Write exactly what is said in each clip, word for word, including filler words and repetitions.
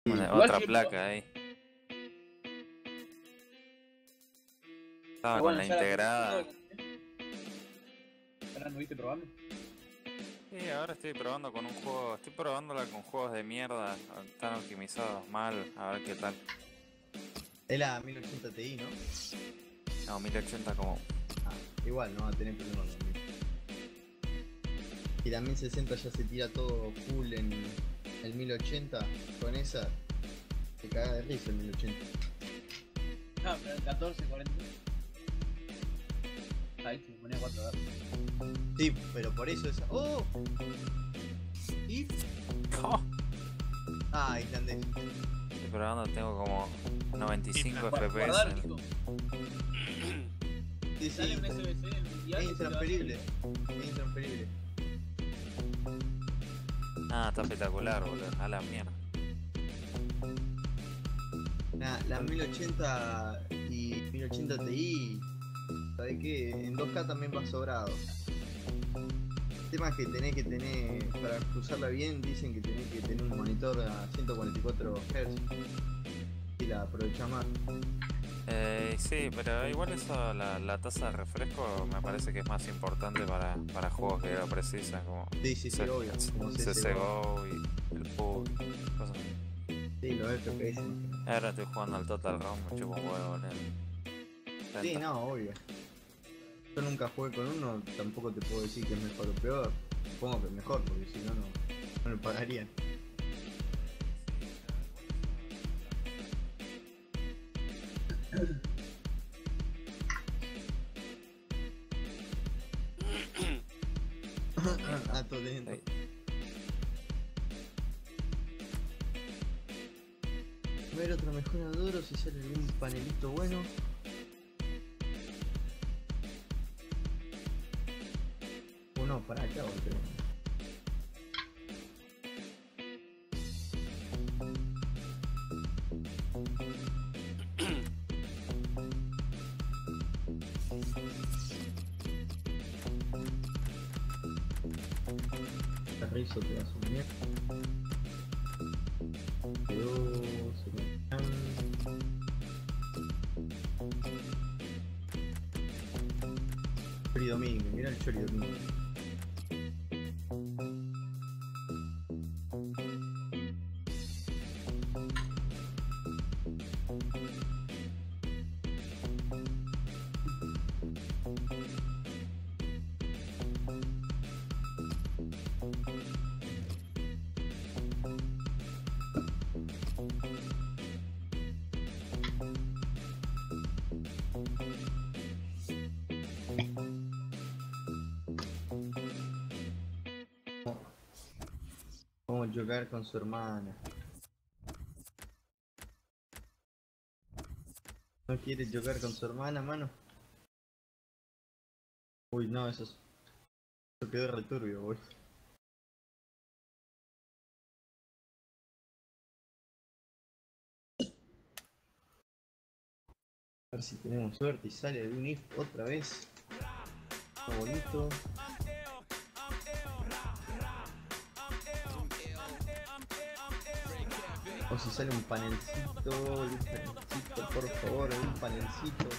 Una, Igual otra sí, placa pero- ahí. Estaba Pero con bueno, la ya la integrada. ¿Ahora no viste probando? Sí, ahora estoy probando con un juego. Estoy probándola con juegos de mierda. Están optimizados mal. A ver qué tal. Es la mil ochenta Ti, ¿no? No, mil ochenta como. Ah, igual, no va a tener problemas con mil. Y la mil sesenta ya se tira todo full en el mil ochenta. Con esa, te caga de risa el mil ochenta. Ah, pero el catorce, cuarenta. Ahí se ponía cuatro datos. Sí, pero por eso esa. ¡Oh! ¿Y? Oh, Ah, islandés. estoy probando, tengo como noventa y cinco Guarda- F P S. Guardar, en- chico. Sí, Sale sí, un S B C en el mundial. es y se lo intransferible. hace- Es intransferible. Ah, está espectacular, boludo. A la mierda. Nah, la mil ochenta y mil ochenta Ti, ¿sabes qué? En dos K también va sobrado. El tema es que tenés que tener, para usarla bien, dicen que tenés que tener un monitor a ciento cuarenta y cuatro hercios y la aprovecha más. Eh, sí, pero igual eso, la, la tasa de refresco me parece que es más importante para, para juegos que lo precisan, como Sí, sí, sí, C- obvio, como C S G O y el P U B y cosas así. Sí, los F P S. Ahora estoy jugando al Total Round, me chupo un huevo, boludo. Sí, no, obvio. Yo nunca jugué con uno, tampoco te puedo decir que es mejor o peor. Supongo que es mejor, porque si no, no, no lo pagaría. Ah, todo lento. Sí. A ver otra mejora de oro, si sale algún panelito bueno. Uno para acá, otro. Carrizo te vas a unir. Quedó. Se me... Chori Domínguez, mira el Chori Domínguez. Vamos a chocar con su hermana. ¿No quiere chocar con su hermana, mano? Uy, no, eso, es... eso quedó returbio, uy. A ver si tenemos suerte y sale algún if otra vez. Está bonito. O si sale un panelcito, un panelcito, por favor, un panelcito.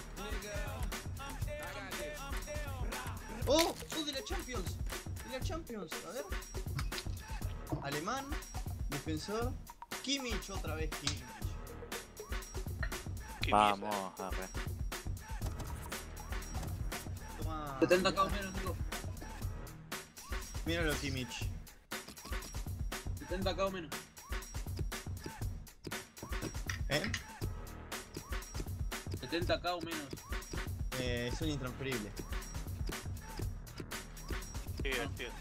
¡Oh! ¡Oh, de la Champions! ¡De la Champions! A ver. Alemán, defensor, Kimmich, otra vez Kimmich. Qué Vamos, arre. Toma. setenta k o menos, digo. Míralo, Kimmich. setenta k o menos. ¿Eh? setenta k o menos. Eh, son intransferibles. Sí, tío.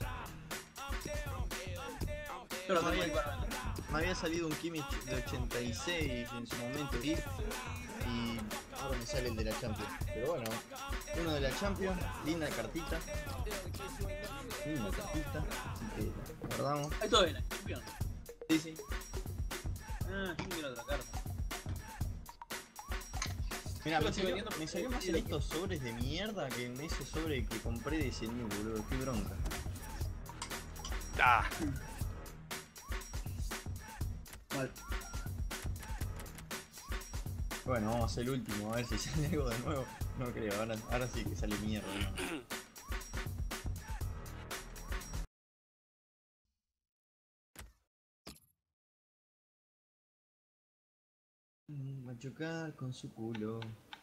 Yo lo No, tengo bien. ahí para vender. Me había salido un Kimmich de ochenta y seis en su momento, I F, y ahora me sale el de la Champions. Pero bueno, uno de la Champions, linda cartita. Linda cartita, así que la guardamos. Ahí todo bien, ahí, campeón. Sí, sí. Ah, yo quiero otra carta. Mira, Yo lo me estoy salió, vendiendo me salió más en porque- estos sobres de mierda que en ese sobre que compré de cien mil, boludo. Qué bronca. Ah, Mal. Bueno, vamos a hacer el último, a ver si sale algo de nuevo. No creo, ahora, ahora sí que sale mierda, ¿no? Mm, Machucar con su culo.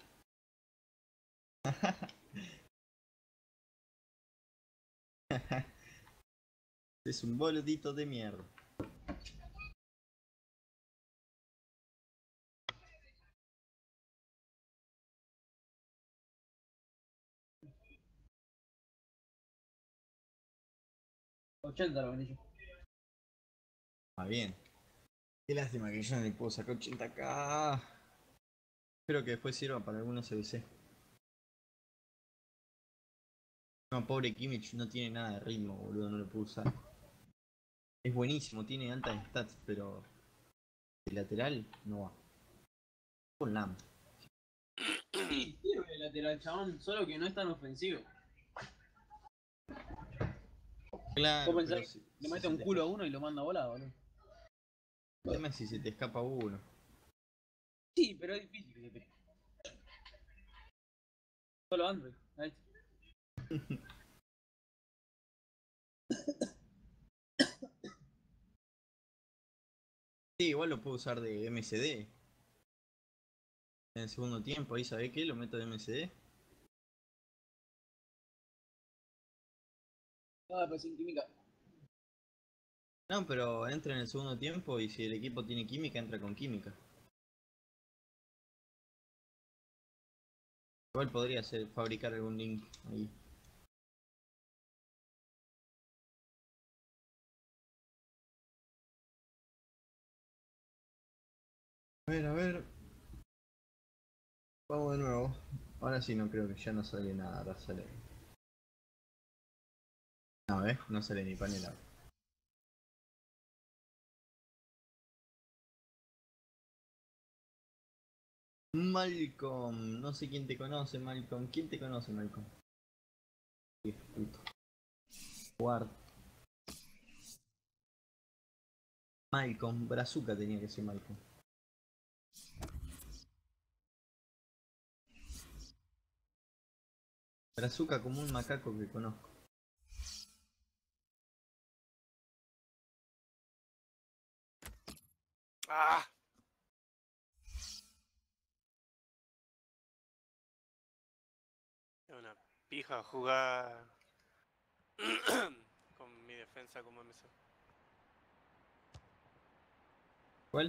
Es un boludito de mierda. ochenta lo gané yo. Ah, bien. Qué lástima que yo no le puedo sacar ochenta k. Espero que después sirva para algunos C B C. No, pobre Kimmich no tiene nada de ritmo, boludo, no lo puedo usar. Es buenísimo, tiene altas stats, pero de lateral no va. Con Lam. Sí, sirve el lateral, chabón, solo que no es tan ofensivo. Claro, Vos pero pensás si, que le si mete se un te culo a escapa- uno y lo manda a volar, boludo. el tema es si se te escapa uno. Sí, pero es difícil que se te... Solo Android, ahí está. Sí, igual lo puedo usar de M C D. En el segundo tiempo, ahí sabés qué, lo meto de M C D. Ah, pero sin química. No, pero entra en el segundo tiempo y si el equipo tiene química, entra con química. Igual podría ser fabricar algún link ahí. A ver, a ver. Vamos de nuevo. Ahora sí no creo que ya no sale nada, ahora sale. No, ¿ves? No sale ni panela. Malcolm, no sé quién te conoce, Malcolm. ¿Quién te conoce, Malcolm? Hijo de puta. Guard. Malcolm, Brazuca tenía que ser Malcolm. Brazuca como un macaco que conozco. ¡Ah! Es una pija jugar con mi defensa como M C. ¿Cuál?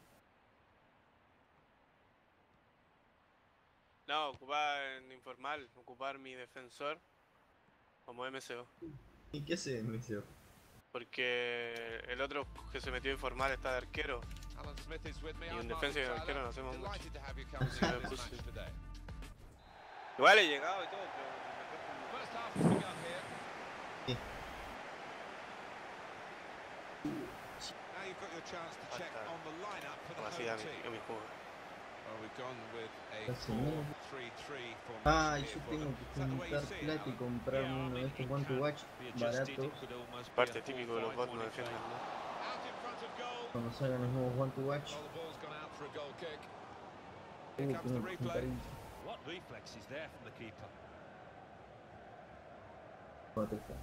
No, ocupar en informal, ocupar mi defensor como M C O. ¿Y qué hace M C O? Porque el otro que se metió informal está de arquero. Y en defensa y en arquero no hacemos mucho. Así me puse. Igual he llegado y todo, pero me Sí. como así a mi, a mi juego. Casi no. Ah, yo tengo que juntar plata y comprarme uno de estos One to Watch baratos Parte típico de los bots no defienden, ¿no? cuando salgan los nuevos One to Watch. Uh, tengo que juntar ahí. What reflex is there from the keeper? Cuatro está.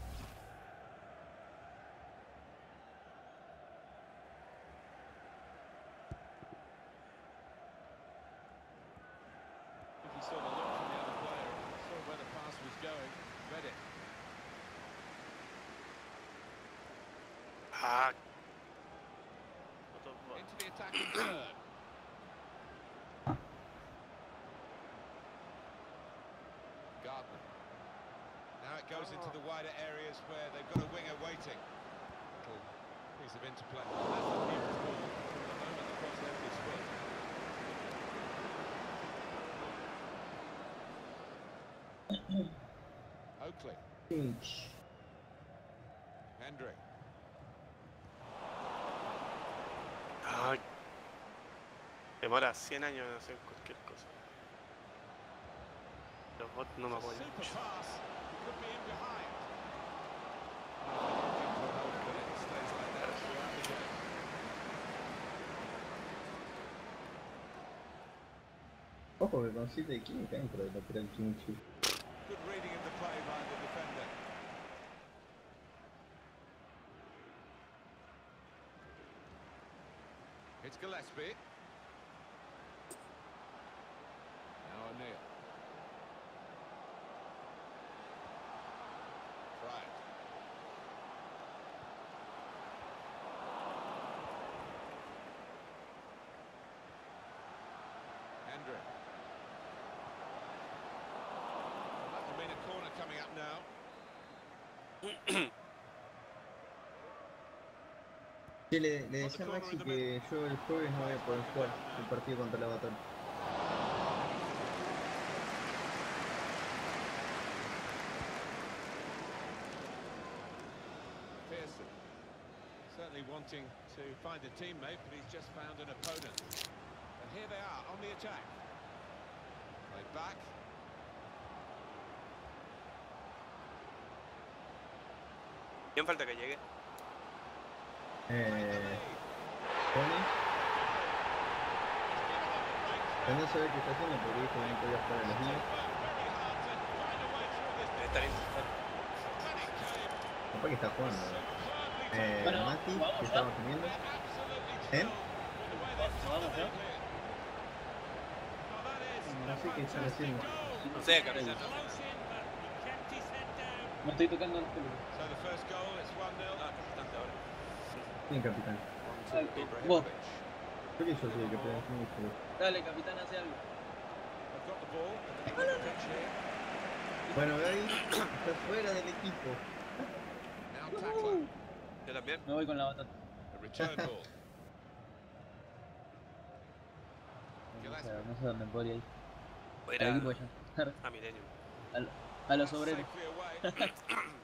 He saw the look from the other player, saw where the pass was going, read it. Ah. Otro bot. Into the attacking third. Gardner. Now it goes into the wider areas where they've got a winger waiting. Little piece of interplay. That's the keeper's ball from the moment the cross left his foot. Oakley. Pinch. Hendrick. Ah. Demora cien años en hacer cualquier cosa. Los bots no me apoyan Super mucho. pass. He could be in behind. Ojo que con siete de química entra de lateral Kimichi. Good reading of the play by the defender. It's Gillespie. Now O'Neill. Right. Hendrick. That will mean a corner coming up now. Sí, le, le decía a Maxi que yo el jueves no voy a poder jugar el partido contra la Batalla. Pearson. Certainly wanting to find a teammate, but he's just found an opponent. And here they are on the attack. Play back. ¿Quién falta que llegue? Eh. Tony. Yo no sé qué está haciendo porque dijo que no podía jugar a los niños. Debe estar intentando. Capaz que está jugando. Eh, Bueno, Mati, vamos que ya. estaba comiendo. ¿Eh? Vamos ya. No sé qué están haciendo. No sé, capitán. Me estoy tocando los pelos. So the first goal, it's one nil. Ah, capitán de ahora. ¿Quién capitán? Vos. Creo que yo soy el capitán. ¿Quién es yo? Dale, capitán, hace algo. They've got the ball in the middle of the pitch here. Bueno, Gaby está fuera del equipo. Now tackler. Yo también. Me voy con la batata. A return ball. No sé, no sé dónde podría ir. Voy a Al ir equipo a, ya. a Millennium. A los obreros. Safely away.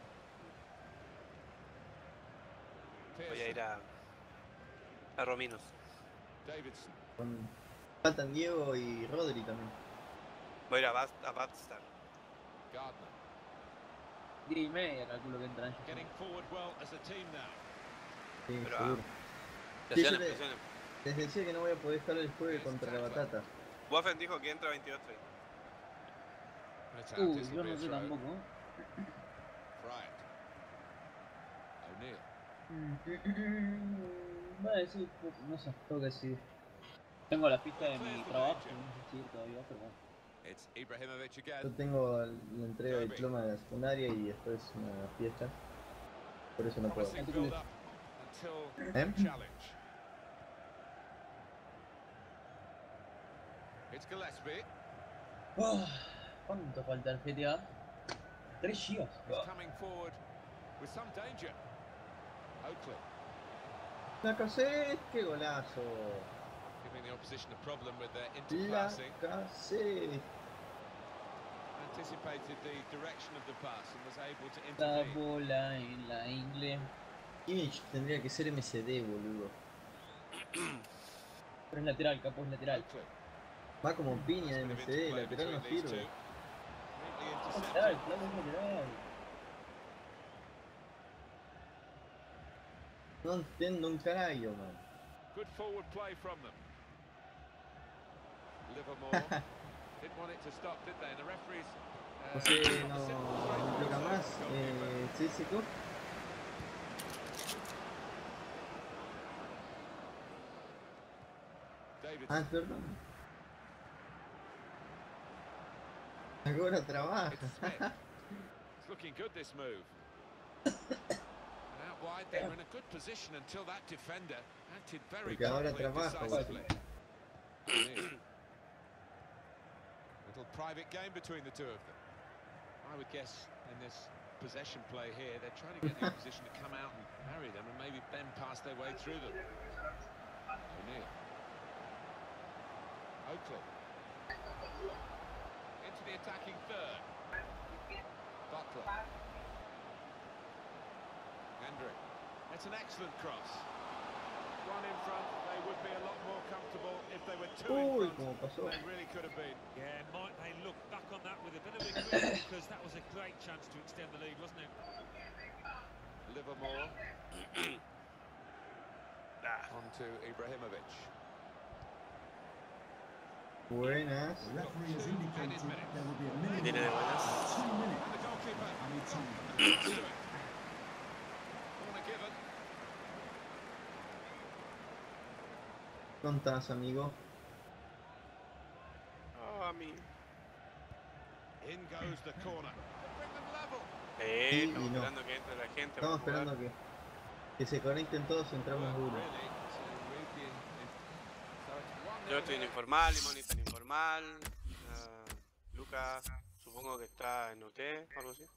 Voy a ir a, a Rominos. Davidson. Con... Faltan Diego y Rodri también. Voy a ir a, Bast a Badstar. Gardner. diez y media calculo que entran. Getting forward well as a team now. Sí, Pero, seguro. Presionen, Sí, yo le- presionen. Les decía que no voy a poder estar el jueves contra la Batata. Waffen dijo que entra veintidós treinta. Attack, Uh, this will yo be no a sé throw. tampoco. Right. O'Neill. Voy a decir, no sé, tengo que decir. Tengo la pista de mi trabajo, no sé si ir todavía, pero bueno. It's Ibrahimovic Yo again. tengo la entrega de diploma de la secundaria y después una fiesta. Por eso no puedo. Promising build up until ¿Eh? challenge. It's Gillespie. Oh, ¿cuánto falta el G T A? tres gigas. He's coming forward with some danger. Oakley La Cassette, qué golazo. giving the opposition a problem with their La interpassing. Cassette. Anticipated the direction of the pass and was able to La intervene. bola en la ingle. Kimmich tendría que ser M C D, boludo. Pero es lateral, capo es lateral. Oakley. Va como piña de Bit M of C D, interplay lateral no between these sirve. two. Neatly Lateral, intercepted. claro, es lateral. No entiendo un carajo, man. Good forward play from them. Livermore didn't want it to stop, did they? And the referees. uh, José got no the simple no straight implica through, más. so Eh, ¿Sí, Seco? Davidson. Ah, perdón. Ahora trabaja. It's Smith. It's looking good, this move. And out wide, they were in a good position until that defender acted very Porque ahora promptly and trabaja, decisively. O'Neill. Little private game between the two of them. I would guess in this possession play here, they're trying to get the opposition to come out and harry them and maybe bend past their way through them. O'Neill. Oakley. Into the attacking third. Butler. Hendrick. It's an excellent cross. One in front, they would be a lot more comfortable if they were two Uy, in como front. pasó. They really could have been. Yeah, might they look back on that with a bit of regret because that was a great chance to extend the lead, wasn't it? Livermore Ah, on to Ibrahimovic. Buenas. The referee has indicated there will be a minimum Tiene de buenas. of two minutes And the goalkeeper. added time. Let's do it. Corner given. ¿Contás, amigo? Oh, a mí. In goes the corner. Bring them level. Eh, Sí, estamos y no. esperando que entre la gente. Estamos para jugar. esperando que, que se conecten todos y entramos Well, duro. really, to read the in- so it's one Yo nil estoy en here. informal, Limón está en informal. ah, Lucas, supongo que está en U T o algo así.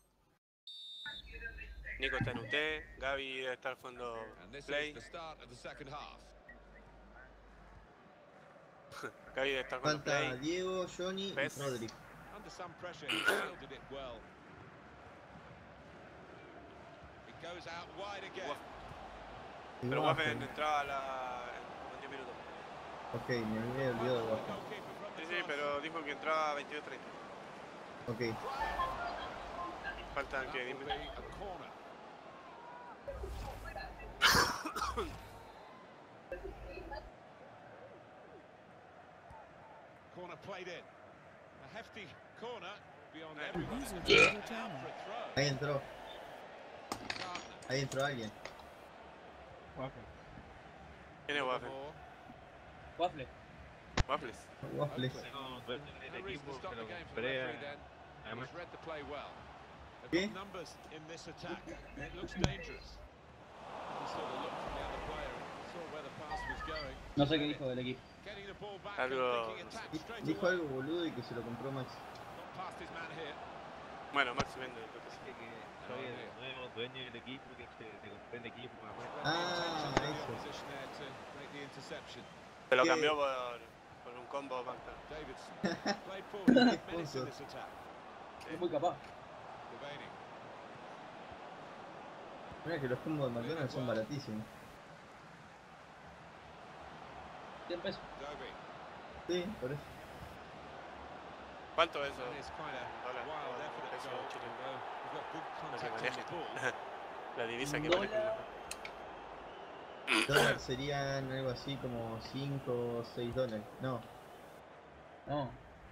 Nico está en U T. Gaby debe estar jugando And this Play. is the start of the second half. Gaby debe estar jugando Falta Play. Diego, Johnny y Pes. Rodri. Under some pressure, he fielded it well. It goes out wide again. Guaf. Y Pero Waffen. Waffen entraba a la... en diez minutos. Ok, me había olvidado de The Waffen. goalkeeper from Sí, the sí, cross. pero dijo que entraba a veintidós treinta. Ok. Faltan That que will diez be minutos. a corner. Corner played in. A hefty corner beyond Yeah. everyone's User expectation. joined your channel. Out for a throw. Ahí entró. Gardner. Ahí entró alguien. Waffle. ¿Quién es Waffen? Moore. Waffle. Waffles. Waffles. Oakley. No, dueño No del reason to equipo, stop que the lo game for the compré. referee then. Además, He's read the play well. ¿Qué? They've got numbers in this attack. It looks dangerous. He sort of looked from the other player and saw where the pass was going. No sé qué dijo del equipo. Getting the ball back and Algo- thinking attack Di- straight Dijo away. algo boludo y que se lo compró Max. Got past his man here. Bueno, Max vende lo que sea. que soy el nuevo dueño del equipo, que te, te compré el equipo. me acuerdo. Well, the Ah, intentions of the eso. opposition there to make the interception. Se lo ¿Qué? cambió por, por un combo Magda. Davidson played forward minutes in Punto. this attack. Es muy capaz. Devaney. Mira que los combos de McDonald's son baratísimos. cien pesos. Dobie. Sí, por eso. ¿Cuánto es eso? And it's quite a Dólar. wild effort at Peso goal. chileno. Although we've got good Lo que contact on the maneja. ball. La divisa que Dólar. maneja. Dólar serían algo así como cinco o seis dólares. No, No.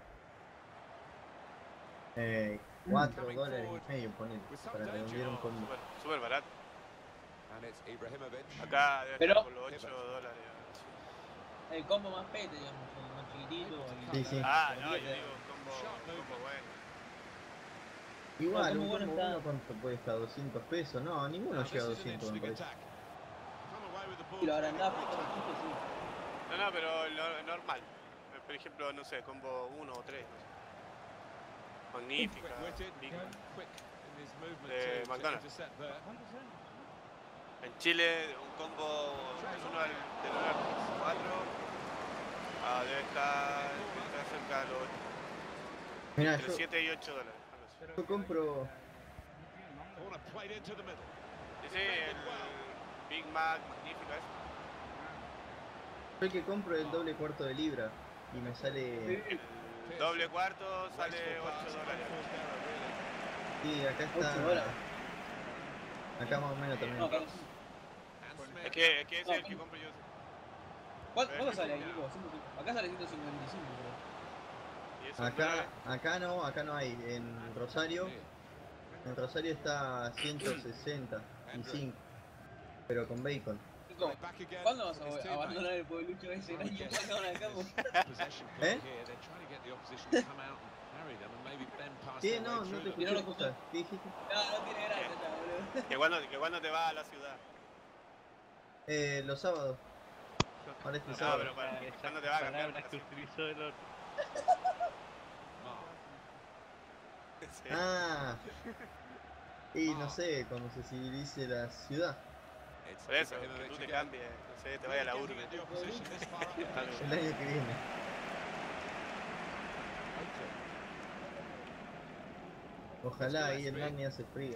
eh, cuatro Coming dólares forward y medio, poner, with some para danger. redondear un combo. Súper, súper barato. And it's Ibrahimovic. Acá debe Pero- estar por los ocho dólares. El combo más pete, digamos, el más chiquitito. el- Sí, sí. Ah, no, yo digo combo, combo bueno. Igual, No, un como bueno combo está. uno cuánto cuesta, doscientos pesos. No, ninguno Now, this llega a is an doscientos me interesting parece. attack. Come away with the ball Y lo to agrandás make por a todo good el tackle. sí. No, no, pero lo normal. Por ejemplo, no sé, combo uno o tres. No sé. Magnífica. Quick-witted, Big. quick in his movement De to, to McDonald's. intercept there. En Chile, un combo es uno del, del dólar cuatro. Ah, debe estar, debe estar cerca de los Mira, entre yo, siete y ocho dólares. algo así. yo compro. Corner played into the middle. Ese el Big Mac magnífico ese. Yo el que compro el doble cuarto de libra y me sale. El doble cuarto sale ocho dólares. Sí, acá ocho está. dólares. Acá más o menos también. No, acá- Es que, es que ese es el que compro yo. ¿Cuánto, cuánto sale el equipo? Acá sale ciento cincuenta y cinco, creo. Y eso en Acá, dólares. acá no, acá no hay. En Rosario, en Rosario está ciento sesenta y cinco, pero con bacon. Nico, Back again ¿cuándo vas from his a teammate. abandonar el pueblucho ese gran año? ¿Cuándo van acá? Possession play ¿Eh? here. They're trying to get the opposition to come out and harry them and maybe bend past ¿Qué? their No, way no through te them. Y no escuché lo escuchar. ¿Qué dijiste? No, no tiene gracia, ya, boludo. Que cuando, que cuando te vas a la ciudad. Eh, los sábados. Ahora este No, sábado. pero para, Esas ¿cuándo te vas a cambiar? palabras que utilizó el otro. Mark. Sí. Ah. Y no sé, cuando se civilice la ciudad. It's Por eso, que Ibrahimovic tú te again. cambies, no sé, te vayas a la urbe. Getting at the opposition this far up the Algo. pitch. El año que viene. Oakley. Ojalá ahí en Narnia hace frío.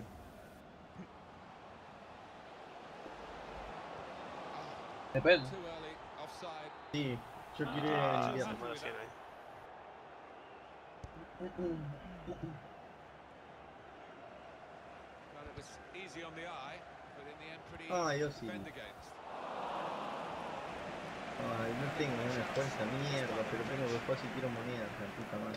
Depende. Too early, offside. Sí, yo quiero ir en Ah, invierno. bueno, sí, no hay. Well, it was easy on the eye, but in the end pretty Ah, easy yo to sí. defend against. Ay, no tengo una fuerza mierda, pero tengo que jugar si quiero monedas, la puta madre.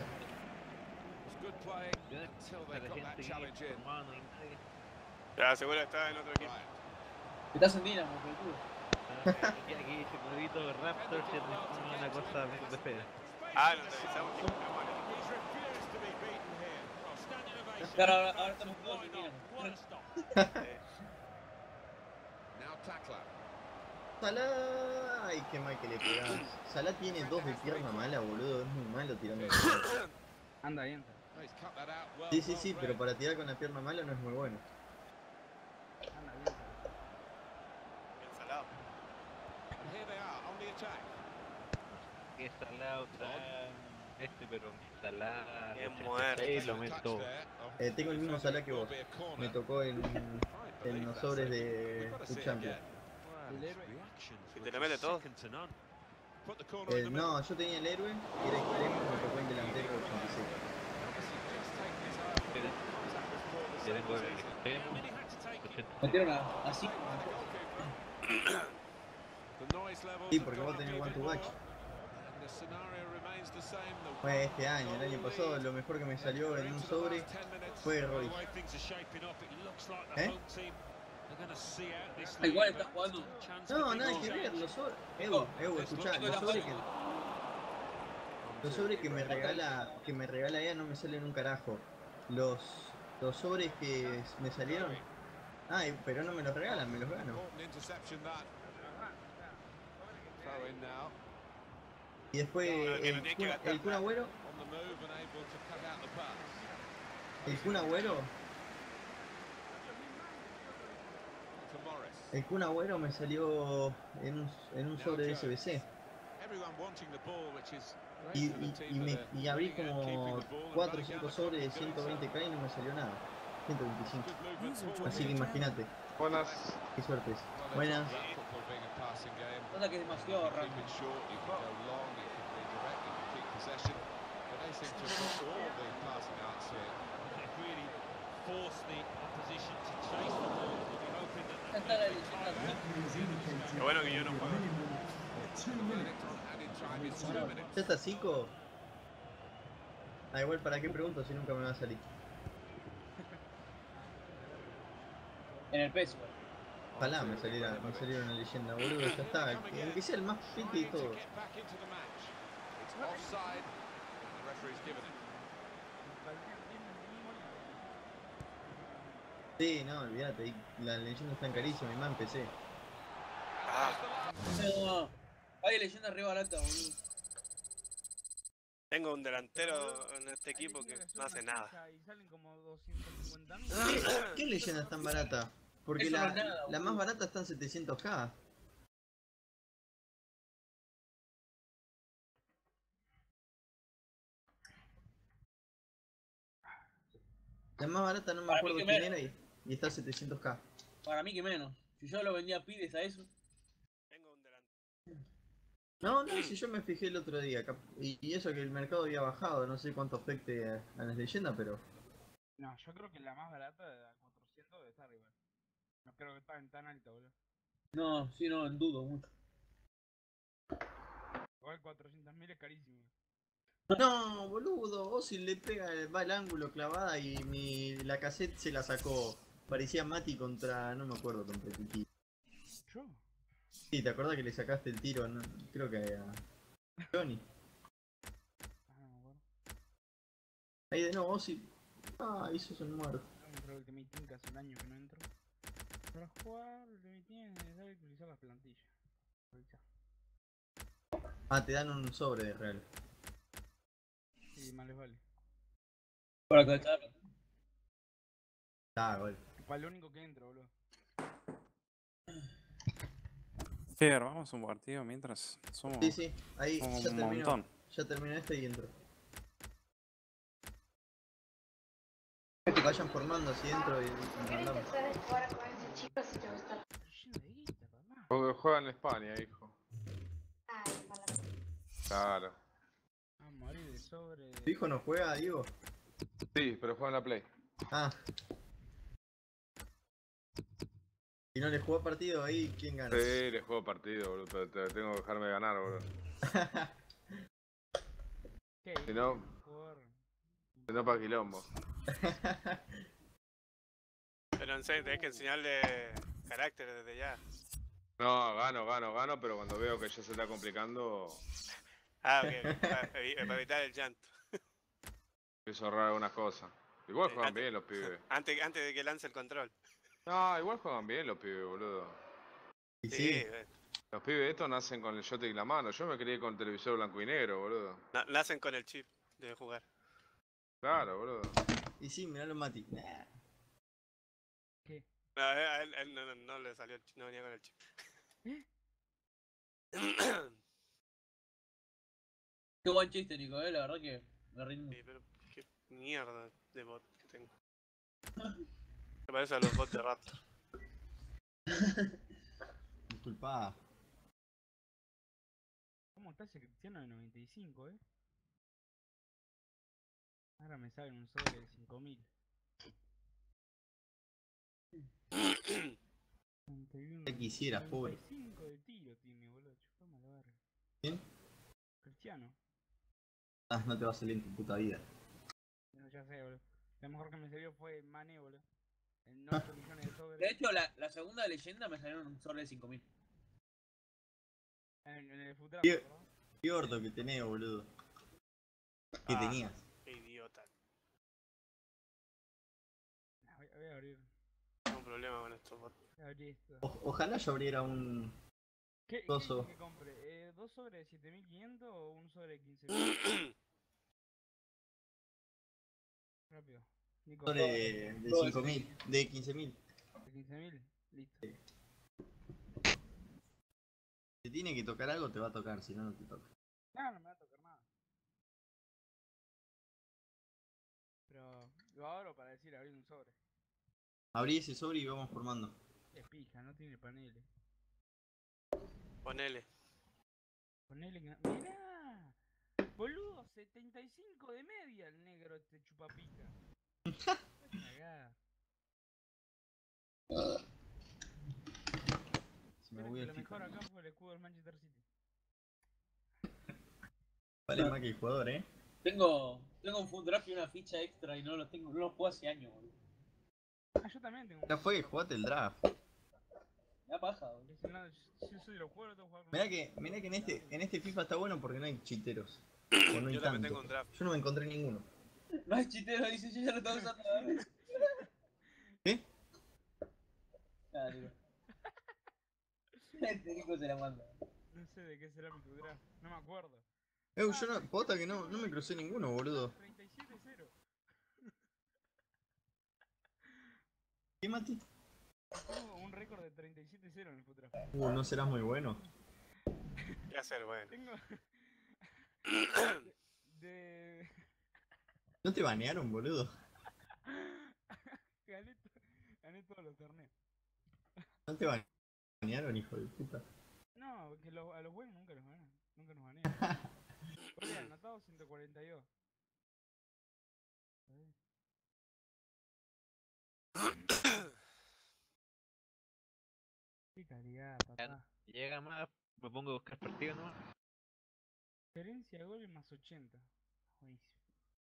Yo de la gente que hermano y nadie. Ya, seguro está en otro equipo. Estás en Dinamo, pelotudo. Aquí, aquí ese nuevito Raptors es una cosa menos de fea. Ah, nos avisamos que Claro, ahora, ahora estamos todos en Dinamo. Salah, ay, qué mal que le pegás. Salah tiene dos de pierna mala, boludo, es muy malo tirando. Anda bien. Sí, sí, sí, pero para tirar con la pierna mala no es muy bueno. Anda bien. Ensalado. Que Salah otra este, pero Salah Es muerto. eh, lo meto. Eh, tengo el mismo Salah que vos. Me tocó en, en los sobres de Food Champions. Si te lo mete todo. Eh, no, yo tenía el héroe, que era extremo, me tocó el delantero ochenta y seis. Yo tengo el extremo. Metieron a, así. Sí, porque vos tenés One to Watch. Fue este año, el año pasado lo mejor que me salió en un sobre fue Roy. ¿Eh? Ah, igual está jugando. No, nada que ver, los sobres. Evo, Evo, escuchá, los sobres que. Los sobres que me regala, que me regala ella no me salen un carajo. Los, los sobres que me salieron. Ay, pero no me los regalan, me los gano. Y después el, Kun- el Kun Agüero. El Kun Agüero. El Kun Agüero me salió en un, en un sobre de S B C. Y, y, y, me, y abrí como cuatro o cinco sobres de ciento veinte K y no me salió nada. ciento veinticinco. Así que imagínate. Buenas. Qué suerte es. Buenas. Pasa que es demasiado rápido. Está la leyenda. Qué bueno que yo no juego. ¿Ya está cinco? Ah, igual para qué pregunto si nunca me va a salir. En el peso. Ojalá me saliera, me saliera una leyenda, boludo, ya está. Aunque sea el más piti y todo. Sí, no, olvídate, la leyenda está en carísima, y más empecé. No, hay leyenda re barata, boludo. Tengo un delantero en este equipo que no hace nada. ¿Qué, qué leyenda es tan barata? Porque Eso no la, es nada, la boludo. más barata está en setecientos K. La más barata no me Para mí acuerdo que quién menos. era y, y está a setecientos K. Para mí que menos. Si yo lo vendía a pibes a eso. Tengo un delantero. No, no, si yo me fijé el otro día, cap- y, y eso que el mercado había bajado, no sé cuánto afecte a, a las leyendas, pero... No, yo creo que la más barata de la cuatrocientos debe estar igual. No creo que estén tan alta, boludo. No, sí, no, en dudo mucho. Igual cuatrocientos mil es carísimo. No, boludo, Ozil le pega, va al ángulo clavada y mi, la cassette se la sacó. Parecía Mati contra, no me acuerdo, contra qué equipo. ¿Yo? Sí, ¿te acordás que le sacaste el tiro? No, creo que a Johnny. Ah, no me acuerdo. Ahí de nuevo, Ozil. Ah, hizo su muerto. No me acuerdo el Ultimate Team que hace un año que no entro. Para jugar Ultimate Team es necesario actualizar las plantillas. Actualizar. Ah, te dan un sobre de real. Sí, más les vale. Para cachar. Ah, gol. Para lo único que entro, boludo. Sí, armamos un partido mientras somos Sí, sí, ahí somos ya un terminó. montón. Ya terminó este y entro. Vayan formando así dentro y, y mandamos. Lleno de guita, papá. Porque juega en España, hijo. Claro. Ah, morir de sobre. ¿Tu hijo no juega, Diego? Sí, pero juega en la Play. Ah. Si no le jugó partido ahí, ¿quién gana? Sí, le juego partido, boludo, pero te- tengo que dejarme ganar, boludo. ¿Qué? Si no, Jugador. si no pa' quilombo. Pero en serio, tenés que enseñarle carácter desde ya. No, gano, gano, gano, pero cuando veo que ya se está complicando, Ah, ok, para, evi- para evitar el llanto. empiezo a ahorrar algunas cosas. Igual Eh, juegan antes- bien los pibes. Antes, antes de que lance el control. No, igual juegan bien los pibes, boludo. Y Sí, sí, eh, Los pibes estos nacen con el joystick en la mano. Yo me crié con el televisor blanco y negro, boludo. na- nacen con el chip de jugar. Claro, boludo. y sí, mirá lo Mati. Nah. ¿Qué? No, a él, a él no, no- no le salió el chip, no venía con el chip. Qué buen chiste, Nico, eh, la verdad que me río. Sí, pero qué mierda de bot que tengo. Me parece a los bots de Raptor. Disculpa. ¿Cómo está ese Cristiano de noventa y cinco, eh? Ahora me sale un sobre de cinco mil. Ya quisieras, pobre. noventa y cinco de tiro tiene, boludo. Chupame la verga. ¿Quién? Cristiano. Ah, no te va a salir en tu puta vida. No, ya sé, boludo. Lo mejor que me salió fue Mané, boludo. En ocho millones de sobres. De hecho, la, la segunda leyenda me salió en un sobre de cinco mil. En, en el Futrap, Qué- ¿verdad? Qué orto que tenés, boludo. ¿Qué Ah. tenías? Qué idiota. Ah, voy, voy a abrir. Tengo un problema con estos bots. Voy a abrir esto. O- ojalá yo abriera un ¿Qué, ¿qué coso. dice que compre? Eh, ¿Dos sobres de siete mil quinientos o un sobre de quince mil? Rápido. Nico, sobre de, de cinco mil, de quince mil. de quince mil. Listo. Si tiene que tocar algo, te va a tocar, si no, no te toca. No, no me va a tocar nada. Pero lo abro para decir abrir un sobre. Abrí ese sobre y vamos formando. Es pija, no tiene paneles. Ponele. Ponele que no. ¡Mirá! Boludo, setenta y cinco de media el negro este chupapica. Cagada. Se me Creo voy que al lo mejor FIFA. acá fue el escudo del Manchester City. Vale más que el jugador, eh. Tengo, tengo un full draft y una ficha extra y no lo tengo, no lo juego hace años, boludo. Ah, yo también tengo un. Ya fue, jugate el draft. Me da paja, boludo. Dice, no, yo, yo soy de los juegos, tengo que jugar con. Mirá que, mirá que en este, en este FIFA está bueno porque no hay chiteros. O no hay Yo también tanto. tengo un draft. Yo no me encontré ninguno. No es chitero, dice, yo ya lo estaba usando a ver. ¿Qué? Ah, digo. Este Nico se la manda. No sé de qué será mi tu draft, no me acuerdo. Eh, yo no, posta que no, no me crucé ninguno, boludo. treinta y siete cero. ¿Qué, Mati? Tengo un récord de treinta y siete cero en el Futrap. Uh, no serás muy bueno. ¿Qué hacer, bueno? Tengo. de. ¿No te banearon, boludo? gané, to- gané todos los torneos. ¿No te banearon, hijo de puta? No, que lo- a los buenos nunca los ganan. Nunca nos gané. Oye, anotado ciento cuarenta y dos. Qué calidad, papá. Llega más, me pongo a buscar partidos nomás. Diferencia de goles más ochenta. Buenísimo.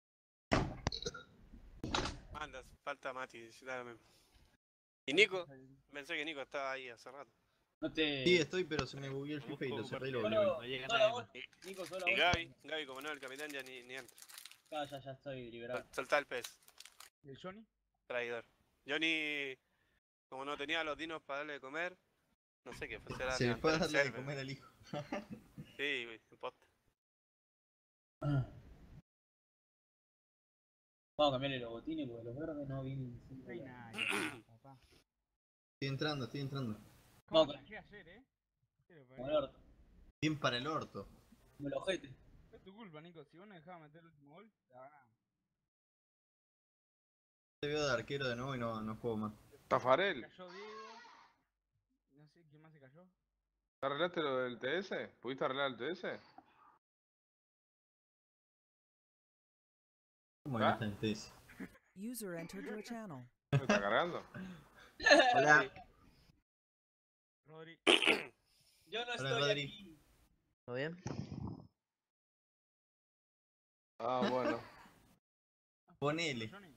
Anda, falta Mati, dale lo mismo. ¿Y Nico? Pensé que Nico estaba ahí hace rato. No te. Sí, estoy, pero se me bugueó el FIFA y lo cerré y lo volví a Solo, abrir. No llega solo nadie vos, más. Nico, solo Y vos. Gaby, Gaby como no, el capitán ya ni, ni entra. Ah, ya, ya estoy liberado. Sol- Soltá el pez, ¿Y el Johnny? traidor. Johnny, como no tenía a los dinos para darle de comer, no sé qué fue. será Se le levantar fue a el darle de server. comer al hijo. Sí, güey, en posta. Vamos a cambiarle los botines porque los verdes no vienen. No hay nadie, papá. Estoy entrando, estoy entrando. ¿Cómo Vamos, traje ayer, eh? Quiero Como poner- el orto. Bien para el orto. Como el ojete. Es tu culpa, Nico. Si vos no dejabas meter el último gol, la ganamos. Te veo de arquero de nuevo y no, no juego más. Tafarel, Cayó Diego. No sé quién más se cayó. ¿arreglaste lo del T S? ¿Pudiste arreglar el T S? ¿Cómo ¿Ah? que está en T S? User entered your channel. ¿Me está cargando? Hola. Rodri. Yo no Hola, estoy Rodri. aquí. ¿Todo bien? Ah, bueno. Ponele. Johnny.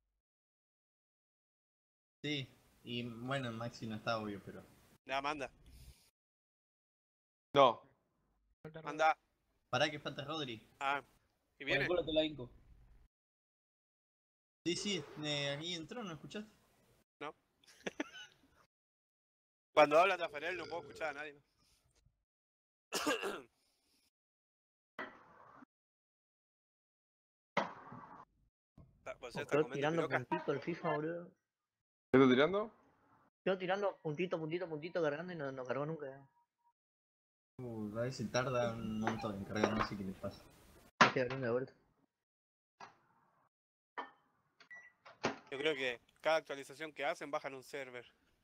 Sí. Y bueno, Maxi no está obvio, pero. Ya, manda. No. Falta Rodri. Manda. Pará que falta Rodri. Ah, ¿y Por el viene? culo te la hinco. Sí, sí, eh, aquí entró, ¿no escuchaste? No. Cuando habla Tafarel no puedo escuchar a nadie. ¿no? Pues está Quedó comiendo tirando piroca. puntito el FIFA, boludo. ¿Qué estás tirando? Quedó tirando puntito, puntito, puntito cargando y no, no cargó nunca. eh. Uh, a veces tarda un montón en cargar, no sé qué le pasa. Estoy abriendo de vuelta. Yo creo que cada actualización que hacen bajan un server.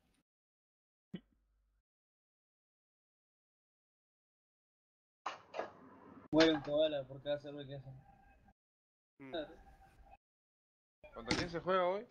Muere un koala por cada server que hacen. Mm. ¿Contra quién se juega hoy?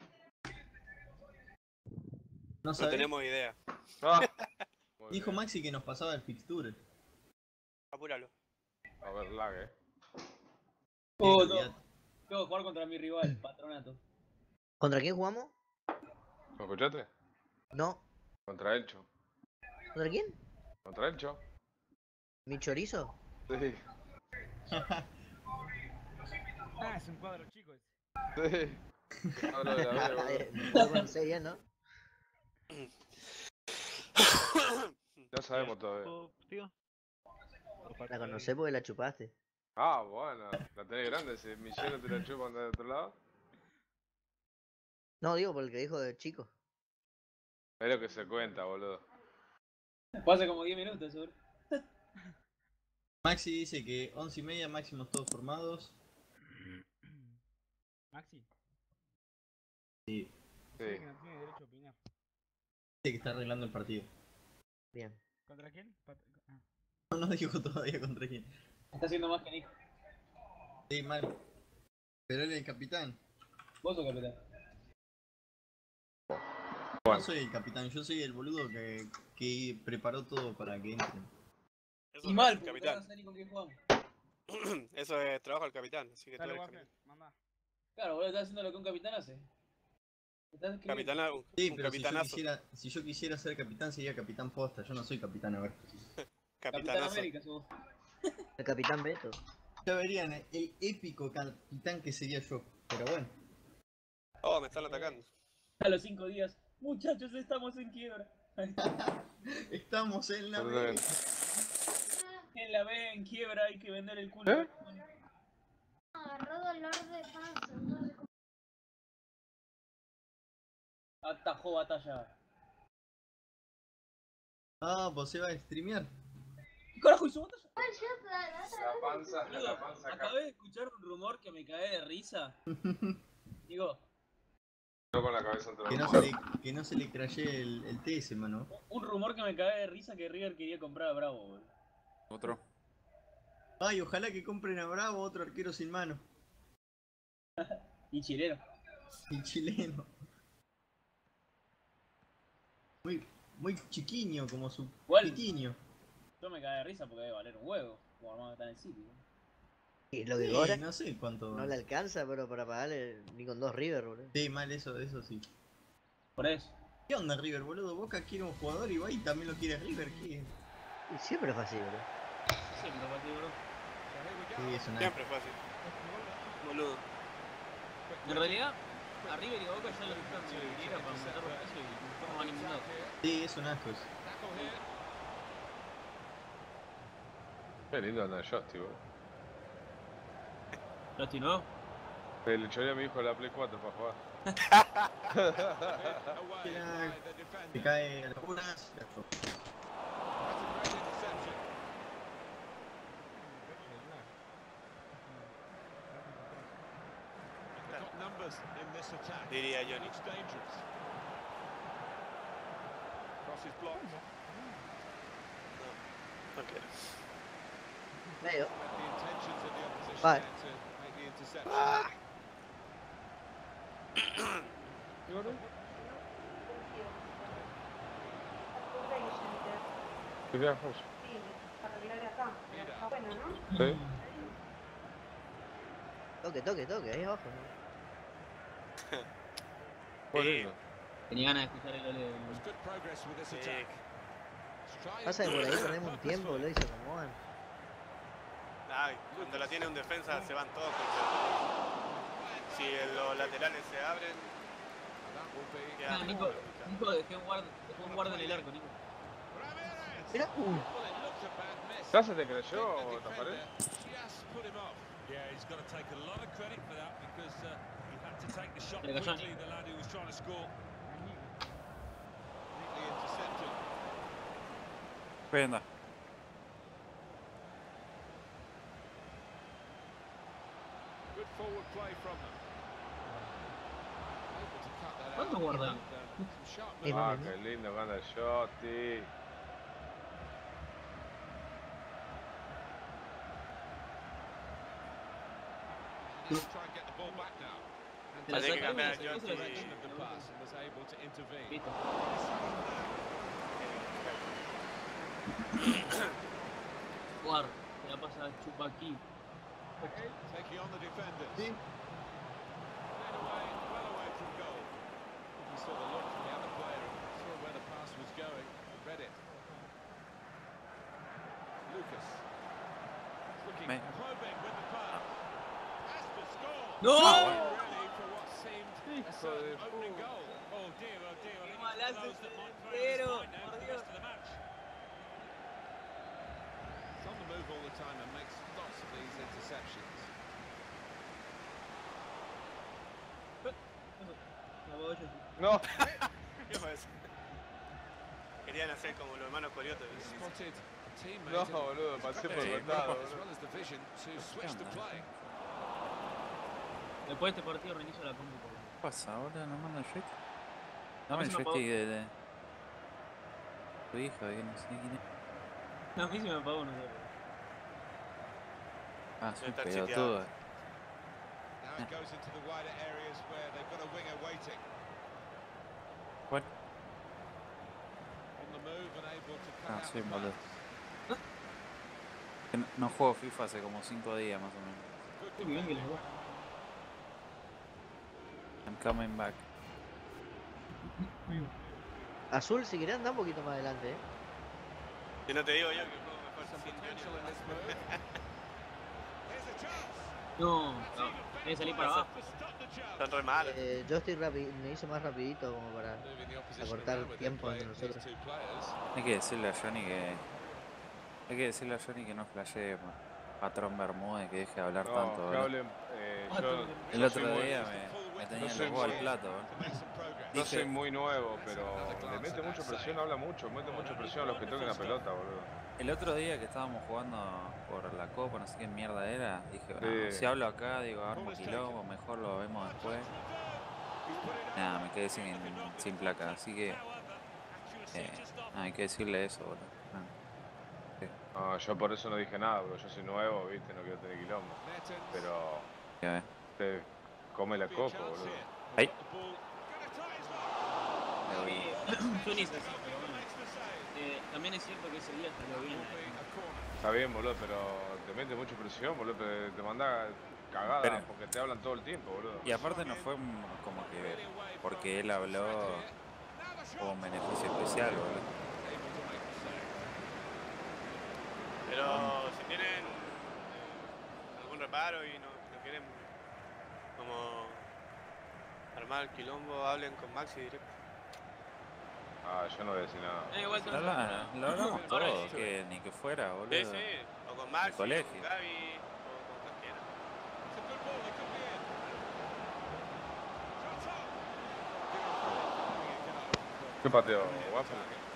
No No sabés. tenemos idea. Ah. Muy Dijo bien. Maxi que nos pasaba el fixture. Apúralo. A ver, lag, eh. Oh, Sí, no. olvidate. Tengo que jugar contra mi rival, Patronato. ¿Contra quién jugamos? ¿Me escuchaste? No. Contra Elcho. ¿Contra quién? ¿Contra Elcho? ¿Mi chorizo? Sí. Ah, es un cuadro chico ese. Sí. Hablo de la B, boludo. No lo conocés bien, ¿no? No sabemos todavía. Oh, tío. La conocés porque la chupaste. Ah, bueno. La tenés grande, si millones te la chupan de otro lado. No, digo por el que dijo de chico. Es lo que se cuenta, boludo. Fue hace como diez minutos, seguro. Maxi dice que once y media, máximos todos formados. Maxi. Sí. Sí. Dice que no tiene derecho a opinar. Dice que está arreglando el partido. Bien. ¿Contra quién? Pat- ah. No, no dijo todavía contra quién. Está haciendo más que Nico. Sí, mal. Pero él es el capitán. Vos sos capitán. Yo no soy el capitán, yo soy el boludo que, que preparó todo para que entren. Eso Y es mal, el porque no capitán. sé ni con quién jugamos. Eso es trabajo del capitán, así que tú Dale, eres Waffle, capitán. manda. Claro, vos estás haciendo lo que un capitán hace. Estás escribiendo. Capitana, un, Sí, un pero si yo, capitanazo. quisiera, si yo quisiera ser capitán sería capitán posta, yo no soy capitán a ver. Capitán Capitanazo. América sos vos. El capitán Beto. Ya verían el épico capitán que sería yo, pero bueno. Oh, me están atacando. A los cinco días. Muchachos, estamos en quiebra. Estamos en la Yo B. también. En la B, en quiebra, hay que vender el culo. ¿Eh? Agarró dolor de panza, no sé cómo. Atajó batalla. Ah, pues se va a streamear. ¿Qué carajo hizo batalla? Ay, yo la- la otra La vez- panza, Boludo, la panza acá. acabé de escuchar un rumor que me cae de risa. Digo, Yo con la cabeza entre Que los no se manos. le, que no se le crashee el, el T S, mano. un rumor que me cae de risa que River quería comprar a Bravo, boludo. Otro. Ay, ojalá que compren a Bravo, otro arquero sin mano. Y chileno. Y chileno. Muy, muy chiquiño, como su ¿Cuál? pitiño. Yo me cae de risa porque debe valer un huevo. Como armado está en el sitio. Y lo que Sí, cobra no sé cuánto. no le alcanza, pero para pagarle ni con dos River, boludo. Sí, mal, eso, eso sí. Por eso. ¿Qué onda River, boludo? Boca quiere un jugador y va y también lo quiere River. ¿Qué? Y siempre fue así, boludo. Siempre fue así, bro. Sí, es una. Siempre fue así. Boludo. En realidad, a River y a Boca ya lo buscan de vidriera para aumentar los precios y no van a ningún lado. Sí, es un asco eso. Qué lindo anda Justy, boludo. ¿Justy no? Le echaría a mi hijo la Play cuatro para jugar. Mira, se cae a las puras. Diría Johnny. Ok. Medio. Vale. Ah. ¿Qué queda, José? Sí, para arreglar acá. Está bueno, ¿no? Sí. Toque, toque, toque, ahí abajo. Muy lindo. Tenía ganas de escuchar el ole. Sí. Pasa que por ahí ponemos un tiempo, boludo, y se acomodan. Ay, cuando la tiene un defensa se van todos. Si los laterales se abren. No, Nico, Nico dejé un guarda, dejó un guarda en el arco, Nico. Mira, uy. ¿Ya se te creyó, Tafaré? Yeah, he's got to take a lot of credit for that because uh, he had to take the shot Se le cayó. quickly, the lad who was trying to score. Neatly intercepted. Venga. Good forward play from them. Able to cut that out. ¿Cuánto guarda? And, uh, some sharp Eh, Ah, no, qué lindo gana el Shotty. He'll try and get the ball back now. And Se la Parece que saca cambia y se- yo y se la sí. direction of the pass and was able to intervene. Listo. Guarda, se la pasa a Chupa aquí. Taking on the defenders. Sí. Played away, well away from goal. He saw the look from the other player and saw where the pass was going and read it. Lucas. Looking Me- probing with the pass. Has to score. ¡No! Really for what seemed a certain opening goal. Oh dear, oh dear. I Qué think malazo it's ese close that might play on his delantero, mind now por for the Dios. rest of the match. He's on the move all the time and makes lots of these interceptions. No. ¿Qué fue eso? Querían hacer como los hermanos Corioto. Spotted a teammate No, in boludo, pasé por the el costado, as boludo. well as the vision to switch the play. Después de este partido reinicio la compu. por- ¿Qué pasa ahora? ¿No manda el joystick? Dame el se me apagó. joystick de, de tu hija, que no sé quién es. No, a mí se me apagó, no sé. Ah, sí, Está pelotudo. chiteado. Now it goes into the wider areas where they've got a winger waiting. Bueno, On the move and able to cut ah, out sí, the boludo. pass. Que No, no juego FIFA hace como cinco días más o menos. Good Qué bien que les defending. va. I'm coming back. Azul, si querés, anda un poquito más adelante, eh. Si no te digo yo que juego mejor Some sin potential Junior. in this move. Here's a chance. No, no. Debe salir para abajo. To stop the chance. Están re malos. Eh, yo estoy rapi me hice más rapidito como para Moving the opposition acortar around with tiempo their entre play, nosotros. these two players. Hay que decirle a Johnny que. Hay que decirle a Johnny que no flashee pa- patrón Bermúdez, que deje de hablar tanto. No, que boludo. hablen. Eh, Ah, yo, tú- El yo otro soy muy- día me, me tenía no los soy huevos al muy- plato, To boludo. make some progress. No Dije- soy muy nuevo, pero le mete mucha presión, habla mucho, mete mucha presión a los que toquen la pelota, boludo. El otro día que estábamos jugando por la copa, no sé qué mierda era, dije, Sí. "No, si hablo acá, digo, armo quilombo, mejor lo vemos después. Nada, me quedé sin, sin placa, así que eh, nada, hay que decirle eso, boludo. Nada. No, yo por eso no dije nada, porque yo soy nuevo, viste, no quiero tener quilombo. Mertens. Pero Ya ves. te come la Be a coco, chance boludo. here. Ahí. Got the ball. Gonna try his luck. Lo vi. Johnny es así, pero bueno. Makes the save. Eh, también es cierto que ese día salió bien. Will be a corner. Está bien, boludo, pero te mete mucha presión, boludo, te, te manda cagada Pero- porque te hablan todo el tiempo, boludo. Y aparte no fue mm, como que porque él habló como un beneficio especial, boludo. Able to make the save. Pero si tienen eh, algún reparo y no, no quieren como armar el quilombo, hablen con Maxi directo. Ah, yo no voy a decir nada. Eh, igual Lo habla- lo hablamos todos, que ni que fuera, boludo. Sí, sí, o con Maxi, o colegio. con Gaby, o con cualquiera. It's a good ball. They could be in. Shot up. ¿Qué pateo, guapo?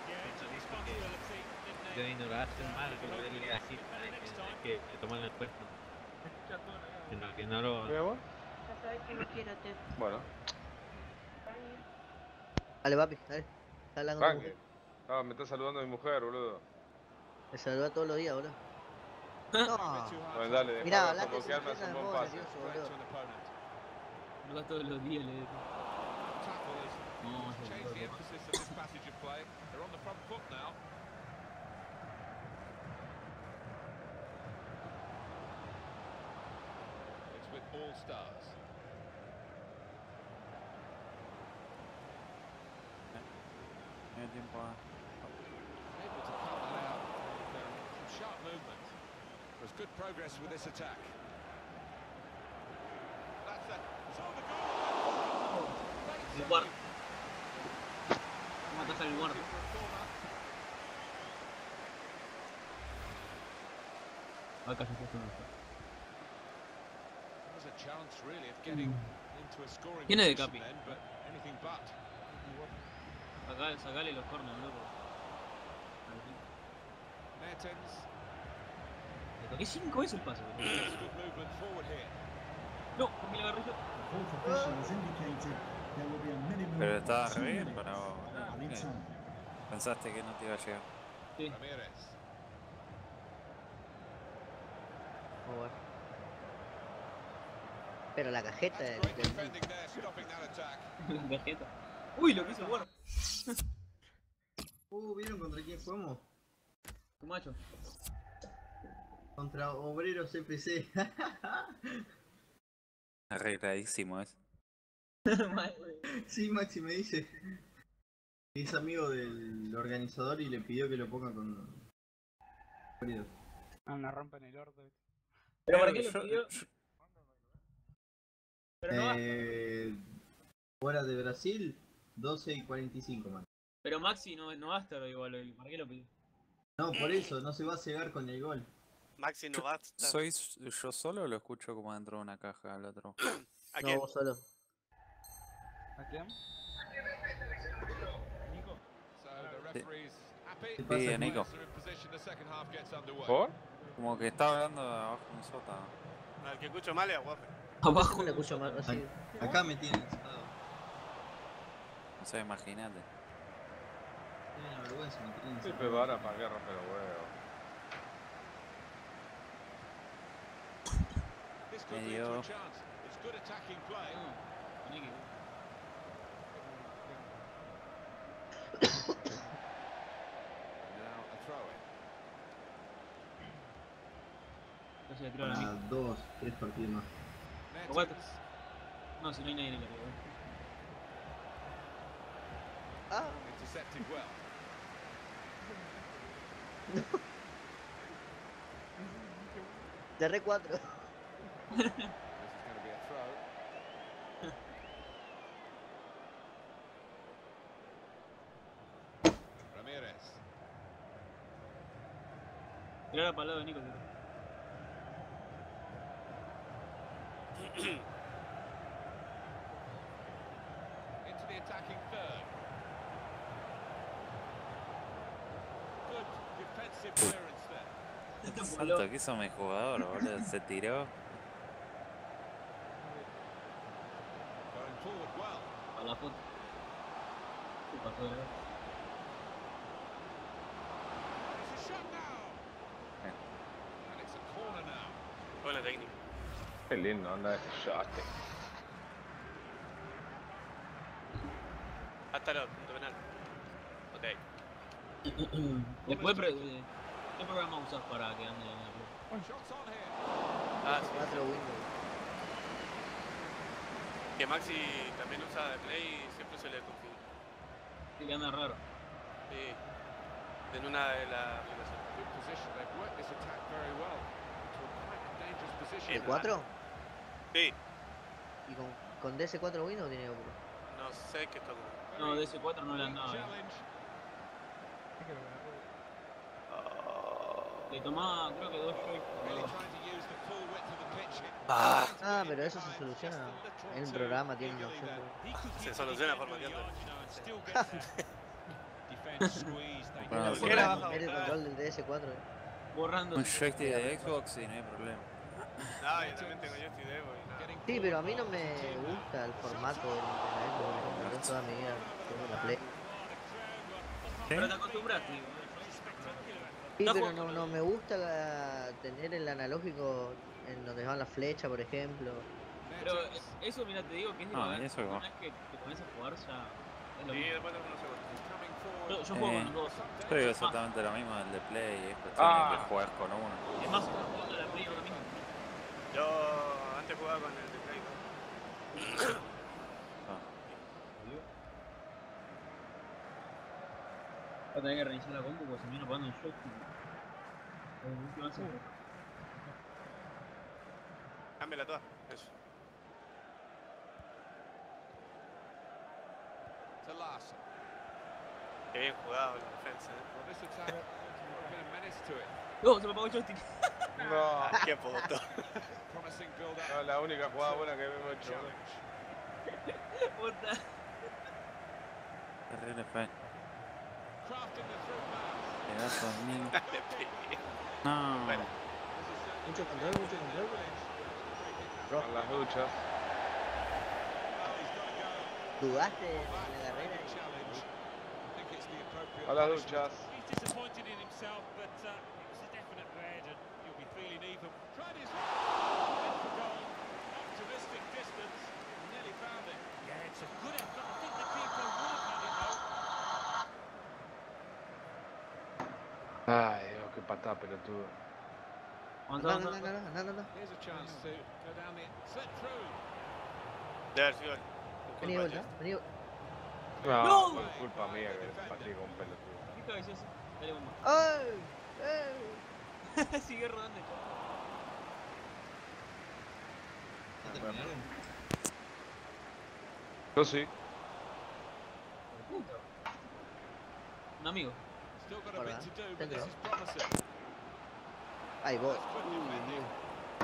Yo ignoraste mal, que lo debería decir para que, que, que tomen el puesto. Sino que no lo. ¿Qué, vos? Ya sabes que no quiero te. Bueno, Dale, papi, dale. Está hablando con tu tranqui. mujer. Ah, me está saludando mi mujer, boludo. Me saluda todos los días, boludo. No. Bueno, dale, Mirá, dejame hablate sin bloquearme, hace un piernas, buen vos, pase. nervioso, Straight boludo. to an opponent. Lo das todos los días, le digo. Tackle has No, es changed the el emphasis of this passage of play. They're on the front foot now. all-stars. Medio tiempo a... Able to cut that out with um, some sharp movement. There's good progress with this attack. That's a... El guarda. ¿Cómo ataja el guarda? Acá se puso nuestro. There's a chance really of getting into a scoring ¿Quién es de position Capi? then, but anything but. Acá, sacale los corners, loco. Mertens. Le toqué cinco veces el pase, boludo. Good movement forward here. No, porque le agarré yo. The fourth official has indicated there will be a minimum Pero of estaba two re bien minutes para vos. added ¿Qué? time. Pensaste que no te iba a llegar. Sí. Ramirez. Joder. Pero la cajeta del, Great del- defending there, stopping that attack. La tarjeta. Uy, lo que hizo el guarda. Uh, ¿vieron contra quién jugamos? Tu macho. Contra Obreros F C. Arregladísimo es. Sí, Maxi me dice que es amigo del organizador y le pidió que lo ponga con Obreros. Ah, no rompen el orto. Pero para qué Yo- lo pidió. yo- Pero no, Eh, Hora de Brasil, doce y cuarenta y cinco, man. pero Maxi no, no va a estar igual hoy. ¿Para qué lo pidió? No, por eso, no se va a cegar con el gol. Maxi no va a estar. ¿Soy yo solo o lo escucho como dentro de una caja al otro? ¿A No, quién? vos solo. ¿A quién? Nico. So the referee's happy. ¿Qué pasa, Sí, Juan? Nico. Are in position, the second half gets underway. ¿Por? Como que estaba hablando de abajo de un sótano. Al que escucho mal es a Guape. Abajo. No le escucho más así. Acá me tienen sentado. No sé, imagínate. Tienen la vergüenza, me tienen Sí, sentado. pero ahora para qué romper los huevos. This could lead to a Medio. chance. It's good attacking play. Nicky. Now a throw in. No se le tiró a la Ah, Nico. dos, tres partidos más. Aguanta. Mertens. No, si no hay nadie en el área. Ah, Intercepted well. cerré cuatro. This is going to be a throw. Ramirez. Tirala para el lado de Nico. Tío. Into the attacking third. Good defensive clearance there. Santo que hizo mi jugador, boludo. Se tiró. Going forward well. A la foto. ¿Qué pasó de verdad? It's a shot now. And it's a corner now. Buena técnica. Qué lindo anda ese shot. Hasta luego, punto penal. Ok. Después, pre- eh, ¿qué programa usas para que ande en la pelota? Shots on here. Ah, sí. Cuatro Windows. Que Maxi también usa de Play y siempre se le configura. Sí, que anda raro. Sí. En una de las aplicaciones. Good position. They've worked this attack very well. To a quite a dangerous position. ¿De cuatro? Sí. ¿Y con, con D S cuatro Windows tiene que poner? No sé qué toca. No, de ese cuatro no le han dado. eh. Challenge. Le tomaba, creo que dos Really joysticks. trying to use the full width of the pitch. Ah. Ah, pero eso se soluciona. En el programa tiene una opción. de- Se soluciona formateando. Bueno, Tiene era una bajo, forma de el ah. control del D S cuatro. eh. Borrando. un joystick de Xbox y no hay problema. No, yo también tengo joystick de Evo y nada. Sí, pero a mí no me gusta el formato del de la Xbox. Yo toda mi vida tengo la Play. Pero te acostumbraste. Sí, No pero juego- no, no me gusta la- tener el analógico en donde van las flechas, por ejemplo. Pero es- eso, mira, te digo que es de No, lo que eso una no. vez que te pones a jugar ya es lo Sí, mismo. después de unos segundos. Yo, yo juego Eh, con los dos. Yo digo Es más, exactamente lo mismo del de Play. Es cuestión Ah. de que juegas con uno. es más, jugando la Play ahora mismo. Yo antes jugaba con el de Play. Va a tener que reiniciar la compu porque se me vino apagando el joystick. ¿Qué va a hacer? Cámbiala toda. Eso. Qué bien jugado la defensa, ¿eh? No, se me apagó el joystick. No. Qué puto. No, la única jugada buena que hemos hecho. Puta. Terrible fue. Pedazo de mil. No. Bueno. Mucho control, mucho control. Con las duchas. ¿Dudaste en la carrera? A las duchas. He's disappointed in himself, but uh, it was a definite red, and you'll be feeling even. Tried his went for goal, optimistic distance, nearly found it. Yeah, it's a good effort. I think the keeper would have had it though. Ay, Dios, qué patada pelotudo. No, no, no, no, no, no, no. Here's a chance to go down the slip through. Debe haber sido. Vení de vuelta, vení. No, No. fue culpa mía que pateé con pelotudo. ¿Qué cabeza es ese? Dale bomba. ¡Ay! ¡Ay! Sigue rodando. ¿Ya terminaron? Yo sí. Un amigo. Still got a Hola, bit to do, but dentro. this is promising. Ahí voy. Good Uy, defending. uy.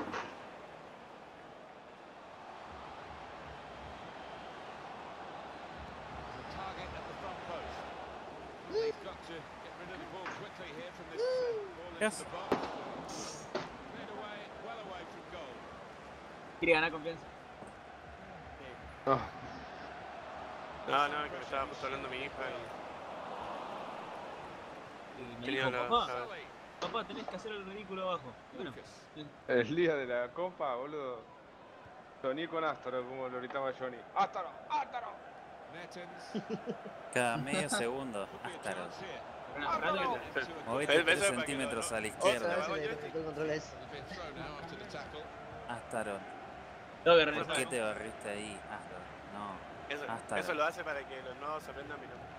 The target at the front post. They've got to get rid of the ball quickly here from this uh, ball into Yes. the box. Cleared away, well away from goal. Quiere ganar confianza. No. No, no, que me estaba justo hablando mi hija Y me Tenía dijo, la- papá, la- papá, tenés que hacer el ridículo abajo. Y bueno, El día de la copa, boludo. Johnny con Astaro, como lo gritaba Johnny. ¡Astaro! ¡Astaro! Mertens. Cada medio segundo. Hasta los. Fernando, Movete Ves, tres ves, para que centímetros lo- a la Otra izquierda. vez se le desconectó el control a ese. Has been thrown now after the tackle. Astaro. tengo que ¿Por realizar. qué te barriste ahí? Astaro. No. Eso, Hasta eso lo hace para que los nuevos aprendan mi nombre.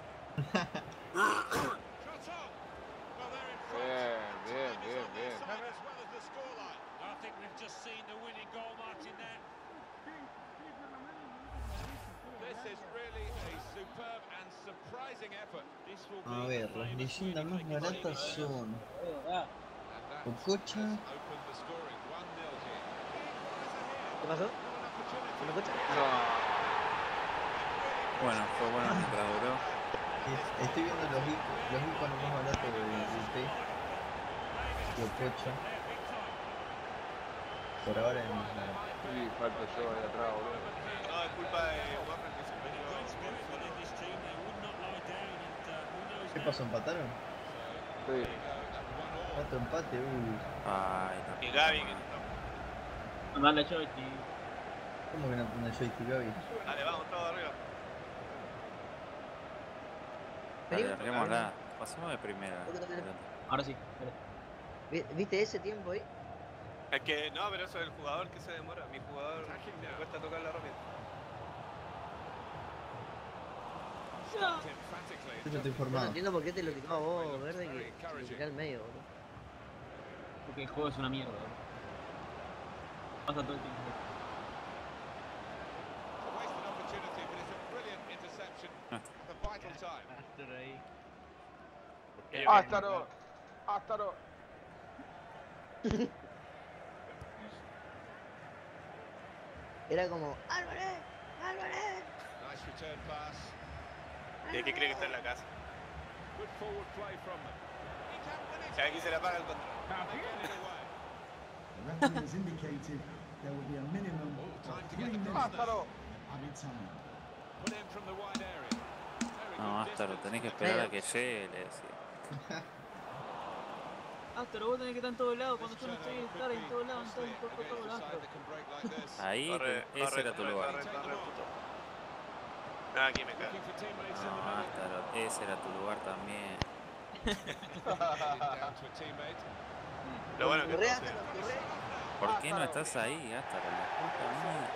Bien, bien, bien, bien. I think we've just seen the winning goal, Martin, there. This is really a superb and surprising effort. This will A be ver, las leyendas más baratas son Ah, Ococha, Open the scoring one nil here. ¿Qué pasó? ¿Se me escucha? No. Bueno, fue bueno mientras duró. es- estoy viendo los, ic- los iconos más baratos de U P y Ococha. Por ahora en la... Sí, falta yo ahí atrás, boludo. No, es culpa de Waffen que se metió. in this team. They would not lie down, and uh, who knows ¿Qué now. pasó? ¿Empataron? Sí. Otro empate, uy. Ay, no. Y Gaby que no está. mandale a joystick. ¿Cómo que no tiene joystick, Gaby? Dale, vamos todos arriba. Dale, arreglémosla. Pasemos de primera. Ahora sí. dale. Vi- ¿Viste ese tiempo ahí? Es que, no, pero eso es el jugador que se demora. Mi jugador me cuesta tocar la rápido. Emphatically. Yo no estoy No formado. entiendo por qué te lo tiró a vos, verde, que se lo tiró al medio, boludo. Porque el juego es una mierda. bro. Pasa todo el tiempo. A wasted opportunity, but it's a brilliant interception at the vital time. Astro ahí. ¡Astaro! ¡Astaro! Era como, ¡Álvarez! ¡Álvarez! Nice return pass. ¿De qué cree que está en la casa? Good forward play from them. He can win it. Si aquí se la paga el control. They get it away. The referee has indicated there will be a minimum of Time to three get the minutes cross now. added time. Put in from the wide area. Very No, good Astaro, distance. tenés que esperar a que llegue, le decía. Ah, pero vos tenés que estar en todos lados. Cuando This yo no estoy, turnover estar could en be todos lados, en costly todos, todos, against todos a lados. side that can break like this. Ahí, Corre, ese corre, era tu corre, lugar. corre, corre, puto. Ah, aquí me cago. Looking for teammates in the No, middle. Astaro, ese era tu lugar también. Headed down to a teammate. Lo bueno que Corre, entonces, Astaro, corre. ¿Por qué no estás ahí, Gastaro? La puta madre.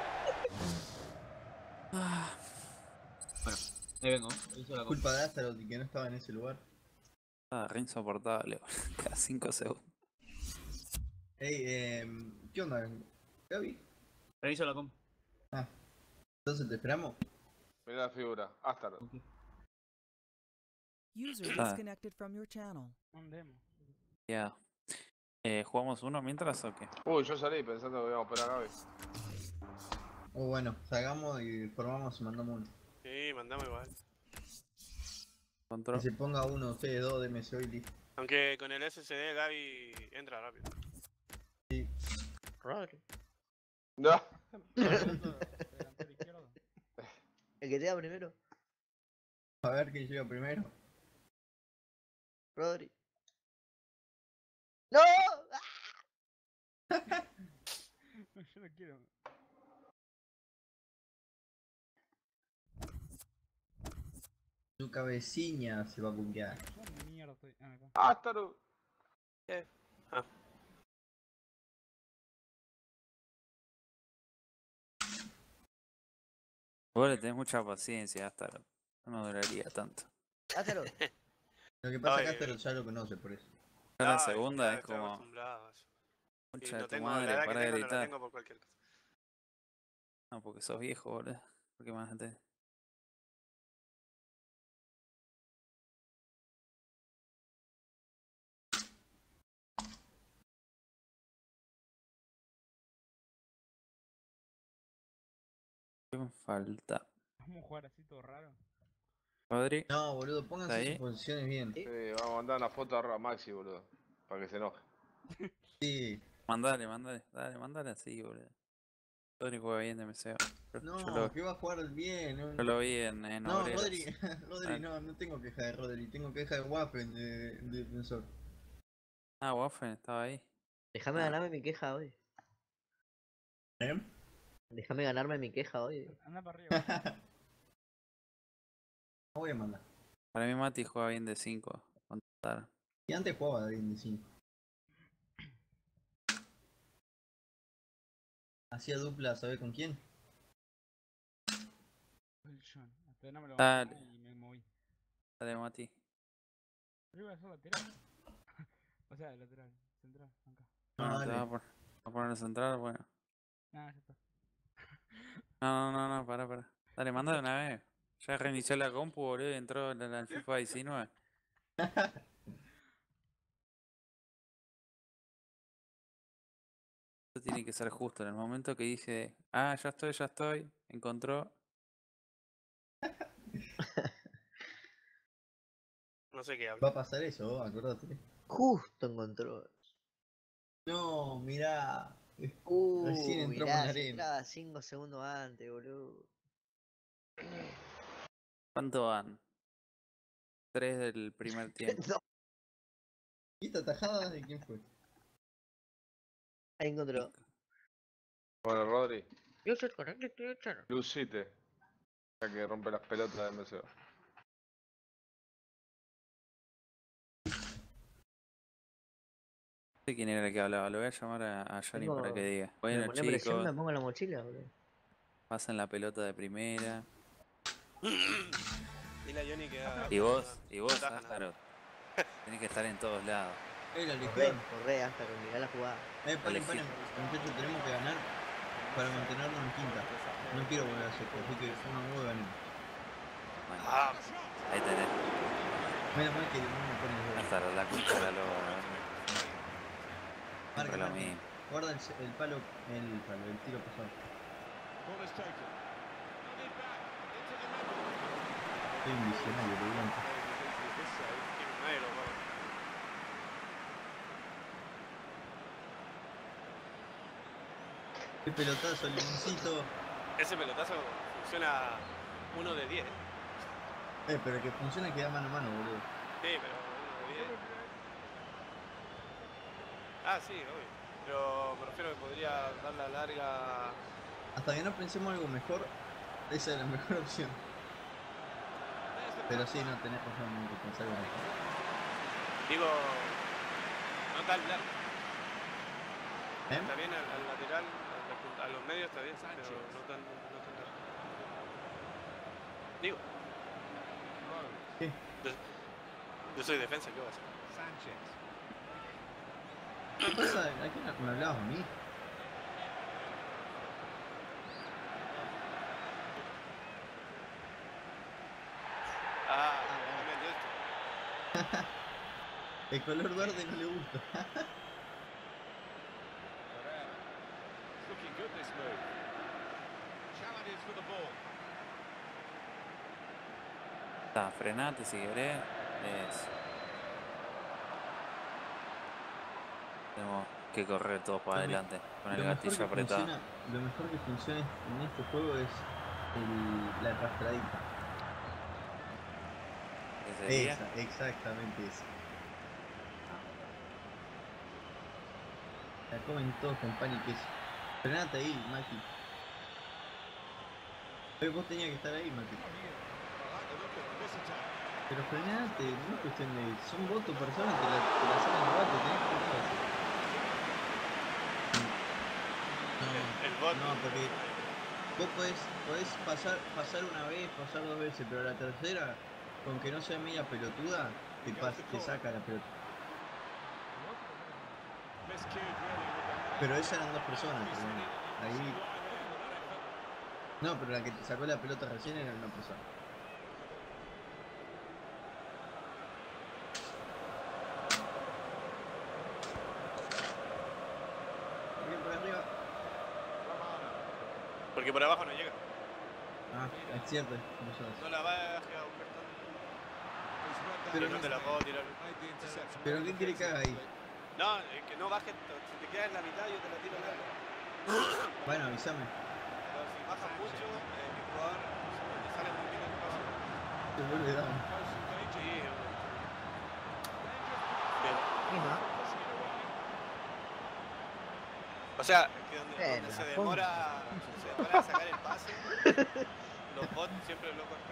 Ah. Bueno, ahí vengo. Hizo la Culpa de Astaroth que no estaba en ese lugar. Ah, re insoportable, cada cinco segundos. Ey, eh, ¿qué onda, Gaby? Reviso la comp. Ah, entonces te esperamos. Mirá la figura, Astaroth. Okay. User Ah. disconnected from your channel. Andemos. Ya. Eh, ¿Jugamos uno mientras o qué? Uy, yo salí pensando que íbamos a esperar a Gaby. O bueno, sacamos y formamos y mandamos uno. Sí, mandamos igual. Control. Que se ponga uno, ustedes dos de M S O y listo. Aunque con el S S D Gaby entra rápido. Sí. Rodri. No. El que llega primero. A ver quién llega primero. Rodri. ¡No! No, yo no quiero. Su cabecilla se va a buguear. ¿Dónde mierda estoy? Ah, acá. Astaroth. ¿Qué? Ah. Vos le tenés mucha paciencia, Gastaro. No duraría tanto. Astaroth. Lo que pasa es que Ay, Astaroth ya lo conoce por eso. Ya la Ay, segunda ya es estoy como. acostumbrado a eso. Y Concha de no tu tengo, la madre, edad que para de tengo no la gritar. tengo por cualquier cosa. No, porque sos viejo, boludo. ¿Por qué más gente? ¿Qué me falta? Vamos a jugar así todo raro. Rodri. No, boludo, pónganse ¿Está ahí? sus posiciones bien. Sí, vamos a mandar una foto a Maxi, boludo. Para que se enoje. Sí. Mandale, mandale, dale, mandale así, boludo. Rodri juega bien de M C O. Yo, No, yo lo, que va a jugar bien. No, yo lo vi en, en no Obreros. Rodri, Rodri, Ah. no, no tengo queja de Rodri, tengo queja de Waffen, de, de defensor. Ah, Waffen estaba ahí. Déjame Ah. ganarme mi queja hoy. ¿Eh? Déjame ganarme mi queja hoy. Anda para arriba. No voy a mandar. Para mí Mati juega bien de cinco. Y antes jugaba de veinticinco. Hacía dupla, ¿sabes con quién? El John. Hasta no me lo Dale. y me moví. Dale, Mati. Arriba de lateral. O sea, de lateral. Central. Acá. Bueno, Ah, te dale. vas a poner, a poner central, bueno. Ah, ya está. No, no, no, no, pará, pará. Dale, manda de una vez. Ya reinicié la compu, boludo, y entró en el FIFA diecinueve. Esto tiene que ser justo. En el momento que dije, ah, ya estoy, ya estoy, encontró. No sé qué habla. Va a pasar eso, acordate. Justo encontró. No, mirá. Uh, Recién entró mirá, con la si arena. entraba cinco segundos antes, boludo. ¿Cuánto van? Tres del primer tiempo. No. ¿Y esta tajada de quién fue? Ahí encontró. Bueno, Rodri, Yo soy correcto, yo soy lucite. Ya que rompe las pelotas de M C O. No sé quién era el que hablaba, lo voy a llamar a, a Johnny Tengo- para que diga. Me Bueno, pone presión, chicos, me pongo la mochila, boludo. pasen la pelota de primera. Dile a Johnny que haga- Y vos, y vos, no ataja nada. Ájaro, tenés que estar en todos lados. Eh, la Corre, Legión. corre hasta que mirá la jugada. Eh, paren, Elegí. paren. Muchachos, tenemos que ganar para mantenernos en quinta. No quiero volver a sexto, así que una nueva ganemos. Bueno, Ah, ahí tenés. Menos mal que no me ponen el gol. Hasta la concha de la loba. Marca, Siempre lo marca. mismo. Guarda el, el palo, el palo, el tiro pasado. Ball is taken. Nodded back into the middle. Soy un visionario, lo digo antes. This save. nadie lo juega. Qué pelotazo, limoncito. Ese pelotazo funciona uno de diez. Eh, pero que funciona que da mano a mano, boludo. Sí, pero uno de diez. Ah, sí, obvio. Pero me refiero que podría dar la larga. Hasta que no pensemos algo mejor, esa es la mejor opción. Pero sí, no tenés razón en que pensar algo mejor. Digo, no tan larga. ¿Eh? Está bien al, al lateral, a, a los medios está bien, pero no tan, no tan largo. Digo. ¿Qué? Yo, yo soy defensa, ¿qué vas a hacer? ¿Qué pasa? ¿A quién me hablabas a mí? Ah, el color verde no le gusta. Looking good this move. Challenges for the ball. Está, frenate si querés. Es... Tenemos que correr todos para Lo me- adelante con el lo mejor gatillo que apretado. funciona- Lo mejor que funciona en este juego es el, la arrastradita. ¿Qué sería? Esa, exactamente esa. La comen todos con pan y queso. Frenate ahí, Mati. Pero vos tenías que estar ahí, Mati. Pero frenate, no es cuestión de... Son votos personas, te la, te la sacan de voto, tenés que estar así. No, el bot. no, porque vos podés, podés pasar, pasar una vez, pasar dos veces, pero la tercera, con que no sea media pelotuda, te, pas, te saca la pelota. Pero esas eran dos personas, pero bueno, ahí... No, pero la que te sacó la pelota recién era una persona. Bien por arriba. Porque por abajo no llega. Ah, es cierto, no sabes. No la baje a buscar tanto. Pero Si no no- te la puedo tirar. ¿Pero qué quiere que haga ahí? No, es que no baje, si te quedas en la mitad yo te la tiro larga. Bueno, avísame. Pero si bajas mucho, eh, mi jugador te sale muy bien el paso. Te vuelve down. Sí, bien. O sea, que donde, Eh, donde la se forma. demora, se demora a sacar el pase, los bots siempre lo cortan.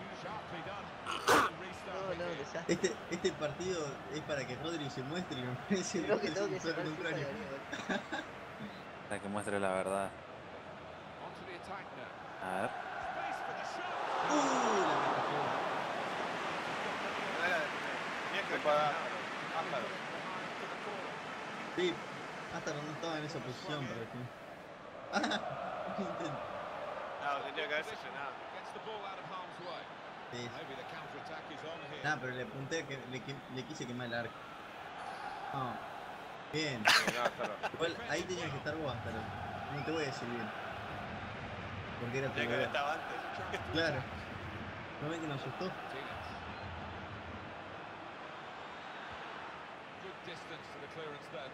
No, no, desastre. Este, este partido es para que Rodri se muestre y me parece Creo que es tengo que todo sacar lo el FIFA contrario. de arriba. Para que muestre la verdad. Onto the attack now. A ver. Uh, la que cayó. Tenías que No puede dar. Pájaro. Sí, hasta no estaba en esa posición para que... Ah, intento. No, tendría que haberse frenado. Gets the ball out of harm's way. Sí. Maybe the counter attack is on here. Nah, pero le apunté que le, que- le quise quemar el arco. No. Bien. Igual ahí tenías que estar vos, hasta no te voy a decir bien. Porque era tu Tenía que haber lugar. estado antes. Claro. ¿No ven que nos asustó? Good distance to the clearance then.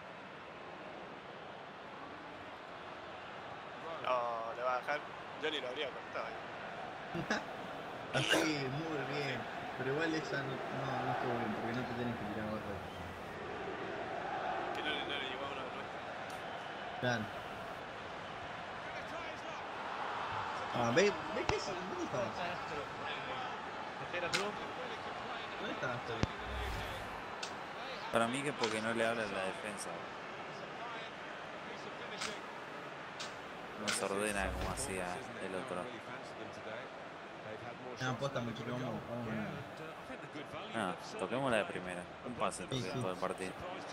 No, le va a dejar. Yo ni lo habría cortado. ¿eh? Así, muy bien. Pero igual esa no, no, no estuvo bien, porque no te tenés que tirar abajo. Que no, le- no le llegó a uno de nuestros. Claro. Ah, ¿ves ve que eso? ¿Dónde estabas? ¿Dónde estabas? Para mí que porque no le habla la defensa. No se ordena como hacía el otro. No, aposta mucho que vamos, vamos a ganar. Ah, toquémosla de primera. Un pase toque Sí, sí. todo el partido.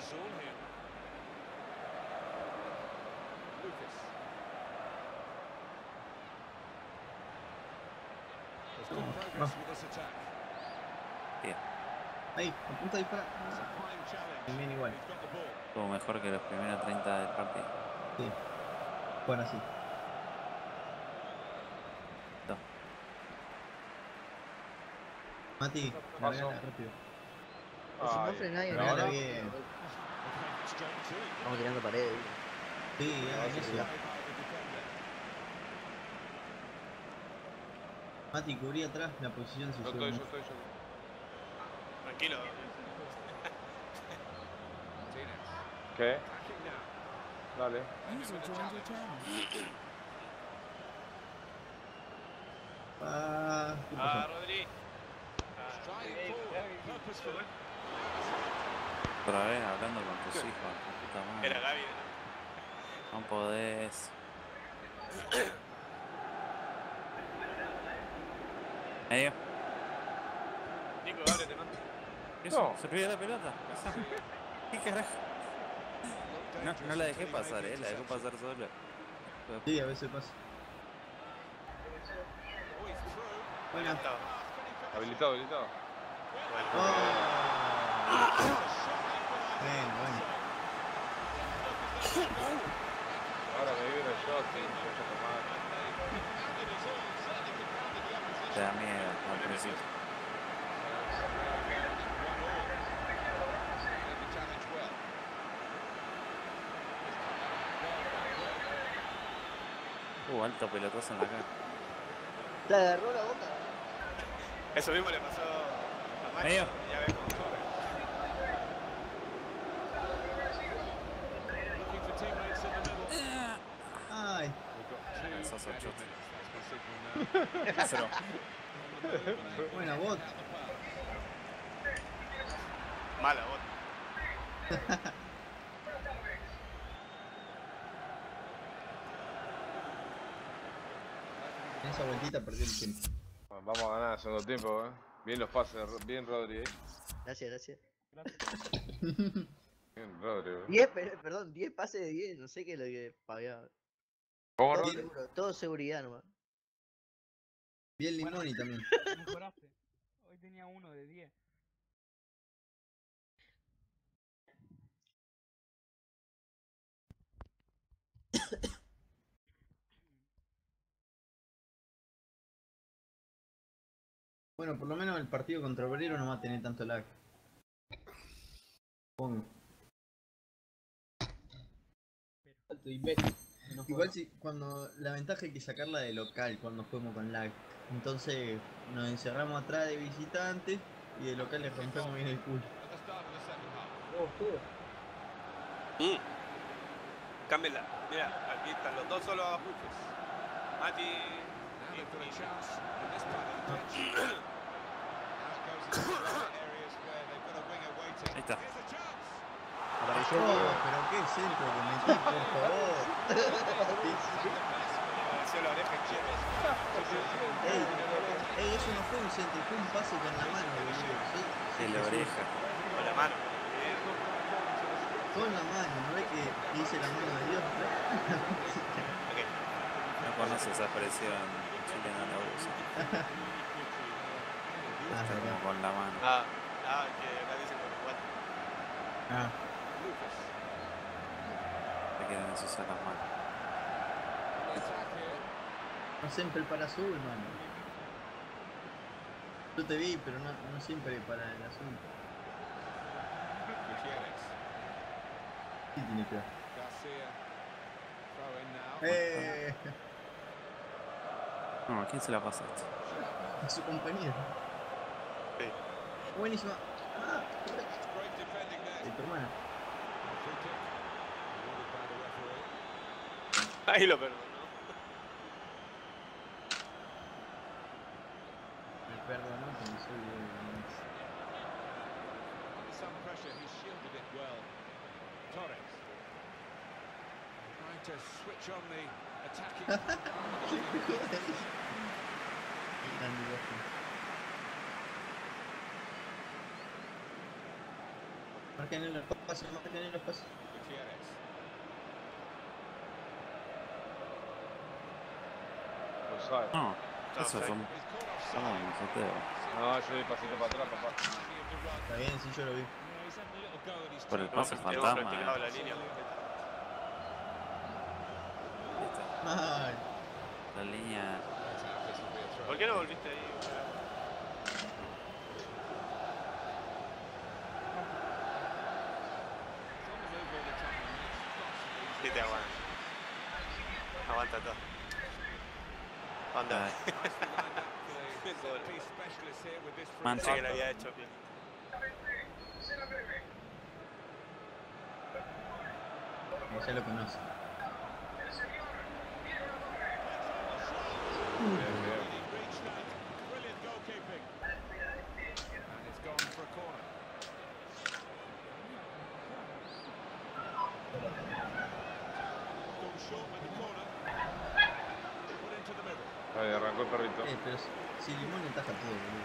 There's good progress Vamos. with this attack. Bien. Ahí, apunta y dispara. It's a prime challenge. Bien igual. He's got the ball. Estuvo mejor que los primeros treinta del partido. Sí. Bueno, sí. No. Mati, Pasó. largala rápido. Pues si no Ay, frenás y pero nada, ahora bien. vamos tirando paredes. Sí, hagan eso. Mati, cubrí atrás la posición si Yo sube estoy, yo mucho. estoy, yo estoy. Tranquilo. ¿Qué? Dale. Ah, ¿qué pasó? Ah, Rodri. Otra vez hablando con tus hijos. Puta madre. Era Gaby. No podés. Medio. Nico, ábrete, ¿no? Eso, No. se olvidó la pelota. ¿Qué carajo? No, no la dejé pasar, eh, la dejó pasar sola. Sí, a veces pasa. Bueno, Habilitado, habilitado. oh. Bueno, bueno. Ahora me viene el shot, sí, yo ya tomar. Te da miedo al principio. Uh, alto pelotazo en la cara. Te agarró la boca. Eso mismo le pasó a Mario. Medio. Ya ves cómo corre. Ay. Sos ocho. Cero. Buena bot. Mala bot. En esa vueltita perdí el tiempo. Bueno, vamos a ganar el segundo tiempo, eh. Bien los pases, bien Rodri, eh. Gracias, gracias. Bien Rodri, eh. diez, perdón, diez pases de diez, no sé qué es lo que pagaba. ¿Cómo Todo Rodri? seguro, todo seguridad nomás. Bien Limoni también. Mejoraste. Hoy tenía uno de diez. Bueno, por lo menos el partido contra Obrero no va a tener tanto lag. Supongo. Igual si cuando la ventaja hay que sacarla de local cuando juguemos con lag. Entonces nos encerramos atrás de visitantes y de local les rompemos bien el culo. Mm. Cámbiala. Mira, aquí están los dos solo ajustes. Mati y Ahí está. Apareció. Oh, pero qué centro que metí, por favor. Apareció la oreja izquierda. Ey, ey, eso no fue un centro, fue un pase con la mano, boludo. Sí, sí, En la oreja. Con la mano. con la mano, ¿no ves que dice la mano de Dios? Okay. No conoce esa expresión chilena, la usa. Está como con la mano. Ah, ah, que acá dicen con el guante. Ah. Te quieren ensuciar las manos. No siempre para azul, mano. Yo te vi, pero no, no siempre para el azul. Sí, tiene que ver. Eh, No, ¿a quién se la pasaste? a su compañero. Sí. Buenísima. Ah, de tu hermana. Ahí lo perdonó. Me perdonó porque soy de... Some pressure, he shielded it well. Torres trying to switch on the attacking. Marquen en los pasos, marquen en los pasos. Offside. No, eso son. Estamos en sorteo. No, yo di pasito para atrás, papá. Está bien, sí, yo lo vi. Por el pase No, fantasma. tenemos practicado eh. la línea completa. Ay, La línea. ¿Por qué no volviste ahí? Sí, te aguanta. Aguanta todo. Anda. Manso. Pensé que lo había hecho bien. ya lo conoce. Bien, bien. Brilliant goalkeeping. And it's gone for a corner. Ahí arrancó el perrito. Eh, pero si, si Limón ataja todo, boludo.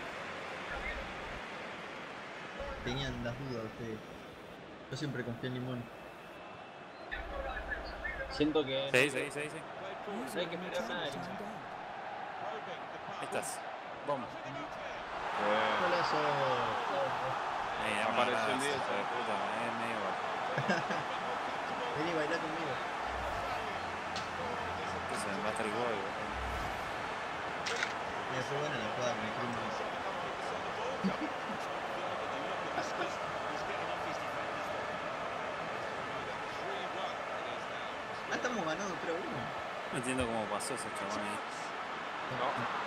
Tenían las dudas ustedes. Yo siempre confío en Limón. Siento que. Sí, sí, sí, sí. No hay que esperar nada de eso. Ahí estás. Bomba. Eh, Golazo. Ahí, dame Apareció abrazo, el diez. hijo de puta, me es medio igual. Vení, bailá conmigo. Que se me va a estar igual, boludo. Me fue buena la jugada, me primo. Ah, estamos ganando tres uno. No entiendo cómo pasó ese chabón ahí. no.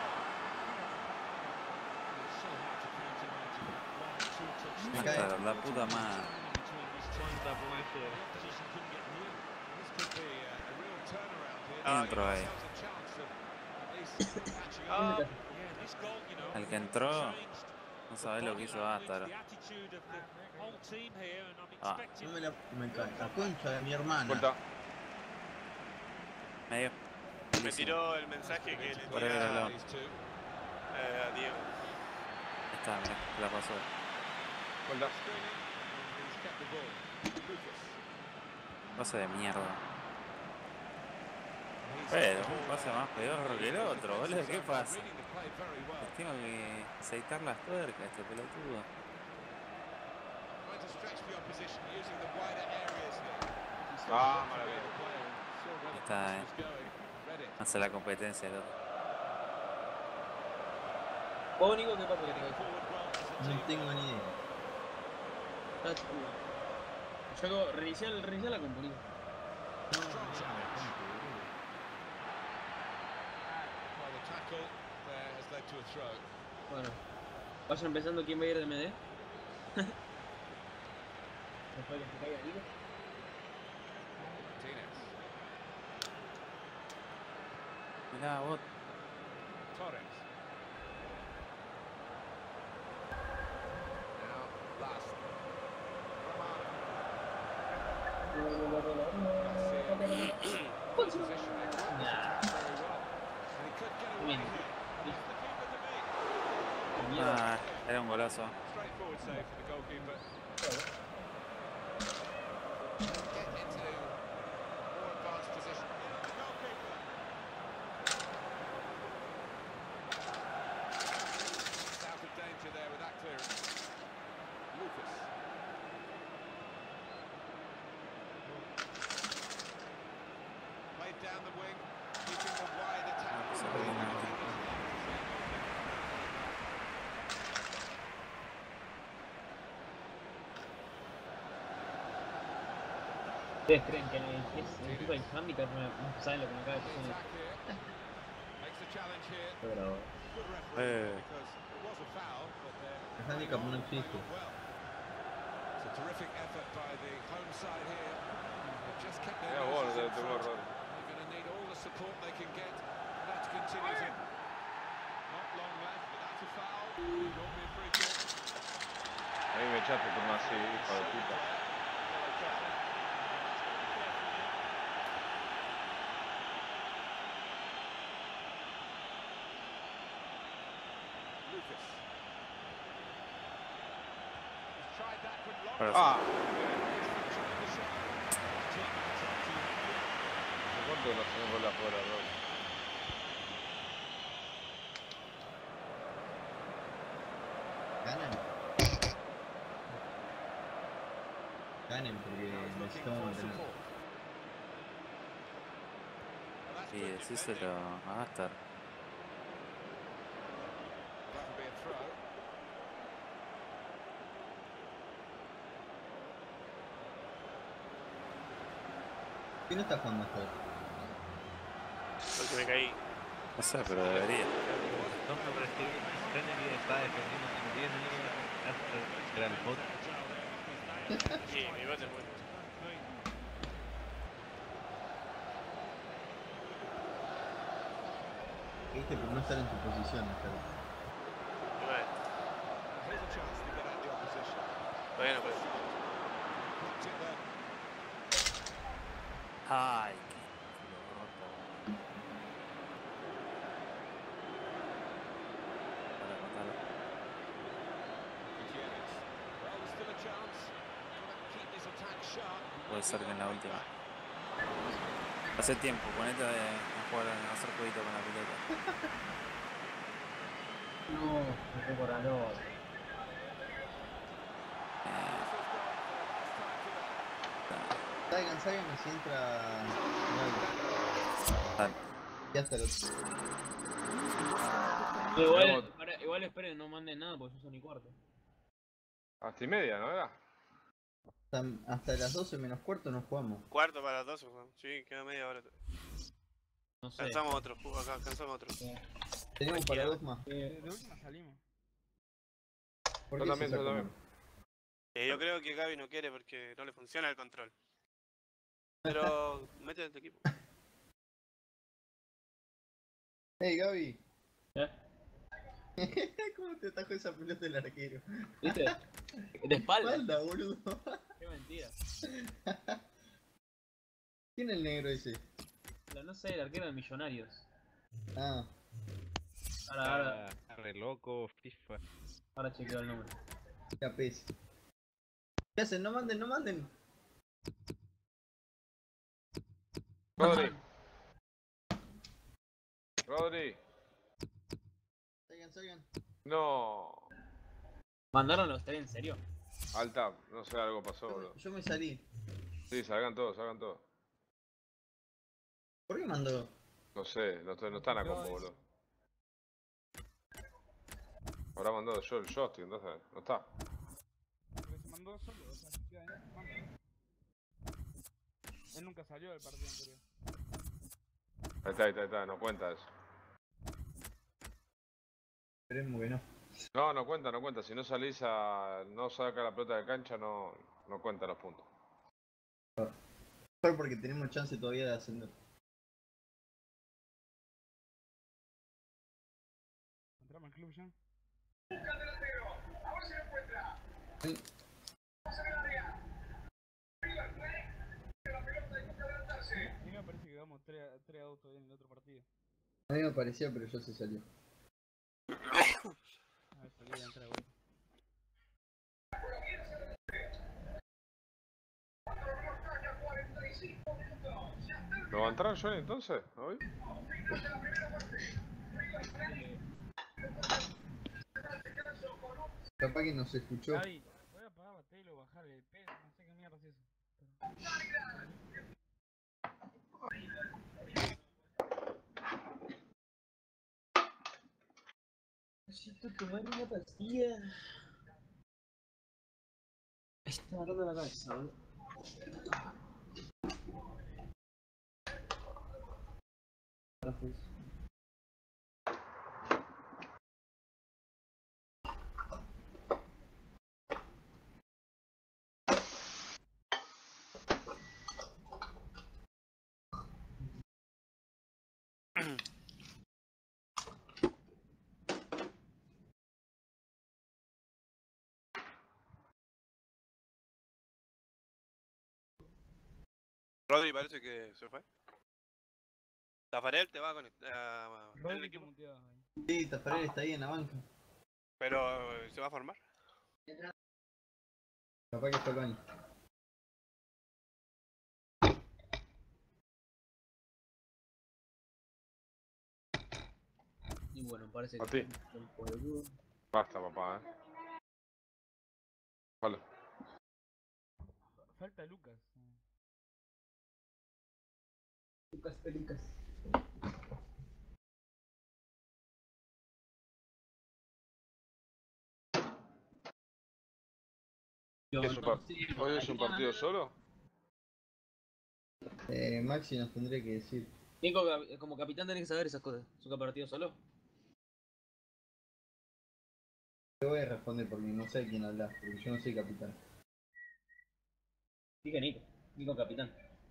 Me cae. Hasta la puta madre. ¿Quién entró ahí? El que entró, no sabés lo que hizo Astaro. Ah, No me la, me cae. La concha de mi hermana. Vuelta. medio. Me tiró el mensaje que le Por tiré ahí a, al lado. eh, a Diego. Ahí está, mirá, la pasó. Vuelta. Pase de mierda. Pero, un pase más peor que el otro, boludo. ¿Qué pasa? Les tengo que aceitar las tuercas, este pelotudo. Ah, maravilla. Ahí está, eh. Hace la competencia el otro. ¿Vos, Nico, qué pasa que te caes? No tengo ni idea. Yo hago reiniciar, reiniciar la compu, Nico. Bueno, vayan empezando quién va a ir de M D. Después que se caiga Nico. Mirá, vos. Ah, era un golazo. ¿Ustedes creen que es el tipo de handicap no saben lo que me acaba de pasar? Pero... Eh. El handicap no existe. Mira vos, de tu horror. A mí me echaste por una así, hijo de puta. Ah. ¿Cuánto nos hacemos la fuera, Roy? Ganan. Ganen porque necesitamos mantener. Y decíselo a Astar. ¿Quién no está jugando hasta ahora? Porque me caí. No sé, pero debería. No, pero es que Kennedy está defendiendo muy bien, ¿no? Era el bot. Sí, mi bot es muy. Viste por no estar en tu posición hasta ahora. Y bueno. Todavía no puedo. Ay, qué culo roto. Puede ser que en la última. Hace tiempo, ponete a, a jugar a hacer jueguito con la pelota. No, me fue por algo. Salgan, salgan y si entra. Dale. Ya está el otro. Igual, para, igual esperen, no manden nada porque ya son y cuarto. Hasta y media, ¿no era? Hasta, hasta las doce menos cuarto nos jugamos. Cuarto para las doce, weón. Sí, queda media hora. No sé. Cansamos otro, juego acá, cansamos otro. Tenemos para dos más. De última salimos. ¿Por Yo qué también, se yo sacó también. uno? Eh, yo creo que Gaby no quiere porque no le funciona el control. Pero mete el equipo. Hey Gaby. ¿Eh? ¿Cómo te atajó esa pelota el arquero? ¿Viste? De espalda. Espalda, boludo. Qué mentira. ¿Quién es el negro ese? La, no sé, el arquero de Millonarios. Ah. Ahora, ahora. Ah, re loco, FIFA. Ahora chequeo el número. La pez. ¿Qué hacen? No manden, no manden. Rodri. Rodri. Salgan, salgan. No. ¿Mandaron los tres en serio? Alta, no sé, algo pasó, Yo, boludo. yo me salí. Sí, salgan todos, salgan todos. ¿Por qué mandó? No sé, no, no están a combo, boludo. Habrá mandado yo el joystick, entonces no está. Porque se mandó solo, o sea, se queda ahí. Manda. Él nunca salió del partido anterior. Ahí está, ahí está, ahí está, no cuenta eso. Esperemos que no. No, no cuenta, no cuenta. Si no salís a. No saca la pelota de cancha, no, no cuenta los puntos. Solo porque tenemos chance todavía de ascender. Entramos al club ya. Sí. A mí me parece que quedamos tres a dos todavía en el otro partido. A mí me parecía, pero ya se salió. A ver, salí de entrar, güey. ¿No va a entrar Johnny entonces? ¿Hoy? Capaz que nos escuchó. Gaby, voy a apagar la tele o bajar el peso, no sé qué mierda es eso. Necesito tomar una pastilla. Me está agarrando la cabeza, ¿no? Gracias. Rodri parece que se fue. Tafarel te va a conectar uh, el equipo. Sí, Tafarel está ahí en la banca. Pero ¿se va a formar? Capaz que está al baño. Y bueno, parece que... A ti. Basta, papá, eh. Vale. Falta Lucas. Lucas Pelucas. ¿Qué es un par- ¿Hoy es un partido solo? Eh, Maxi nos tendría que decir. Nico, como capitán tenés que saber esas cosas. ¿Es un partido solo? Te voy a responder porque no sé de quién hablas, porque yo no soy capitán. Dije Nico. Nico capitán.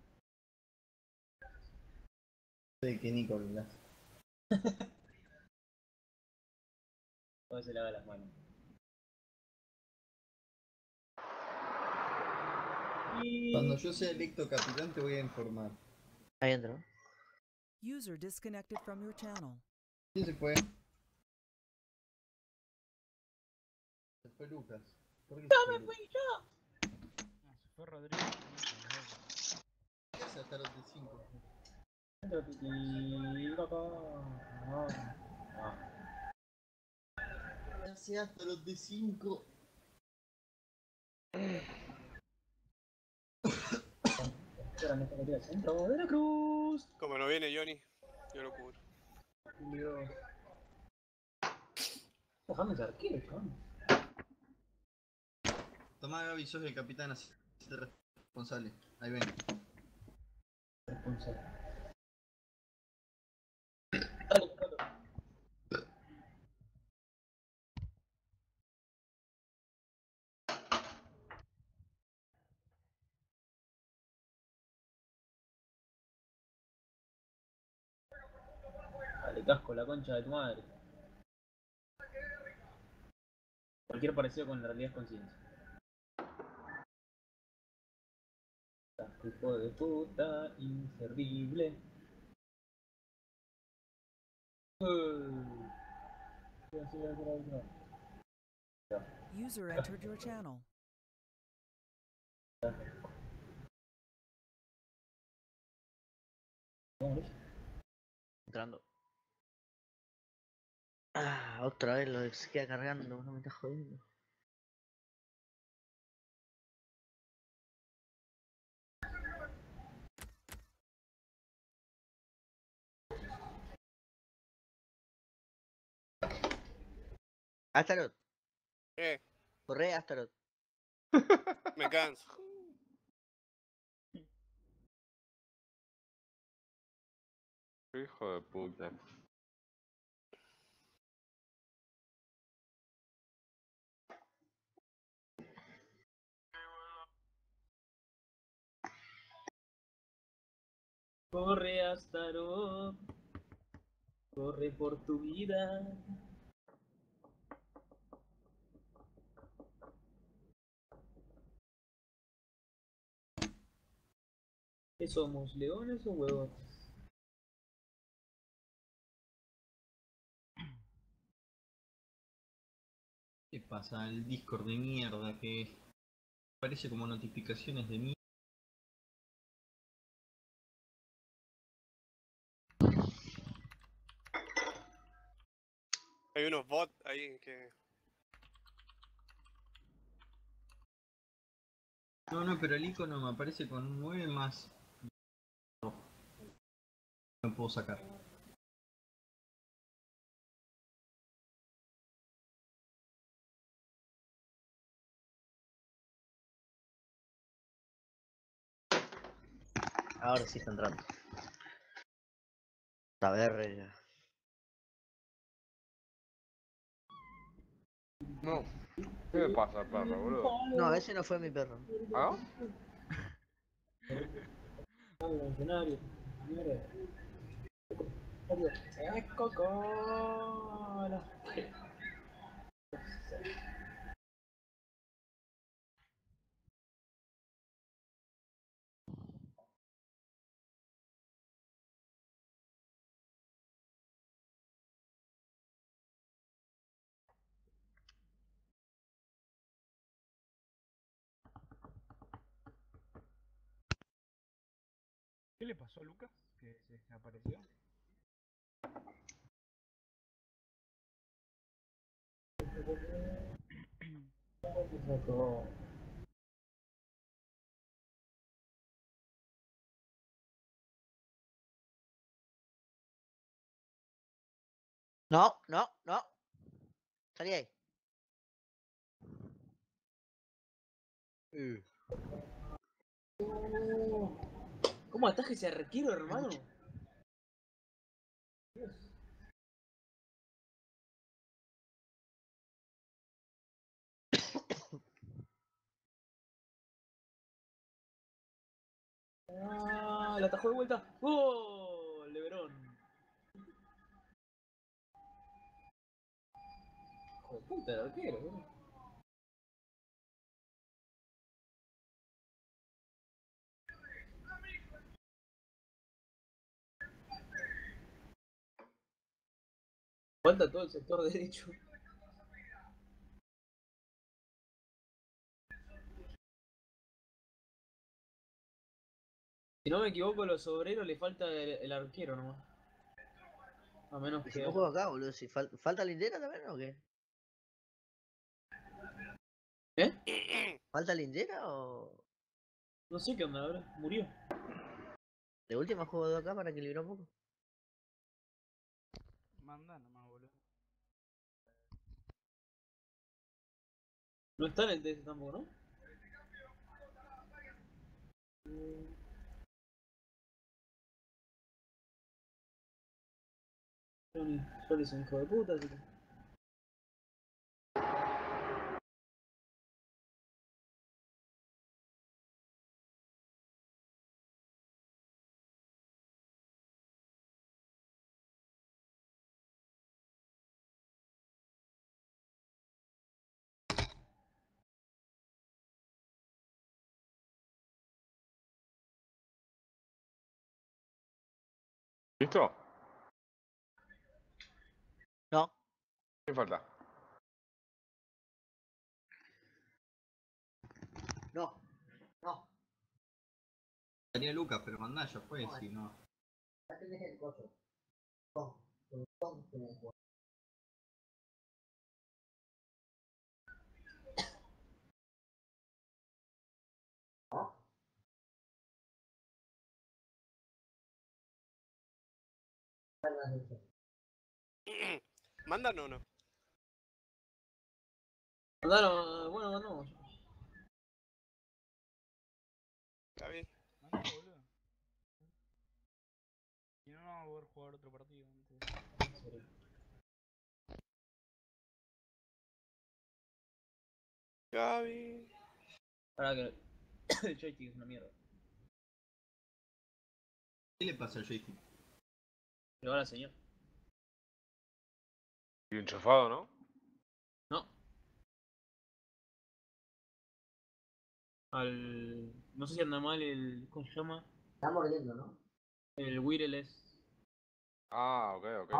No sé de qué Nico hablas. A veces se lava las manos. Cuando yo sea electo capitán te voy a informar. Ahí entró. User disconnected from your channel. ¿Quién se fue? Se fue Lucas. ¿Por qué se ¡No fue me Lucas? fui yo! Ah, se Fue Rodrigo. ¿Qué hace hasta los de cinco? ¿Qué hace hasta los de cinco? Centro de la Cruz. Como no viene Johnny, yo lo cubro. Dios. Déjame ser arquero, chaval. Tomá, Gaby, sos el capitán, así te responsable. Ahí ven. Responsable. Dale, casco, la concha de tu madre. Cualquier parecido con la realidad es conciencia. Hijo de puta, inservible. User entered your channel. Entrando. Ah, otra vez lo que se queda cargando, no me está jodiendo. Astaroth. ¿Qué? Corre, Astaroth. Me canso. Hijo de puta. Corre, Astaroth. Corre por tu vida. ¿Qué somos, leones o huevones? ¿Qué pasa? El Discord de mierda que aparece como notificaciones de mierda. Hay unos bots ahí que... No, no, pero el icono me aparece con nueve más. No, no puedo sacar. Ahora sí está entrando. A ver, ya. No. ¿Qué me pasa, perro, boludo? No, ese no fue mi perro. ¿Ah? Coca-Cola. ¿Qué le pasó a Lucas? Que se desapareció. No, no, no. Salí ahí. ¿Cómo ataje ese arquero, hermano? Ah, la atajó de vuelta. ¡Oh! Leverón. Hijo de puta, el arquero, bro. Falta todo el sector derecho. Si no me equivoco, a los obreros le falta el, el arquero nomás. A menos Y que. si no juego acá, boludo, si fal- ¿falta Lindera también o qué? ¿Eh? ¿Falta Lindera o...? No sé qué onda ahora. Murió. De última juego de acá para equilibrar un poco. Manda nomás, boludo. No está en el D S tampoco, ¿no? Sony, Sony es un hijo de puta, así que. ¿Listo? No. ¿Qué falta? No. No. Estaría Lucas, pero mandá, ya fue, si no. Ya tenés el coso. Con, con, con, tenés que jugar. ¿Mandan o no? Mandaron, bueno, mandamos. Está bien. Manda, boludo. Si no, no vamos a poder jugar otro partido antes. Gaby. Para que el joystick es una mierda. ¿Qué le pasa al joystick? Pero ahora, señor. Y enchufado, ¿no? No. Al. No sé si anda mal el. ¿Cómo se llama? Está mordiendo, ¿no? El wireless. Ah, ok, ok.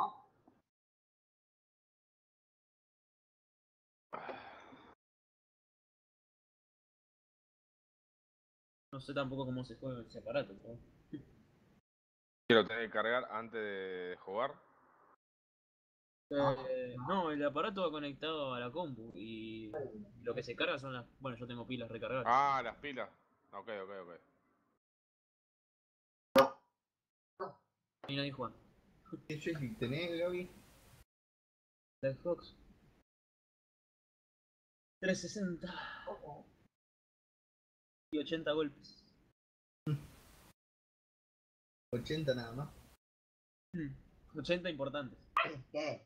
No sé tampoco cómo se juega ese aparato, pero. ¿Quiero tener que cargar antes de jugar? Eh, no, el aparato va conectado a la compu y lo que se carga son las. Bueno, yo tengo pilas recargadas. Ah, las pilas. Ok, ok, ok. Y nadie juega. ¿Qué joystick tenés, Gaby? La Xbox trescientos sesenta y ochenta golpes. ochenta nada más. ochenta importantes. ¿Qué?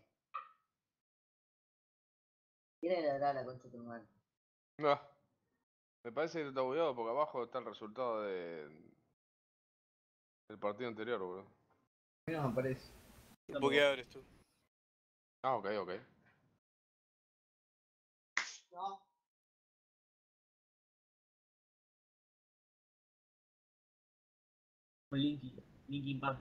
Tiene que dar la concha de tu madre. No. Me parece que está bugueado porque abajo está el resultado de... del partido anterior, boludo. A mí no me aparece. Un bugueado eres tú. Ah, ok, ok. No. Un Linkin, Linkin Park.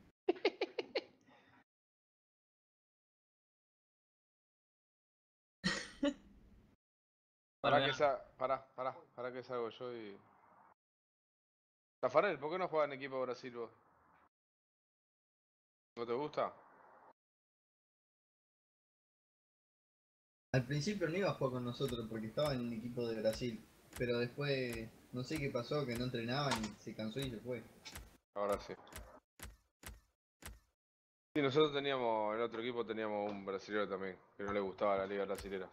Pará que sa... Pará, pará, pará que salgo yo y... Tafarel, ¿por qué no juegas en equipo de Brasil vos? ¿No te gusta? Al principio no iba a jugar con nosotros porque estaba en un equipo de Brasil. Pero después, no sé qué pasó, que no entrenaban y se cansó y se fue. Ahora sí. Sí, nosotros teníamos, en otro equipo teníamos un brasileño también, que no le gustaba la liga brasilera.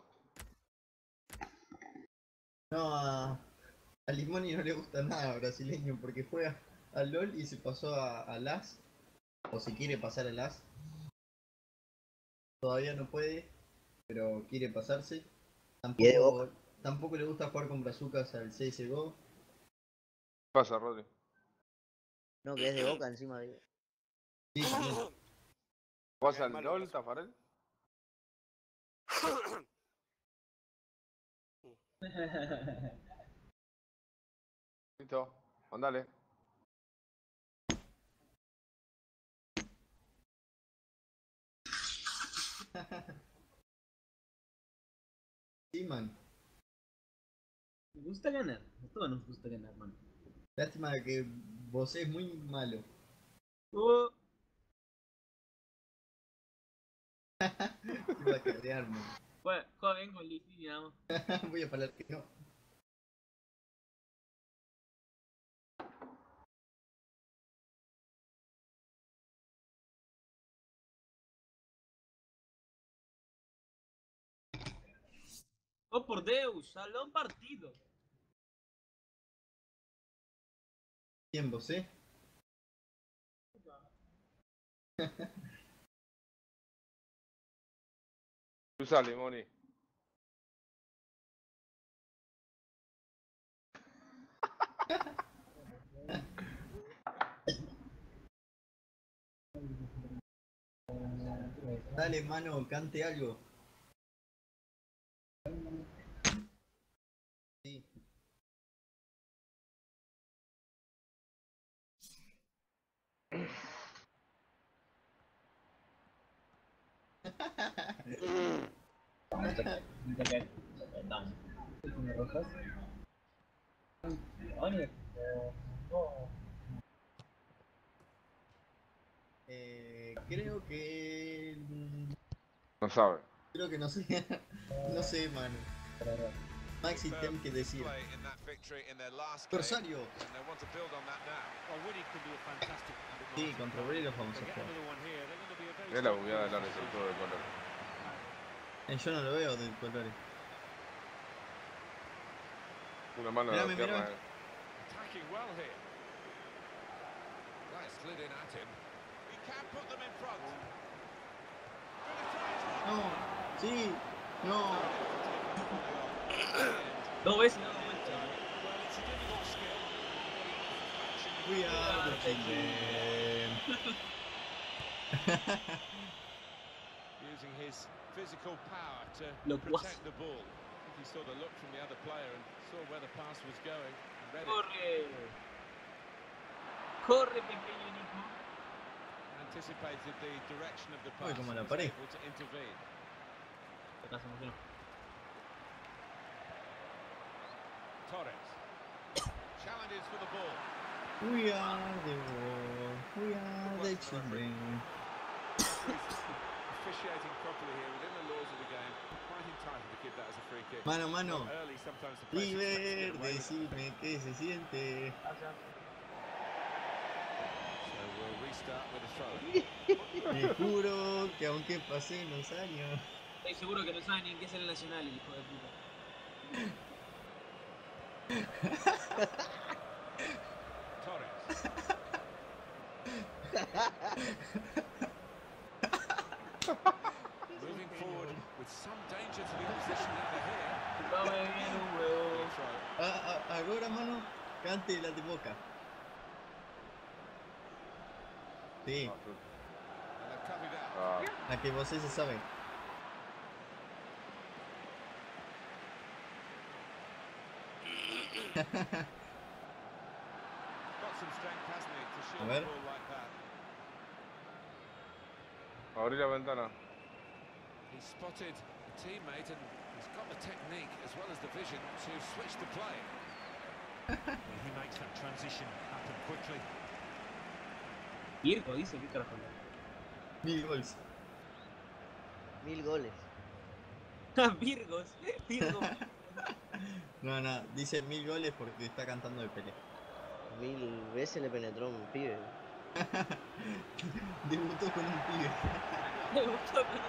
No, a, a Limoni no le gusta nada brasileño porque juega al LOL y se pasó a, a Las. O se quiere pasar a Las. Todavía no puede, pero quiere pasarse. Tampoco, tampoco le gusta jugar con brazucas al C S G O. ¿Qué pasa, Rodri? No, que es de Boca encima de... Sí, también. ¿Jugás al LOL, Tafarel? Listo, andale. Sí, man. Me gusta ganar. A todos nos gusta ganar, man. Lástima que Vos es muy malo. Uh. Iba a cargarme. Bueno, joven con Lizzy, nada más. Voy a parar que no. Oh, por Deus, saló un partido. ¿Quién vos, eh? Usa Limoni. Dale, mano, cante algo. Sí. Eh, creo que... No sabe. Creo que no sé. No sé, mano. Maxi Tem que decir. Corsario. Sí, contra Bray los vamos a jugar. Es la bugueada del área, sobre todo de color. Eh, yo no lo veo de colores. Una mano de la Mírame, tierra. mira. Attacking well here. Right, slid in at him. He can put them in front. No, sí, no. Dos veces no me mancha. We are the children. Using his physical power to Look, protect the ball. He saw the look from the other player and saw where the pass was going. And read it. Corre. Corre, pequeño Nico. Anticipated the direction of the Uy, pass. como la Was pared. able to intervene. Torres challenges for the ball. We are the world. We are the children. Officiating properly here within the laws of the game. Quite entitled to give that as a free kick. Mano, mano. Not early, sometimes the press expects to River, get away with it. decime qué se siente. So we'll restart with a throw. Te juro que aunque pasen los años. Estoy seguro que no saben ni en qué es el Nacional, el hijo de puta. Torres. Moving forward with some danger to the opposition over here. Dame bien un huevo. Ah, ah, ahora, mano, cante la de Boca. Sí, And they've cut it out. Ah, la que vos se sabe. Got some strength, hasn't he, to shield A the ver. ball like that. abrí la ventana. He's spotted a teammate and he's got the technique as well as the vision to switch the play. He makes that transition happen quickly. Virgo dice, ¿qué carajo? Mil goles. Mil goles. Virgos, Virgo. No, no, dice mil goles porque está cantando de pelea. Mil veces le penetró a un pibe. Debutó con un pibe. Me gustó, pero...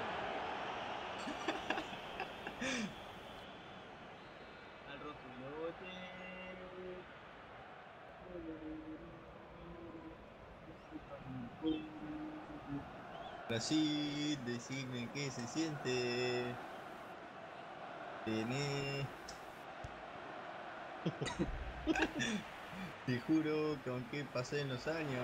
Al rotulote. Brasil, decime qué se siente. Tené. Te juro que aunque pasen los años.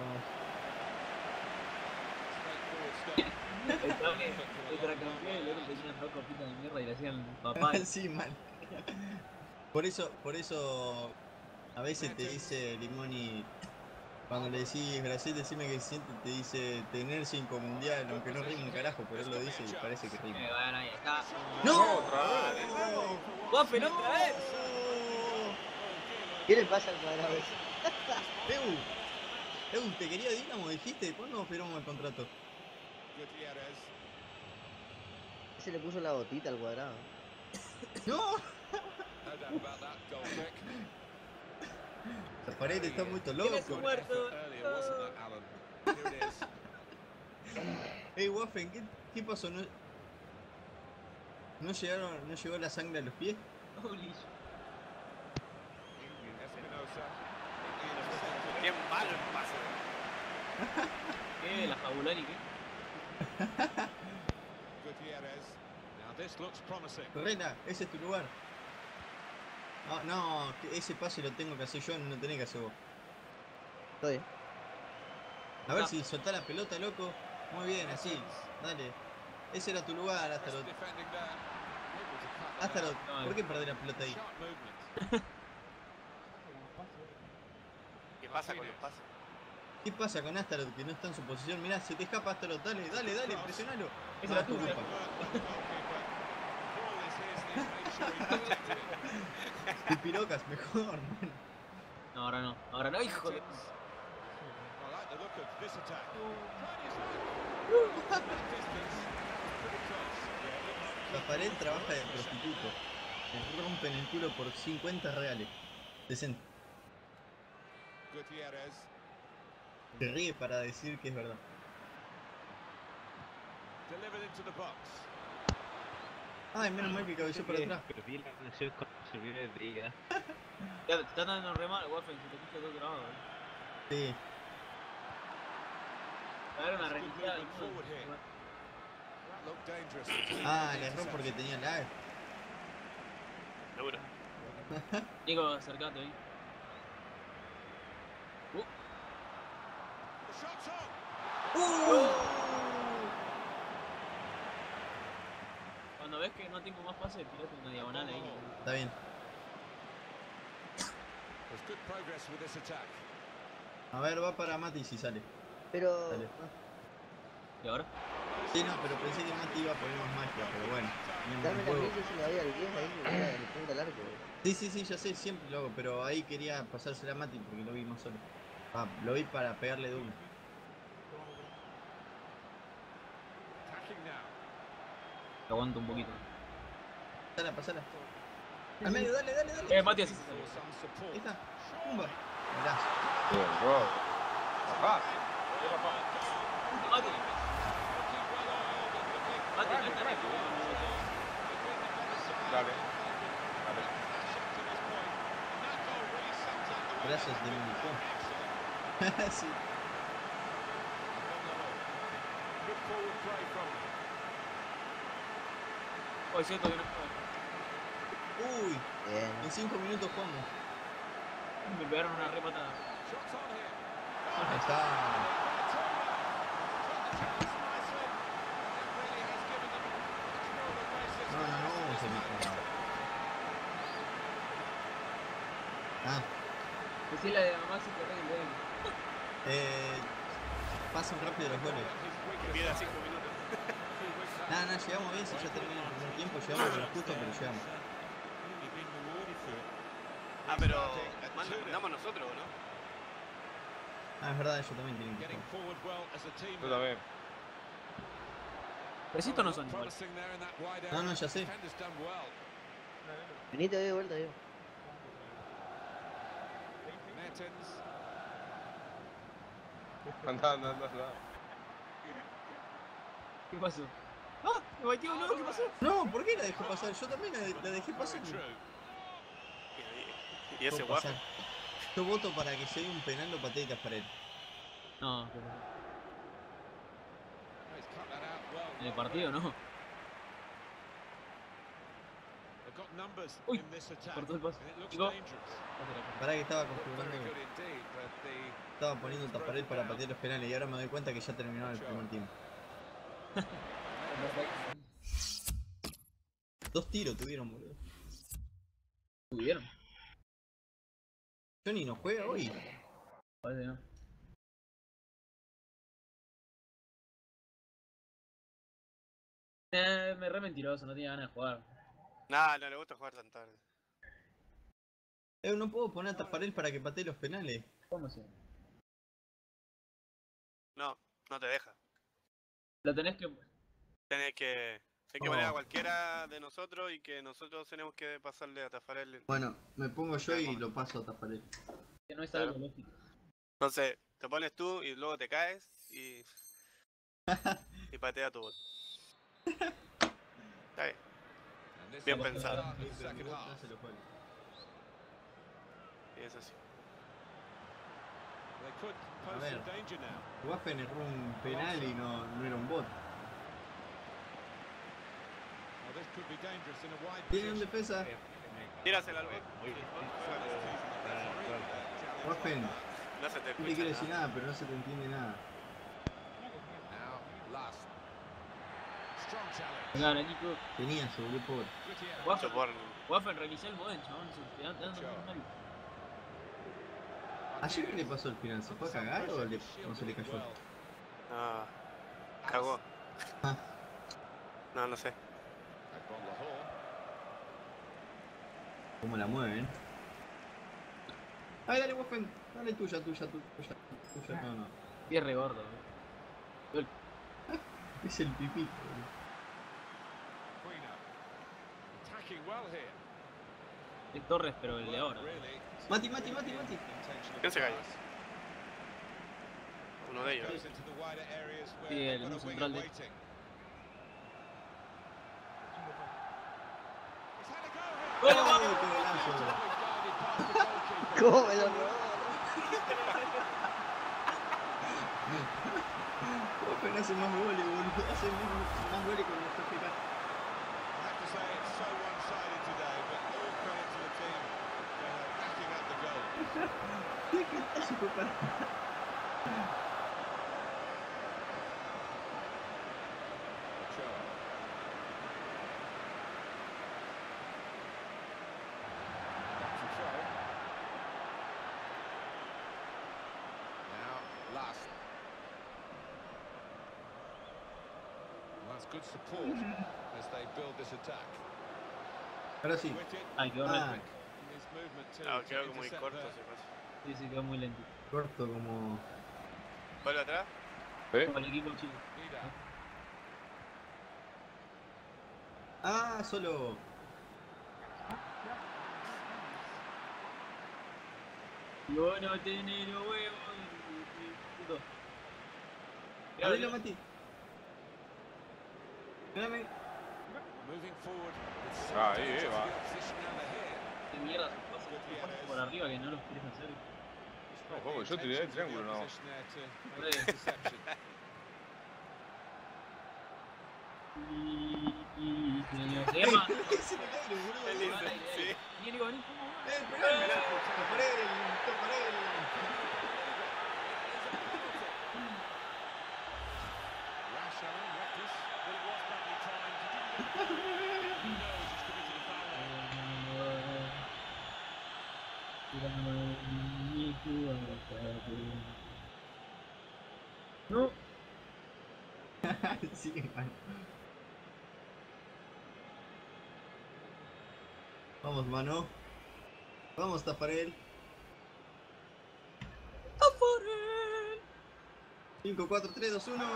Estaba que el tracampeón y el otro tenían dos copitas de mierda y le hacían papá. Sí, man. Por eso, por eso a veces te dice Limoni, cuando le decís Brasil, decime que se siente, te dice tener cinco mundial, aunque no rima un carajo, pero él lo dice y parece que rima. Eh, bueno, ahí está. ¡No! Otra vez. ¡Waffle otra vez! ¿Qué le pasa al cuadrado? ¡Peu! Eh, te quería Dinamo, dijiste. ¿Cuándo firmamos el contrato? Gutierrez. Se le puso la gotita al cuadrado. ¡No! No doubt about that goal kick. Tafarel está muy loco. Tiene su muerto. Earlier, wasn't that, Alan? Here it is. Ey, Waffen, ¿qué, ¿qué pasó? ¿No, ¿No llegaron, no llegó la sangre a los pies? Holy shit. Espinosa. Qué malo el pase. ¿Qué? ¿La Jabulani qué? Gutierrez. Now this looks promising. Correna, ese es tu lugar. No, no, que ese pase lo tengo que hacer yo, no lo tenés que hacer vos. Estoy. A ver si soltá la pelota, loco. Muy bien, así. Dale. Ese era tu lugar, Astaroth. Defending there. Able to cut that Astaroth, No, ¿por qué perder la pelota ahí? Sharp movement. ¿Qué pasa con los pases? ¿Qué pasa con Astaroth que no está en su posición? Mirá, se te escapa Astaroth. Dale, dale, dale, presionalo. Esa No, es la es tu tuya. culpa. Ball is his, and he's made sure he protected it. Tu pirocas, mejor, man. No, ahora no. Ahora no, hijo de... I like the look of this attack. Distance. Pretty close. Tafarel trabaja de prostituto. Le rompen el culo por cincuenta reales. Decente. Gutierrez. Se ríe para decir que es verdad. Delivered into the box. Ay, menos mal que cabeceó para atrás. Pero vi la canción cuando se vio de día. Ya, te están dando re mal, Waffen, se te escucha todo grabado, eh. Sí. Va a haber una religiosa. Forward here. That looked dangerous. Ah, le erró porque tenía lag. Seguro. Nico, acercate ahí. Uh. The shot's on. Cuando ves que no tengo más pase, tirate una diagonal ahí. Está bien. There's good progress with this attack. A ver, va para Mati si sale. Pero. Dale. ¿Y ahora? Sí, no, pero pensé que Mati iba a poner más magia, pero bueno. Dame el la juego. milla si le doy al diez ahí, que era el punto al arco. Sí, sí, sí, ya sé, siempre lo hago, pero ahí quería pasársela a Mati porque lo vi más solo. Ah, lo vi para pegarle de uno. Attacking now. Lo aguanto un poquito. Pasala, pasala. Al medio, dale, dale, dale. Eh, Mati, así se For sale. some support. Ahí está. Pumba. Mirá. Bien, bro. Papá. Mati. Mati, no está recto. Dale. Dale. Gracias, Dominico. Sí. Good forward play from him. Hoy siento que no puedo. Uy, Bien. en cinco minutos jugamos. Me pegaron una re patada. Shots on here. Ahí está. No, no, no, se me Ah, Decí la de mamá si te re bien. eh. Pasan rápido los goles. Queda cinco minutos. Nada, nada, llegamos bien, si ya termina el primer tiempo, llegamos con lo justo, pero llegamos. Ah, pero manda- mandamos nosotros, ¿o no? Ah, es verdad, ellos también tienen que Getting jugar. forward well as a team. Yo también. Precitos no son igual. Promising there in that wide No, area. no, ya sé. Defenders done well. Vení, te doy de vuelta, yo. Mertens. Anda, anda, anda, anda. ¿Qué pasó? ¡Ah! ¡Me batió uno! ¿Qué pasó? No, ¿por qué la dejó pasar? Yo también la, la dejé pasar. Very true. Y, y ese Por guapo. pasar. Yo voto para que se dé un penal o patee Tafarel. No, ¿qué pasó? He's cut that out well. En el partido no. They've got numbers Uy, in this attack. cortó el pase. And it looks Nico. dangerous. Pará que estaba Looked configurando, very good indeed, but the estaba poniendo Tafarel para patear los penales y ahora me doy cuenta que ya terminó el primer tiempo. Dos tiros tuvieron, boludo. ¿Tuvieron? Johnny no juega hoy. Parece que no. Eh, me re mentiroso, no tenía ganas de jugar. Nah, no le gusta jugar tan tarde. Eh, no puedo poner a Tafarel para que patee los penales. ¿Cómo se? No, no te deja. Lo tenés que... Tenés que... Hay que poner a cualquiera de nosotros y que nosotros tenemos que pasarle a Tafarel. Bueno, me pongo yo y lo paso a Tafarel. Que no es Claro. algo lógico. Entonces, te pones tú y luego te caes y... y patea tu bot. Está bien. Bien pensado. Y es así. A ver, Waffen erró un penal y no, no era un bot. Tiene un defensa. Tírasela al bot. Waffen, No se te no te escucha quiero decir nada. nada, pero no se te entiende nada. Claro, Nico. Tenía su bot. Waffen, Waffen, revisé el modem, chabón. Se te dan dando un mal. ¿Ayer qué le pasó al final? ¿Se fue a cagar o le, no se le cayó? Ah, cagó. Ah. No, no sé. ¿Cómo la mueven? Ay, dale, Waffen. Dale, tuya, tuya, tuya, tuya. No, no. Pie re gordo. Es el pipito. Es Torres, pero el de ahora. Mati, Mati, Mati, Mati. ¿Quién se cayó? Uno de ellos. Sí, el central de... ¡Oh, qué golazo! ¿Cómo me lo robó? Waffen hace más goles, boludo. Hace más, más goles con los F K. ¿Qué golazo fue para? Good support as they build this attack. Ahora sí. Ay, quedó Ah, re... No, quedó muy corto ese paso. Sí, sí, quedó muy lento. corto como... ¿Vuelve atrás? Como el equipo chico. Ah, solo... Yo no tener los huevos. Puto. Abrilo, Mati. Espérame. Ahí, eh, va. ¿Qué mierda? Pasos por arriba que no los querés hacer. No, juego, yo tiré el triángulo, no. Y... y... se llama... Se me cae el boludo. Sí. Y le digo, vení, ¿cómo? ¡Eh, esperá! ¡Taparel! ¡Taparel! No. Sí, man. Vamos, mano. Vamos, Tafarel. Tafarel. cinco, cuatro, tres, dos, uno.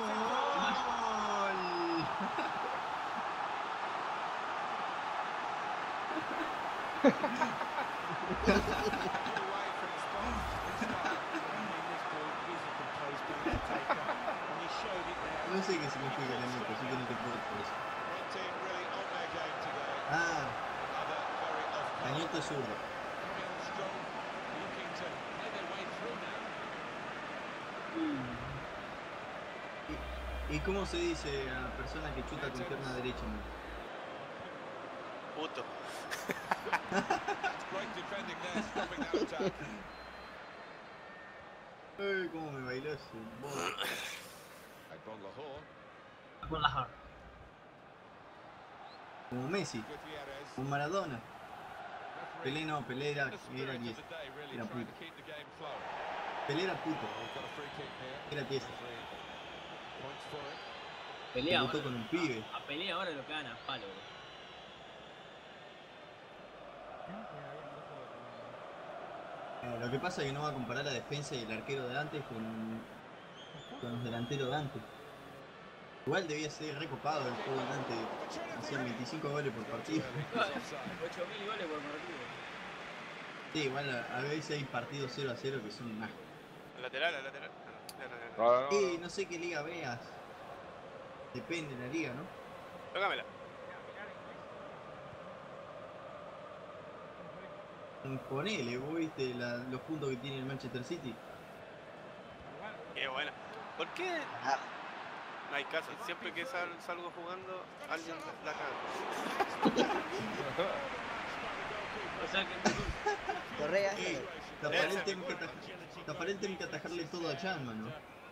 No sé qué significa el emote, así que no te puedo por eso. Ah, Cañoto es zurdo. ¿Y, ¿Y cómo se dice a la persona que chuta con pierna derecha? ¿No? Puto. Ay, cómo me bailó ese bot. Con la hard. Como Messi, como Maradona. Pelé no, Pelé era, era diez. Era puto. Pelé era puto. Era tiesa. Pelea Debutó ahora. con un pibe. A, a pelea ahora lo cagan a palo, bro. Eh, lo que pasa es que no va a comparar la defensa y el arquero de antes con, con los delanteros de antes. Igual debía ser recopado el juego de antes, hacían veinticinco goles por partido. ocho mil goles por partido. Sí, igual a, a veces hay partidos cero a cero que son un asco. ¿El lateral, el lateral? No, no, no. No, no, no, Eh, no. no sé qué liga veas. Depende de la liga, ¿no? Tócamela. Ponele, vos viste la, los puntos que tiene el Manchester City. Qué buena. ¿Por qué? Ah. No hay caso. Siempre que sal, salgo jugando, alguien la caga. O sea que Correa. Eh, Tafarel tiene que, atajar, Tafarel tiene que atajarle todo a Chan, mano.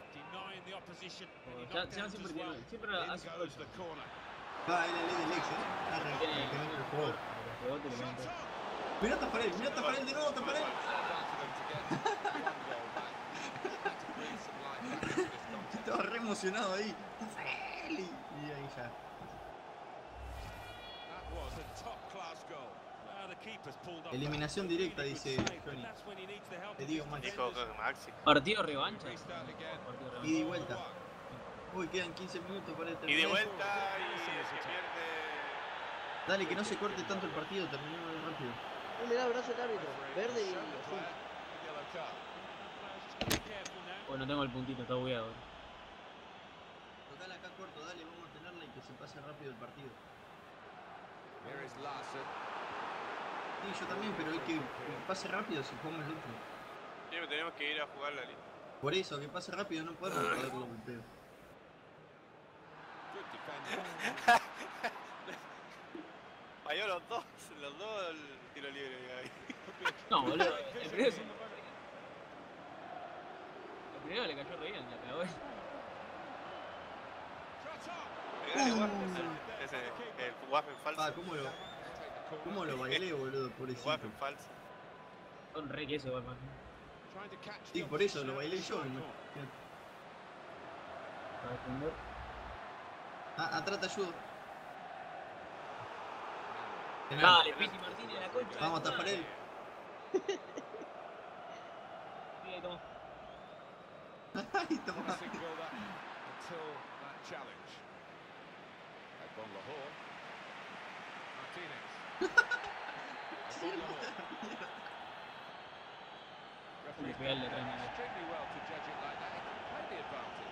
ya, ya siempre tiene, siempre hace Va, él es del ex, eh. Arre, para que venga el juego. Mirá Tafarel, mirá Tafarel de nuevo, Tafarel. Estaba re emocionado ahí. Tafarel. Y, y ahí ya. Eliminación directa, dice Johnny. Te digo Maxi. Dijo Maxi. Partido revancha. Ida y vuelta. Uy, quedan quince minutos para terminar. Y de vuelta y se pierde. Dale, que no se corte tanto el partido, terminemos rápido. Uh, mirá, brazo del árbitro. Verde y azul. Oh, no tengo el puntito, está bugueado. Tocala acá corto, dale, vamos a tenerla y que se pase rápido el partido. Here is Larson. Sí, yo también, pero hay que que pase rápido si jugamos el otro. Sí, pero tenemos que ir a jugar la liga. Por eso, que pase rápido, no podemos perderlo un pedo. Falló los dos, los dos el tiro libre ahí. No, boludo, el primero se... El primero le cayó re bien, la cagó. Pegale, Waffen. Ese, el Waffen falso. Ah, ¿cómo lo, cómo lo bailé, boludo? Pobrecito. Waffen falso. Son re queso, papá. Sí, por eso lo bailé yo. ¿No? Para defender. Ah, atrás te ayudo. Dale, Piti Martínez, la concha. Vamos a Tafarel. Sí, ahí toma. Ahí toma. Until that challenge. Bon Lahore. Martinez. Bon Lahore. Referee pegarle atrás, mira. extremely well to judge it like that. He can play the advantage.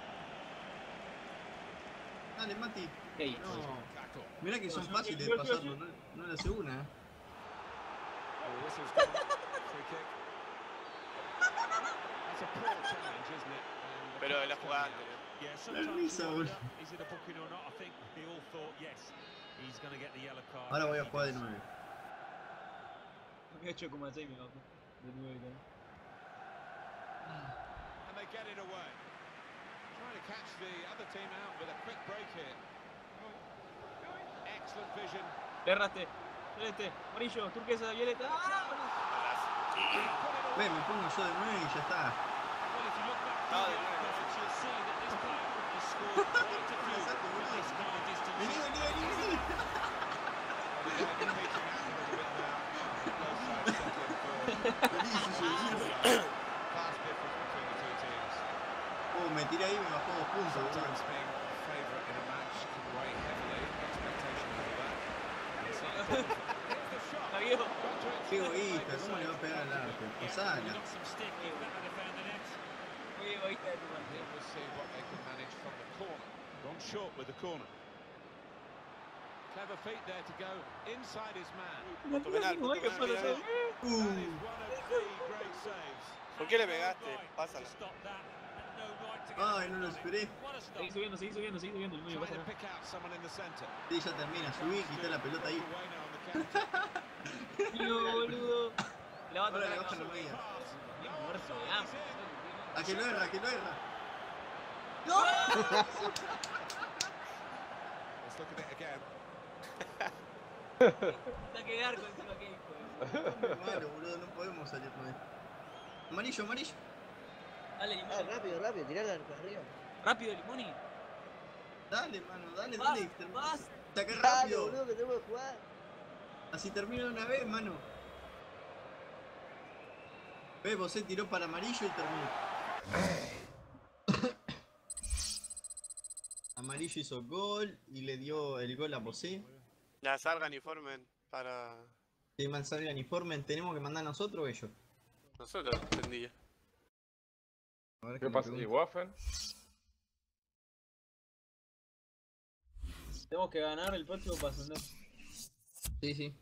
Dale, Mati. Hey. No. Mirá que son fáciles de pasarlo, no, no le hace una. Oh, this is good. Free kick. That's a poor challenge, isn't it? And the Pero keeper's la jugada coming out. anterior. Yeah, La sometimes risa, you boludo. wonder, is it a booking or not? I think they all thought yes, he's going to get the yellow card. Ahora voy a jugar de nueve. Me he hecho como así, mi loco. De nuevo, ¿no? And they get it away. Trying to catch the other team out with a quick break here. Excellent vision. Le erraste. Celeste, amarillo, turquesa, violeta. ¡Ah! Ve, me pongo yo de nueve y ya está. Well, if you look back through the records, you'll see that this player has scored quite a few from this kind of distance. Vení, vení, vení, vení. Oh, me tiré ahí y me bajó dos puntos, boludo. Está viejo. Qué egoísta, ¿cómo le va a pegar al arco? Pasala. Muy egoísta de tu parte. We'll see what they can manage from the corner. Gone short with the corner. Clever feet there to go inside his man. Punto penal, punto penal, mira, mira. Uh. That is one of the great saves. ¿Por qué le pegaste? Pásala. Ay, no lo esperé. Seguí subiendo, seguí subiendo, seguí subiendo. El medio Trying pasa to pick out someone in the centre. Sí, ya termina, subí, quité la pelota ahí. Away now on the counter. No, boludo. La va a Ahora tocar le acá. bajan los medios. Bien muerto de hambre. A que lo erra, a que lo erra. Let's look at it again. Saque de arco encima que hijo. Muy malo, boludo, no podemos salir con esto. Amarillo, amarillo. Dale, Ah, Limoni. rápido, rápido, tirarla al arriba. Rápido, Limoni. Dale, mano, dale, Vas, dale. termi- vas. Saca Dale, rápido. boludo, que tengo que jugar. Así termina de una vez, mano. Ve, vos se tiró para amarillo y terminó. Amarillo hizo gol y le dio el gol a Bosé. Ya salgan y formen para... Si mal salgan y formen, ¿tenemos que mandar nosotros o ellos? Nosotros, entendí ya. A ver ¿Qué me pasa? ¿Y pregunto. Waffen? Tenemos que ganar el próximo para ascender. Sí, sí.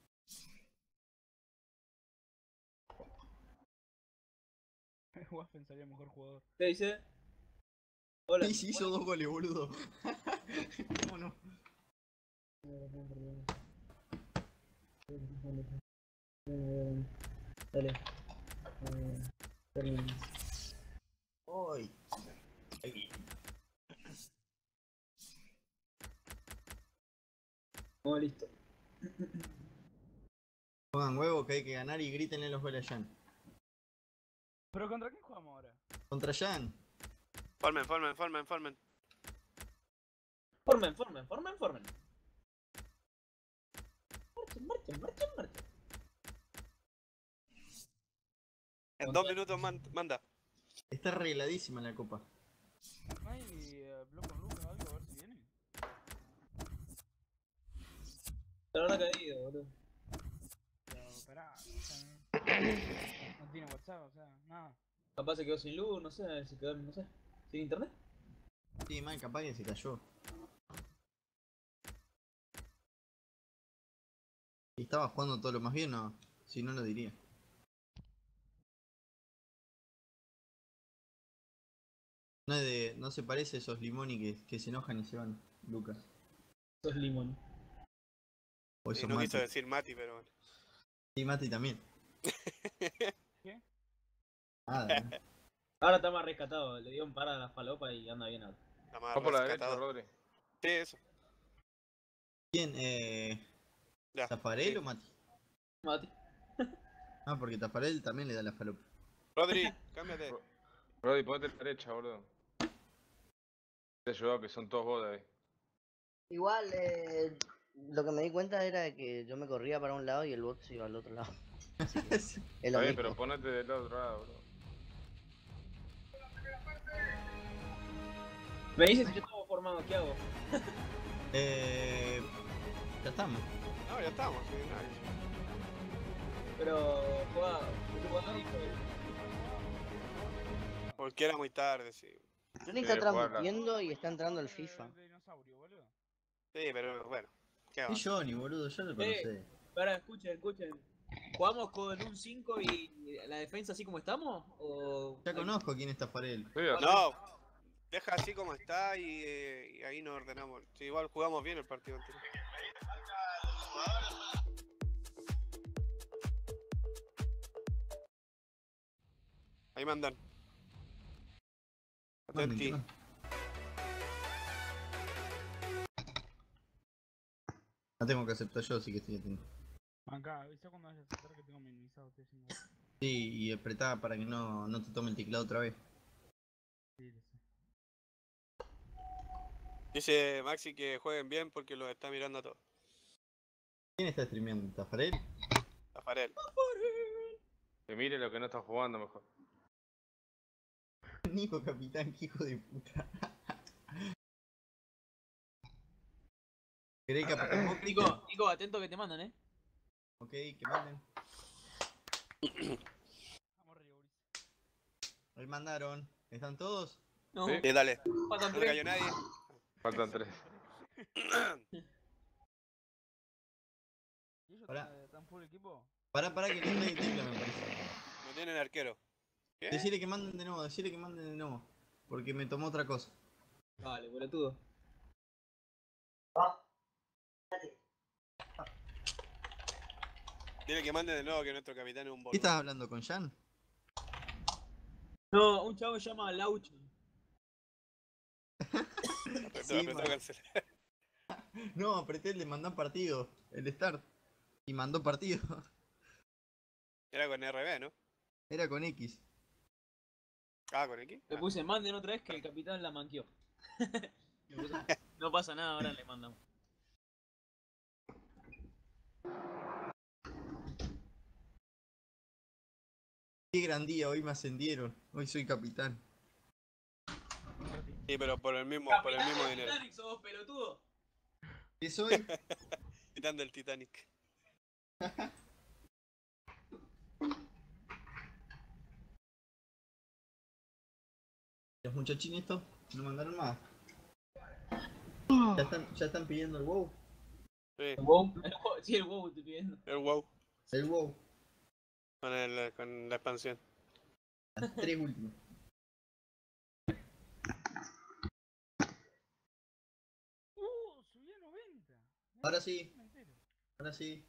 Waffen sería mejor jugador. ¿Qué dice? Hola. Sí, sí, hizo dos goles, boludo. ¿Cómo no? Dale. Hoy. Oh, listo. Pongan huevo que hay que ganar y grítenle los goles a Jan. ¿Pero contra quién jugamos ahora? Contra Jan. Formen, formen, formen, formen. Formen, formen, formen, formen. Marchen, marchen, marchen, marchen. En dos minutos man- manda. Está arregladísima la copa. ¿No hay eh, blog con Lucas o algo? A ver si viene. Te lo habrá caído, boludo. Pero pará, o sea, no, no tiene WhatsApp, o sea, nada. Capaz se quedó sin luz, no sé, se quedó, no sé, sin internet. Sí, mal, capaz que se cayó. ¿Y estaba jugando todo lo más bien? No, si no lo diría. No, es de, no se parece a esos limoni que, que se enojan y se van, Lucas. Sos limón. O Sí, esos no Mati. quiso decir Mati, pero bueno. Sí, Mati también. ¿Qué? Nada, ¿no? Ahora está más rescatado, le dio un par a la falopa y anda bien ahora. Está más Va por la derecha, rescatado. Rodri. Sí, eso. ¿Quién? Eh, Ya. ¿Tafarel Sí. o Mati? Mati. Ah, porque Tafarel también le da la falopa. Rodri, cámbiate. Rodri, ponete a la derecha, boludo. Te ayudado que son todos vos de ahí. Igual, eh, lo que me di cuenta era que yo me corría para un lado y el bot se iba al otro lado. Así que es Está lo bien, mismo. pero ponete del otro lado, boludo. Me dices si yo estaba formado, ¿qué hago? Eh, ya estamos. No, ya estamos. Sí, no, Pero, juega, jugador y porque era muy tarde, sí. Johnny está transmitiendo y está entrando el FIFA. Sí, pero bueno. ¿Qué va? Y Johnny, boludo, ya lo Eh, conocé. Para, escuchen, escuchen. ¿Jugamos con un cinco y la defensa así como estamos? ¿O Ya conozco quién es Tafarel. No, deja así como está y, eh, y ahí nos ordenamos. Sí, igual jugamos bien el partido anterior. Ahí mandan. Manden, Atenti. que manden. La tengo que aceptar yo, así que estoy atento. Acá, avisa cuando vayas a aceptar que tengo minimizado, estoy haciendo. Sí, y apretá para que no, no te tome el teclado otra vez. Sí, lo sé. Dice Maxi que jueguen bien porque los está mirando a todos. ¿Quién está streameando? ¿Tafarel? Tafarel. Que mire lo que no está jugando mejor. Nico Capitán, que hijo de puta. ¿Querés Capitán vos, Nico, Cristian? Nico, atento que te mandan, eh. Ok, que manden. Ahí mandaron. ¿Están todos? No. Sí. Sí, dale. Faltan No le tres. cayó nadie. Faltan tres. ¿Y ellos Pará. están- están full equipo? Pará, pará, que no está de tecla, me parece. No tienen arquero. ¿Qué? Decirle que manden de nuevo, decirle que manden de nuevo. Porque me tomó otra cosa. Vale, boludo. Dile que manden de nuevo que nuestro capitán es un boludo. ¿Qué estás hablando con Jan? No, un chavo se llama Laucho. Apretó, Sí, apretó man. cancelar. No, apreté el de mandar partido, el start. Y mandó partido. Era con R B, ¿no? Era con X. Ah, con X. Le puse manden otra vez que el capitán la manqueó. Le puse, no pasa nada, ahora le mandamos. Qué gran día, hoy me ascendieron. Hoy soy capitán. Sí, pero por el mismo, por el mismo dinero. Titanic, sos pelotudo. ¿Qué soy? Titán del Titanic. Los muchachines estos no mandaron más. Ya están, ya están pidiendo el WoW. Sí. ¿El WoW? Sí, el WoW estoy pidiendo. El WoW. El WoW. Con, el, con la expansión. Las tres últimas. Uh, subí a noventa. Ahora sí. Ahora sí.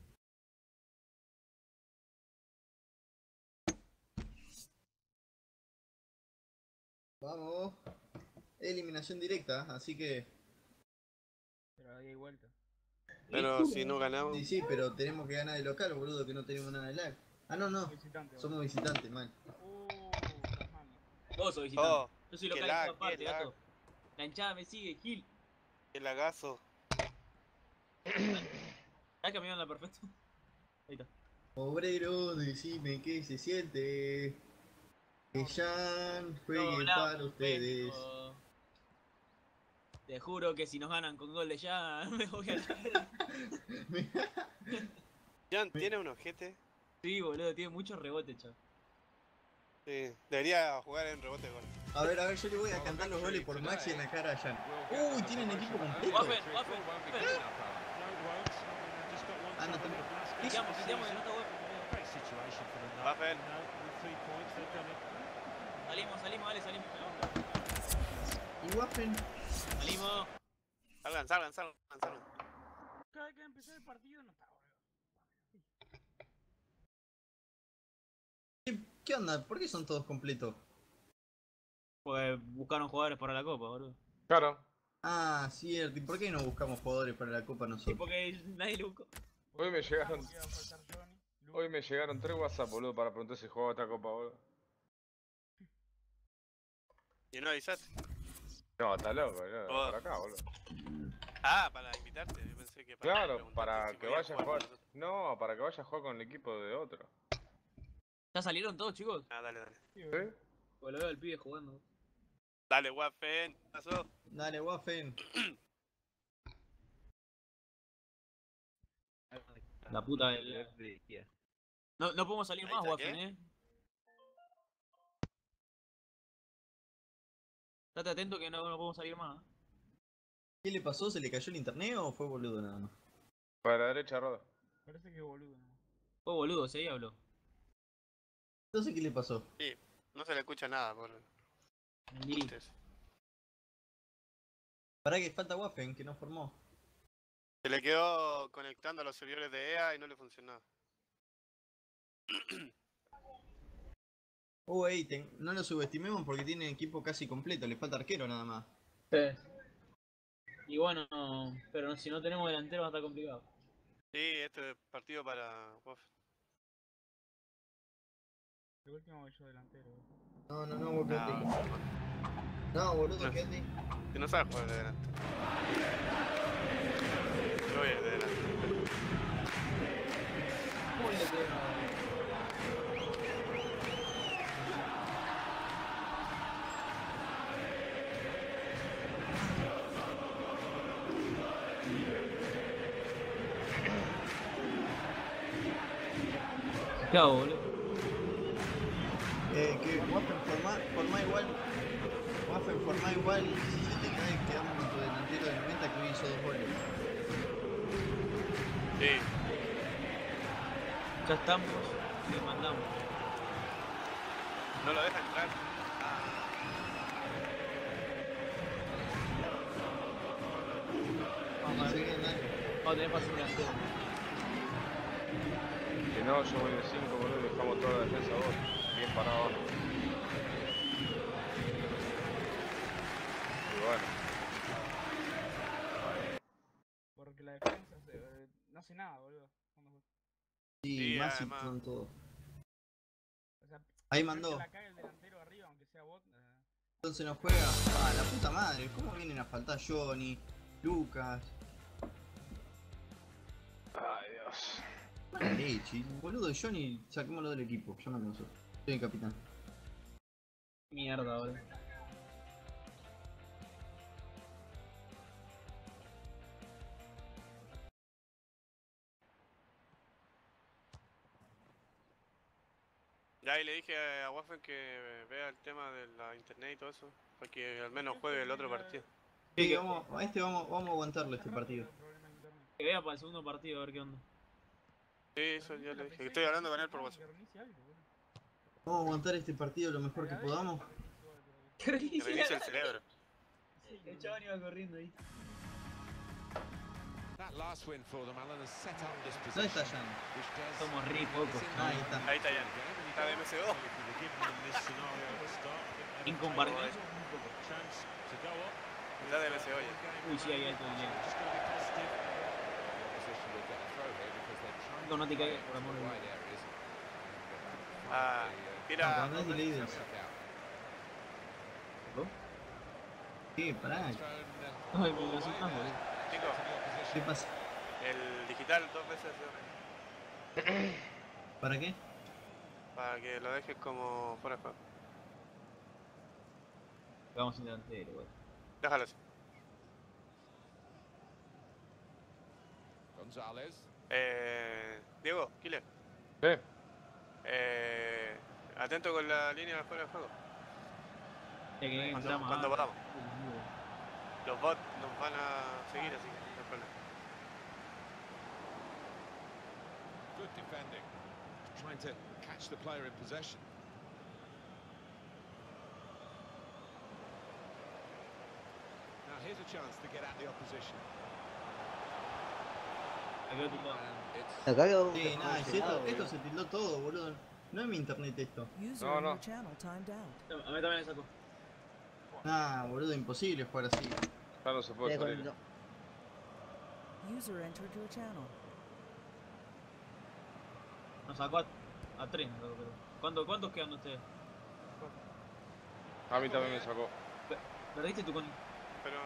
Vamos. Eliminación directa, así que... Pero ahí hay vuelta. Pero si no ganamos... Sí, sí, pero tenemos que ganar de local, boludo, que no tenemos nada de lag. Ah, no, no. Visitante, Somos visitantes, man. Uh, estás mal. Vos sos visitante. Oh, Yo soy qué local lag, en toda parte, qué lag. gato. La hinchada me sigue, Gil. El lagazo. ¿Sabes que me iban la perfecto? Ahí está. Obrero, decime qué se siente. Que Jan juegue No, no, para ustedes. México. Te juro que si nos ganan con gol de ya me voy a... Jan, ¿tiene un ojete? Sí, boludo, tiene mucho rebote, chaval. Sí, debería jugar en rebote gol. A ver, a ver, yo le voy a cantar los goles por Maxi en la cara a Jan. Uy, tienen equipo completo. Waffen, Waffen, Waffen. Ah, no, también. Quitamos, quitamos de nota Waffen. Waffen. Salimos, salimos, dale, salimos. Y Waffen. Salimos. Salgan, salgan, salgan, salgan. Cada vez que empezó el partido no está, boludo. ¿Qué, ¿Qué onda? ¿Por qué son todos completos? Pues buscaron jugadores para la copa, boludo. Claro. Ah, cierto. ¿Y por qué no buscamos jugadores para la Copa Sí, nosotros? porque nadie lo buscó. Hoy me llegaron. Iba a faltar Johnny, Lucas. Hoy me llegaron tres WhatsApp, boludo, para preguntar si jugaba esta copa, boludo. ¿Y no avisaste? No, está loco, no, Oh. para acá, boludo. Ah, para invitarte. Yo pensé que para Claro, preguntarte para si que podías vaya a jugar. con nosotros. No, para que vaya a jugar con el equipo de otro. ¿Ya salieron todos, chicos? Ah, dale, dale. ¿Sí? Pues lo veo al pibe jugando. Dale, Waffen. ¿Qué pasó? Dale, Waffen. La puta del... No, no podemos salir Ahí más, está, Waffen, ¿qué? eh. Estate atento que no, no podemos salir más. ¿Qué le pasó? ¿Se le cayó el internet o fue boludo nada más? Para la derecha, Roda. Parece que es boludo, ¿no? Fue boludo, sí, habló. Entonces, ¿qué le pasó? Sí, no se le escucha nada por Miri. ustedes. Pará que falta Waffen, que no formó. Se le quedó conectando a los servidores de E A y no le funcionó. Uh, ey, ten- no lo subestimemos porque tiene equipo casi completo, le falta arquero nada más. Sí. Y bueno, pero no- si no tenemos delantero va a estar complicado. Sí, este es partido para Waffen. De último voy yo delantero. No, no, no, vos No, quedate. No, boludo, No. quédate. que no sabe jugar de delante. Yo voy de delante. ¿Cómo le pega? ¿Qué hago, boludo? Eh, que Waffen forma, forma igual. Waffen forma igual y si se te cae quedamos con tu delantero de noventa que hoy hizo dos goles. Sí, Ya estamos, le mandamos. no lo deja entrar. Vamos a Sí, ver. andale. Vamos a tener fácil delantero. Si no, yo voy de cinco, boludo, y dejamos toda la defensa a vos. Bien parado abajo. Y bueno. Porque la defensa se, eh, no hace nada, boludo. Cuando- Sí, Sí, más si además. son todos. O sea, Ahí si mandó. la caga el delantero arriba, aunque sea bot. eh, Entonces nos juega. Ah, la puta madre. ¿Cómo vienen a faltar Johnny, Lucas? Ay, Dios. Mala leche. Boludo, Johnny, saquémoslo del equipo. Yo no pienso. Soy el capitán. Mierda, boludo. Ya, y le dije a Waffen que vea el tema de la internet y todo eso, para que al menos juegue el otro partido. Sí, vamos, a este vamos, vamos a aguantarle este partido. Que vea para el segundo partido a ver qué onda. Sí, eso ya le dije, que estoy hablando con él por WhatsApp. Vamos a aguantar este partido lo mejor que podamos. Que Que reinicie el cerebro. El chaval iba corriendo ahí. That last win for them, Alan, has set up this ¿Dónde position. está Jan? which does- Somos re pocos. Ahí está. Ahí está ya. Está de M C dos. Incompartible. Está de M C dos ya. Uy, sí, hay alto dinero. Opposition will get a throw here because they're trying No, no te to play caigas, por amor de into Dios. wide areas. Ah, No, tira. no es delay del- ¿Qué? Pará. Ay, me lo asustamos, boludo. Chicos, ¿Qué pasa? el digital dos veces ¿Para qué? para que lo dejes como fuera de juego. Vamos en delantero, güey. Déjalo así. González. Eh, Diego, Killer. Sí. Eh, atento con la línea de fuera de juego. Ya que Cuando, entramos. cuando ah, podamos. boludo. Los bots nos van a seguir, así que no hay problema. Good defending. Trying to catch the player in possession. Now here's a chance to get at the opposition. Ahí quedó tumbado. And it's Acá quedó Sí, nada, si esto, congelado, esto boludo. se tildó todo, boludo. No es mi internet esto. User No, in no. your channel timed out. A mí también me sacó. Nah, boludo, imposible jugar así. Ya no se puede Eh, con- salir. no. User entered your channel. Nos sacó a, a tres, ¿no? Pero ¿Cuánto, ¿Cuántos quedan ustedes? A mí también me sacó. Pe- ¿Perdiste tu, con Pero.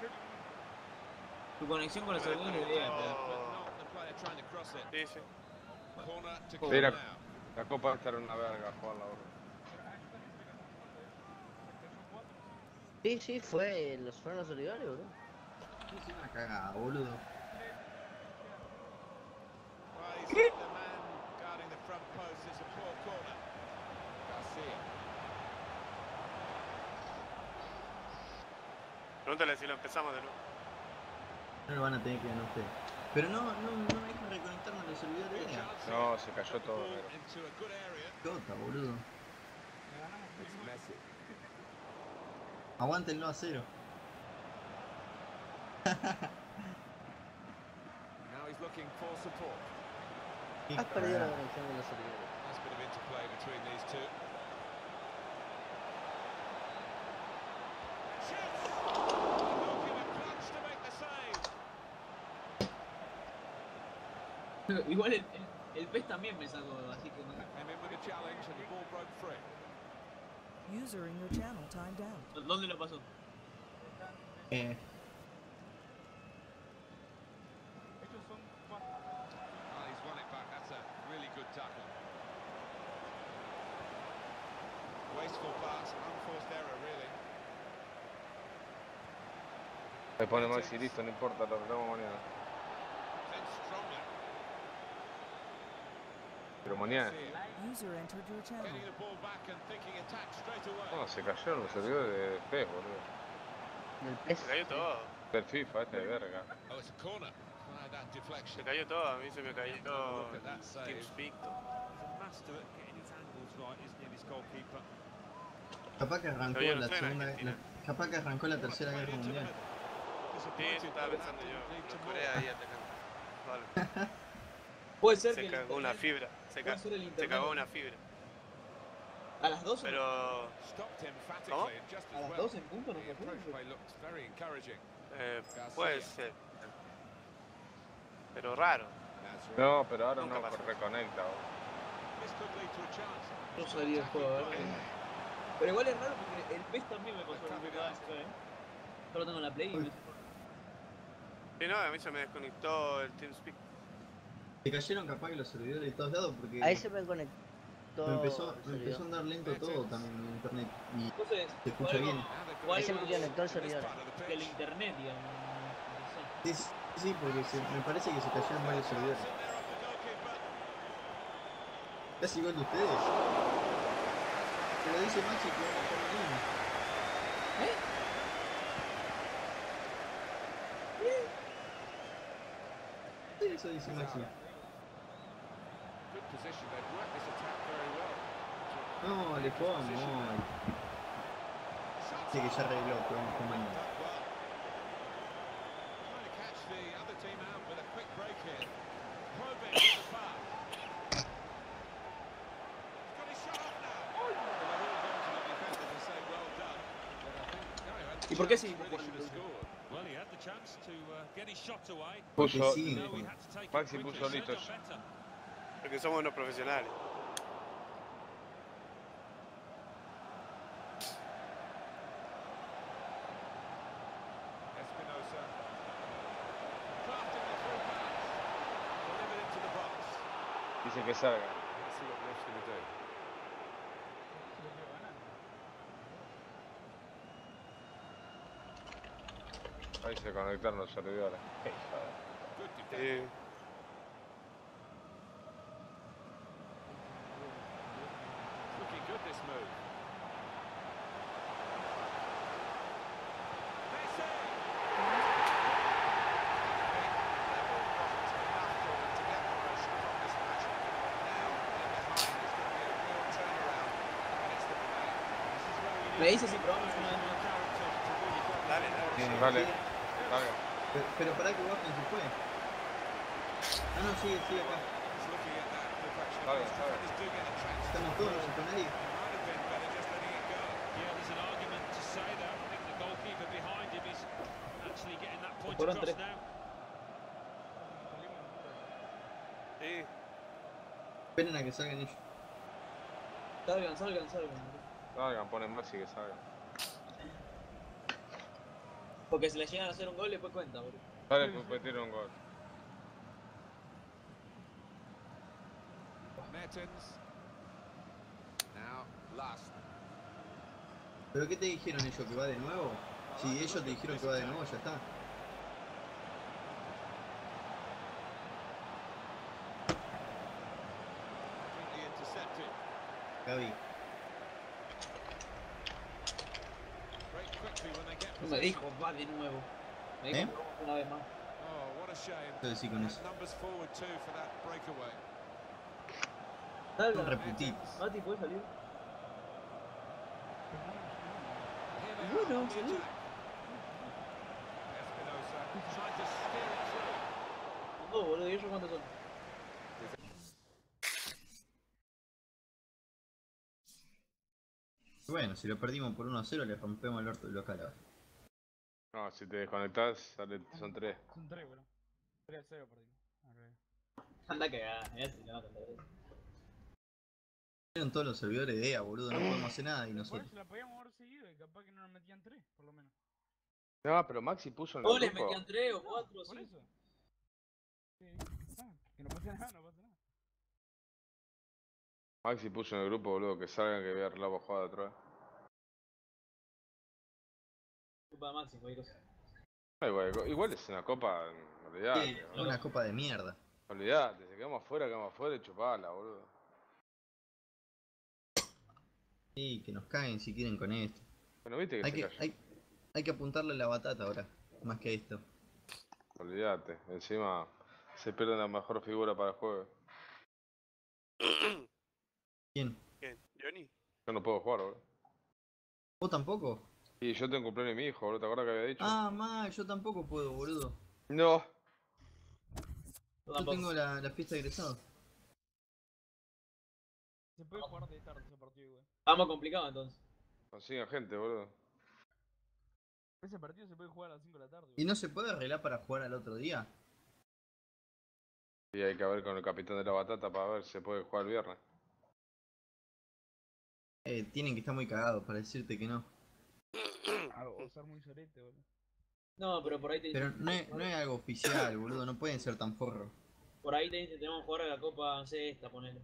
tu conexión con el servidor de idea? not the player trying to cross it. Sí, sí. Corner to Oh. go Mira, now. la copa esta era una verga, jugarla ahora. Sí, sí, fue los fueron los solidarios, boludo. Es una cagada, boludo. Well, he's hit the man guarding the front post. It's a poor corner. Garcia. Pregúntale si lo empezamos de nuevo. No lo van a tener que ganar ustedes. Pero no, no, no me dejan reconectarme a los servidores de EA. No, se cayó todo. Ball negro. into a good area. Jota, boludo. It's Messi. Aguántenlo a cero. Now he's looking for support. Has perdido la conexión con los solidarios. Nice bit of interplay between these two. Looking a clutch to make the save. Igual el, el, el pez también me sacó, así que no. Came in with a challenge and the ball broke free. User in your channel timed out. ¿Dónde lo pasó? Eh, Oh, he's won it back. That's a really good tackle. Wasteful pass, unforced error, really. Le pone más y listo, no importa, lo arreglamos mañana. Then strongly. Pero mañana. User entered your channel. Getting the ball back and thinking attack straight away. No, se cayeron los servidores de P E S, boludo. El pez. Se cayó todo. Del FIFA, este de verga. Oh, it's a corner. Try that Se deflection. cayó todo. A mí se me cayó Look at that save. TeamSpeak. He's a master at getting his angles right, isn't he, this goalkeeper? capaz que arrancó Todavía no la estoy en segunda, Argentina. la- capaz que arrancó la tercera guerra mundial. Sí, eso estaba pensando yo. Los Corea ahí atacando. Vale. Puede ser que Se el cagó una internet- fibra. Se, ca- puede ser el se internet. cagó una fibra. ¿A las doce? Pero. Stopped him ¿Cómo? emphatically and just ¿A as las well. doce en punto no The se approach puede? play looked very encouraging. Eh, Garcia. puede ser. Pero raro. That's right. No, pero ahora Nunca no pasa. reconecta. boludo. This could lead to a chance. No salía el juego, ¿verdad? Pero igual es raro porque el pez también me pasó el P K, ¿eh? Solo tengo la Play y me Sí, no, a mí se me desconectó el TeamSpeak. Se cayeron capaz que los servidores de todos lados porque Ahí se me conectó. me empezó, el me empezó a servidor. andar lento todo también en internet y Entonces, se escucha fue bien. algo- Now they've fue got Ahí se me algo conectó el this servidor. part of the del pitch. internet, digamos. No sé. Sí, sí, sí, porque se- me parece que se cayeron varios servidores. And they're off the goalkeeper. Casi igual de ustedes. Pero dice Maxi que va a por la línea. ¿Eh? Sí, eso dice Maxi. Good position. They've worked this attack very well. No, le jugó muy. Sí, que ya arregló, pero vamos con mañana. Trying to catch the other team out with a quick break here. Probing with the pass. He's got his shot off now. Well, they're all going to the defenders and say well done. But I think no, he had the ¿Y por qué chance, sí? really should have scored. Well, he had the chance to uh, get his shot away. Puso, sí. No, he had to take it Maxi quickly. puso Should have litos. done better. Porque somos unos profesionales. Espinosa. Crafting the through pass. Delivered into the box. Dice que salga. Let's see what Leif's going to do. Ahí se conectaron los servidores. Qué hijo de- Good defending. Eh, Looking good this move. Messi! Me dice si probamos una vez más. dale, dale. Eh, Vale, sí. salga. Pero, pero pará que Waffen se fue. Ah, no, sigue, sigue acá. Salga, salga. Estamos todos, no con nadie. Yeah, there's an argument to say that. I think the goalkeeper behind him is actually getting that point Fueron across tres. now. Sí. Esperen a que salgan ellos. Salgan, salgan, salgan. Salgan, ponen Maxi que salgan. Porque si le llegan a hacer un gol, después cuenta, boludo. Dale, pues meter un gol. Mertens. Now, last. ¿Pero qué te dijeron ellos? ¿Que va de nuevo? Si ellos te dijeron que va de nuevo, ya está. Completely intercepted. Gaby. Break quickly when they get No me possession. dijo, va de nuevo. Me dijo ¿Eh? que probamos una vez más. Oh, what a shame. Yo decí con And eso. numbers forward too for that breakaway. Salgan. Reputitos. Mati, ¿puedes salir? Here they Bueno, are on the salud. attack. Espinosa trying to steer it through. No, boludo, ¿y ellos cuántos son? Bueno, si lo perdimos por uno a cero, le rompemos el orto del local ahora. No, si te desconectás, sale, son tres. Son tres, boludo. tres a cero perdimos. Al revés. Anda a cagar, ese le va a contar eso. Tienen todos los servidores de E A, boludo, no podemos hacer nada y Por nosotros. eso la podíamos haber seguido y capaz que no nos metían tres, por lo menos. No, pero Maxi puso en el O les grupo. metían tres o cuatro, Por sí. eso. Sí, ah, que no pasa nada, no pasa nada. Maxi puso en el grupo, boludo, que salgan que voy a arreglar la jugada atrás. Culpa de Maxi, cualquier cosa. Ay, güey, igual es una copa, olvidate. Sí, boludo. una copa de mierda. Olvidate, si quedamos afuera, quedamos afuera y chupala, boludo. Sí, que nos caguen si quieren con esto. Bueno, viste que Hay se que, cayó. hay, hay que apuntarle a la batata ahora, más que a esto. Olvidate, encima se pierde la mejor figura para el juego. ¿Quién? ¿Quién? ¿Johnny? Yo no puedo jugar, boludo. ¿Vos tampoco? Y yo tengo cumpleaños de mi hijo, boludo, ¿te acuerdas que había dicho? Ah, ma, yo tampoco puedo, boludo. No. Yo tengo la, la fiesta de egresado. Se puede jugar de tarde ese partido igual. Vamos complicado entonces. Consigan gente, boludo. Ese partido se puede jugar a las cinco de la tarde. ¿Y no se puede arreglar para jugar al otro día? Y hay que ver con el capitán de la batata para ver si se puede jugar el viernes. Eh, tienen que estar muy cagados para decirte que no. Ah, o ser muy sorete, boludo. No, pero por ahí te Pero dicen. no es, no es algo oficial, boludo, no pueden ser tan forros. Por ahí te dicen, tenemos que jugar a la Copa Sexta, ponele.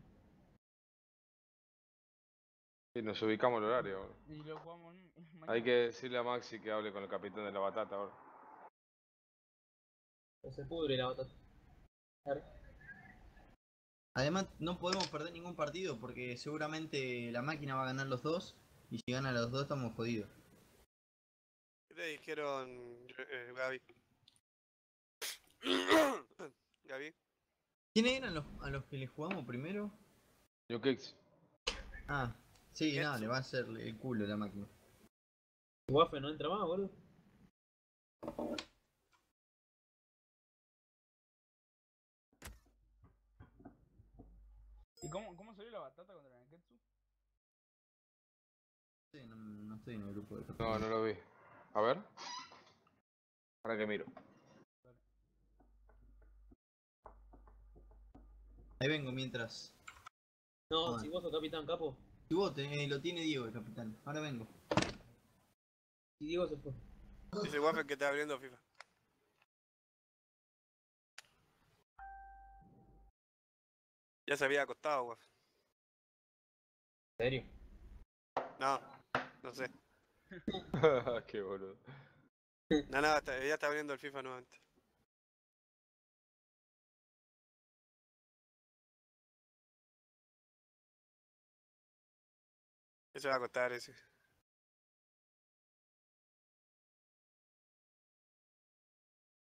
Y nos ubicamos el horario, boludo. Y lo jugamos mañana. Hay que decirle a Maxi que hable con el capitán de la batata ahora. O se pudre la batata. A ver. Además, no podemos perder ningún partido porque seguramente la máquina va a ganar los dos. Y si gana los dos, estamos jodidos. ¿Qué te dijeron, eh, Gaby? Gaby. ¿Quiénes eran los, a los que le jugamos primero? Yo Kicks. Ah, sí, nada, le va a hacer el culo la máquina. Waffle no entra más, boludo. ¿Y cómo, cómo salió la batata contra Neketsu? Sí, no, no estoy en el grupo de No, no lo vi. A ver. Ahora que miro. Ahí vengo mientras. No, Ah. si vos sos capitán, capo. Si vos tenés, lo tiene Diego, el capitán. Ahora vengo. Y Diego se fue. Dice Waffle que está abriendo FIFA. Ya se había acostado, Waffle. ¿En serio? No, no sé. Qué boludo. No, no, está- ya está abriendo el FIFA nuevamente. Ya se va a acostar ese.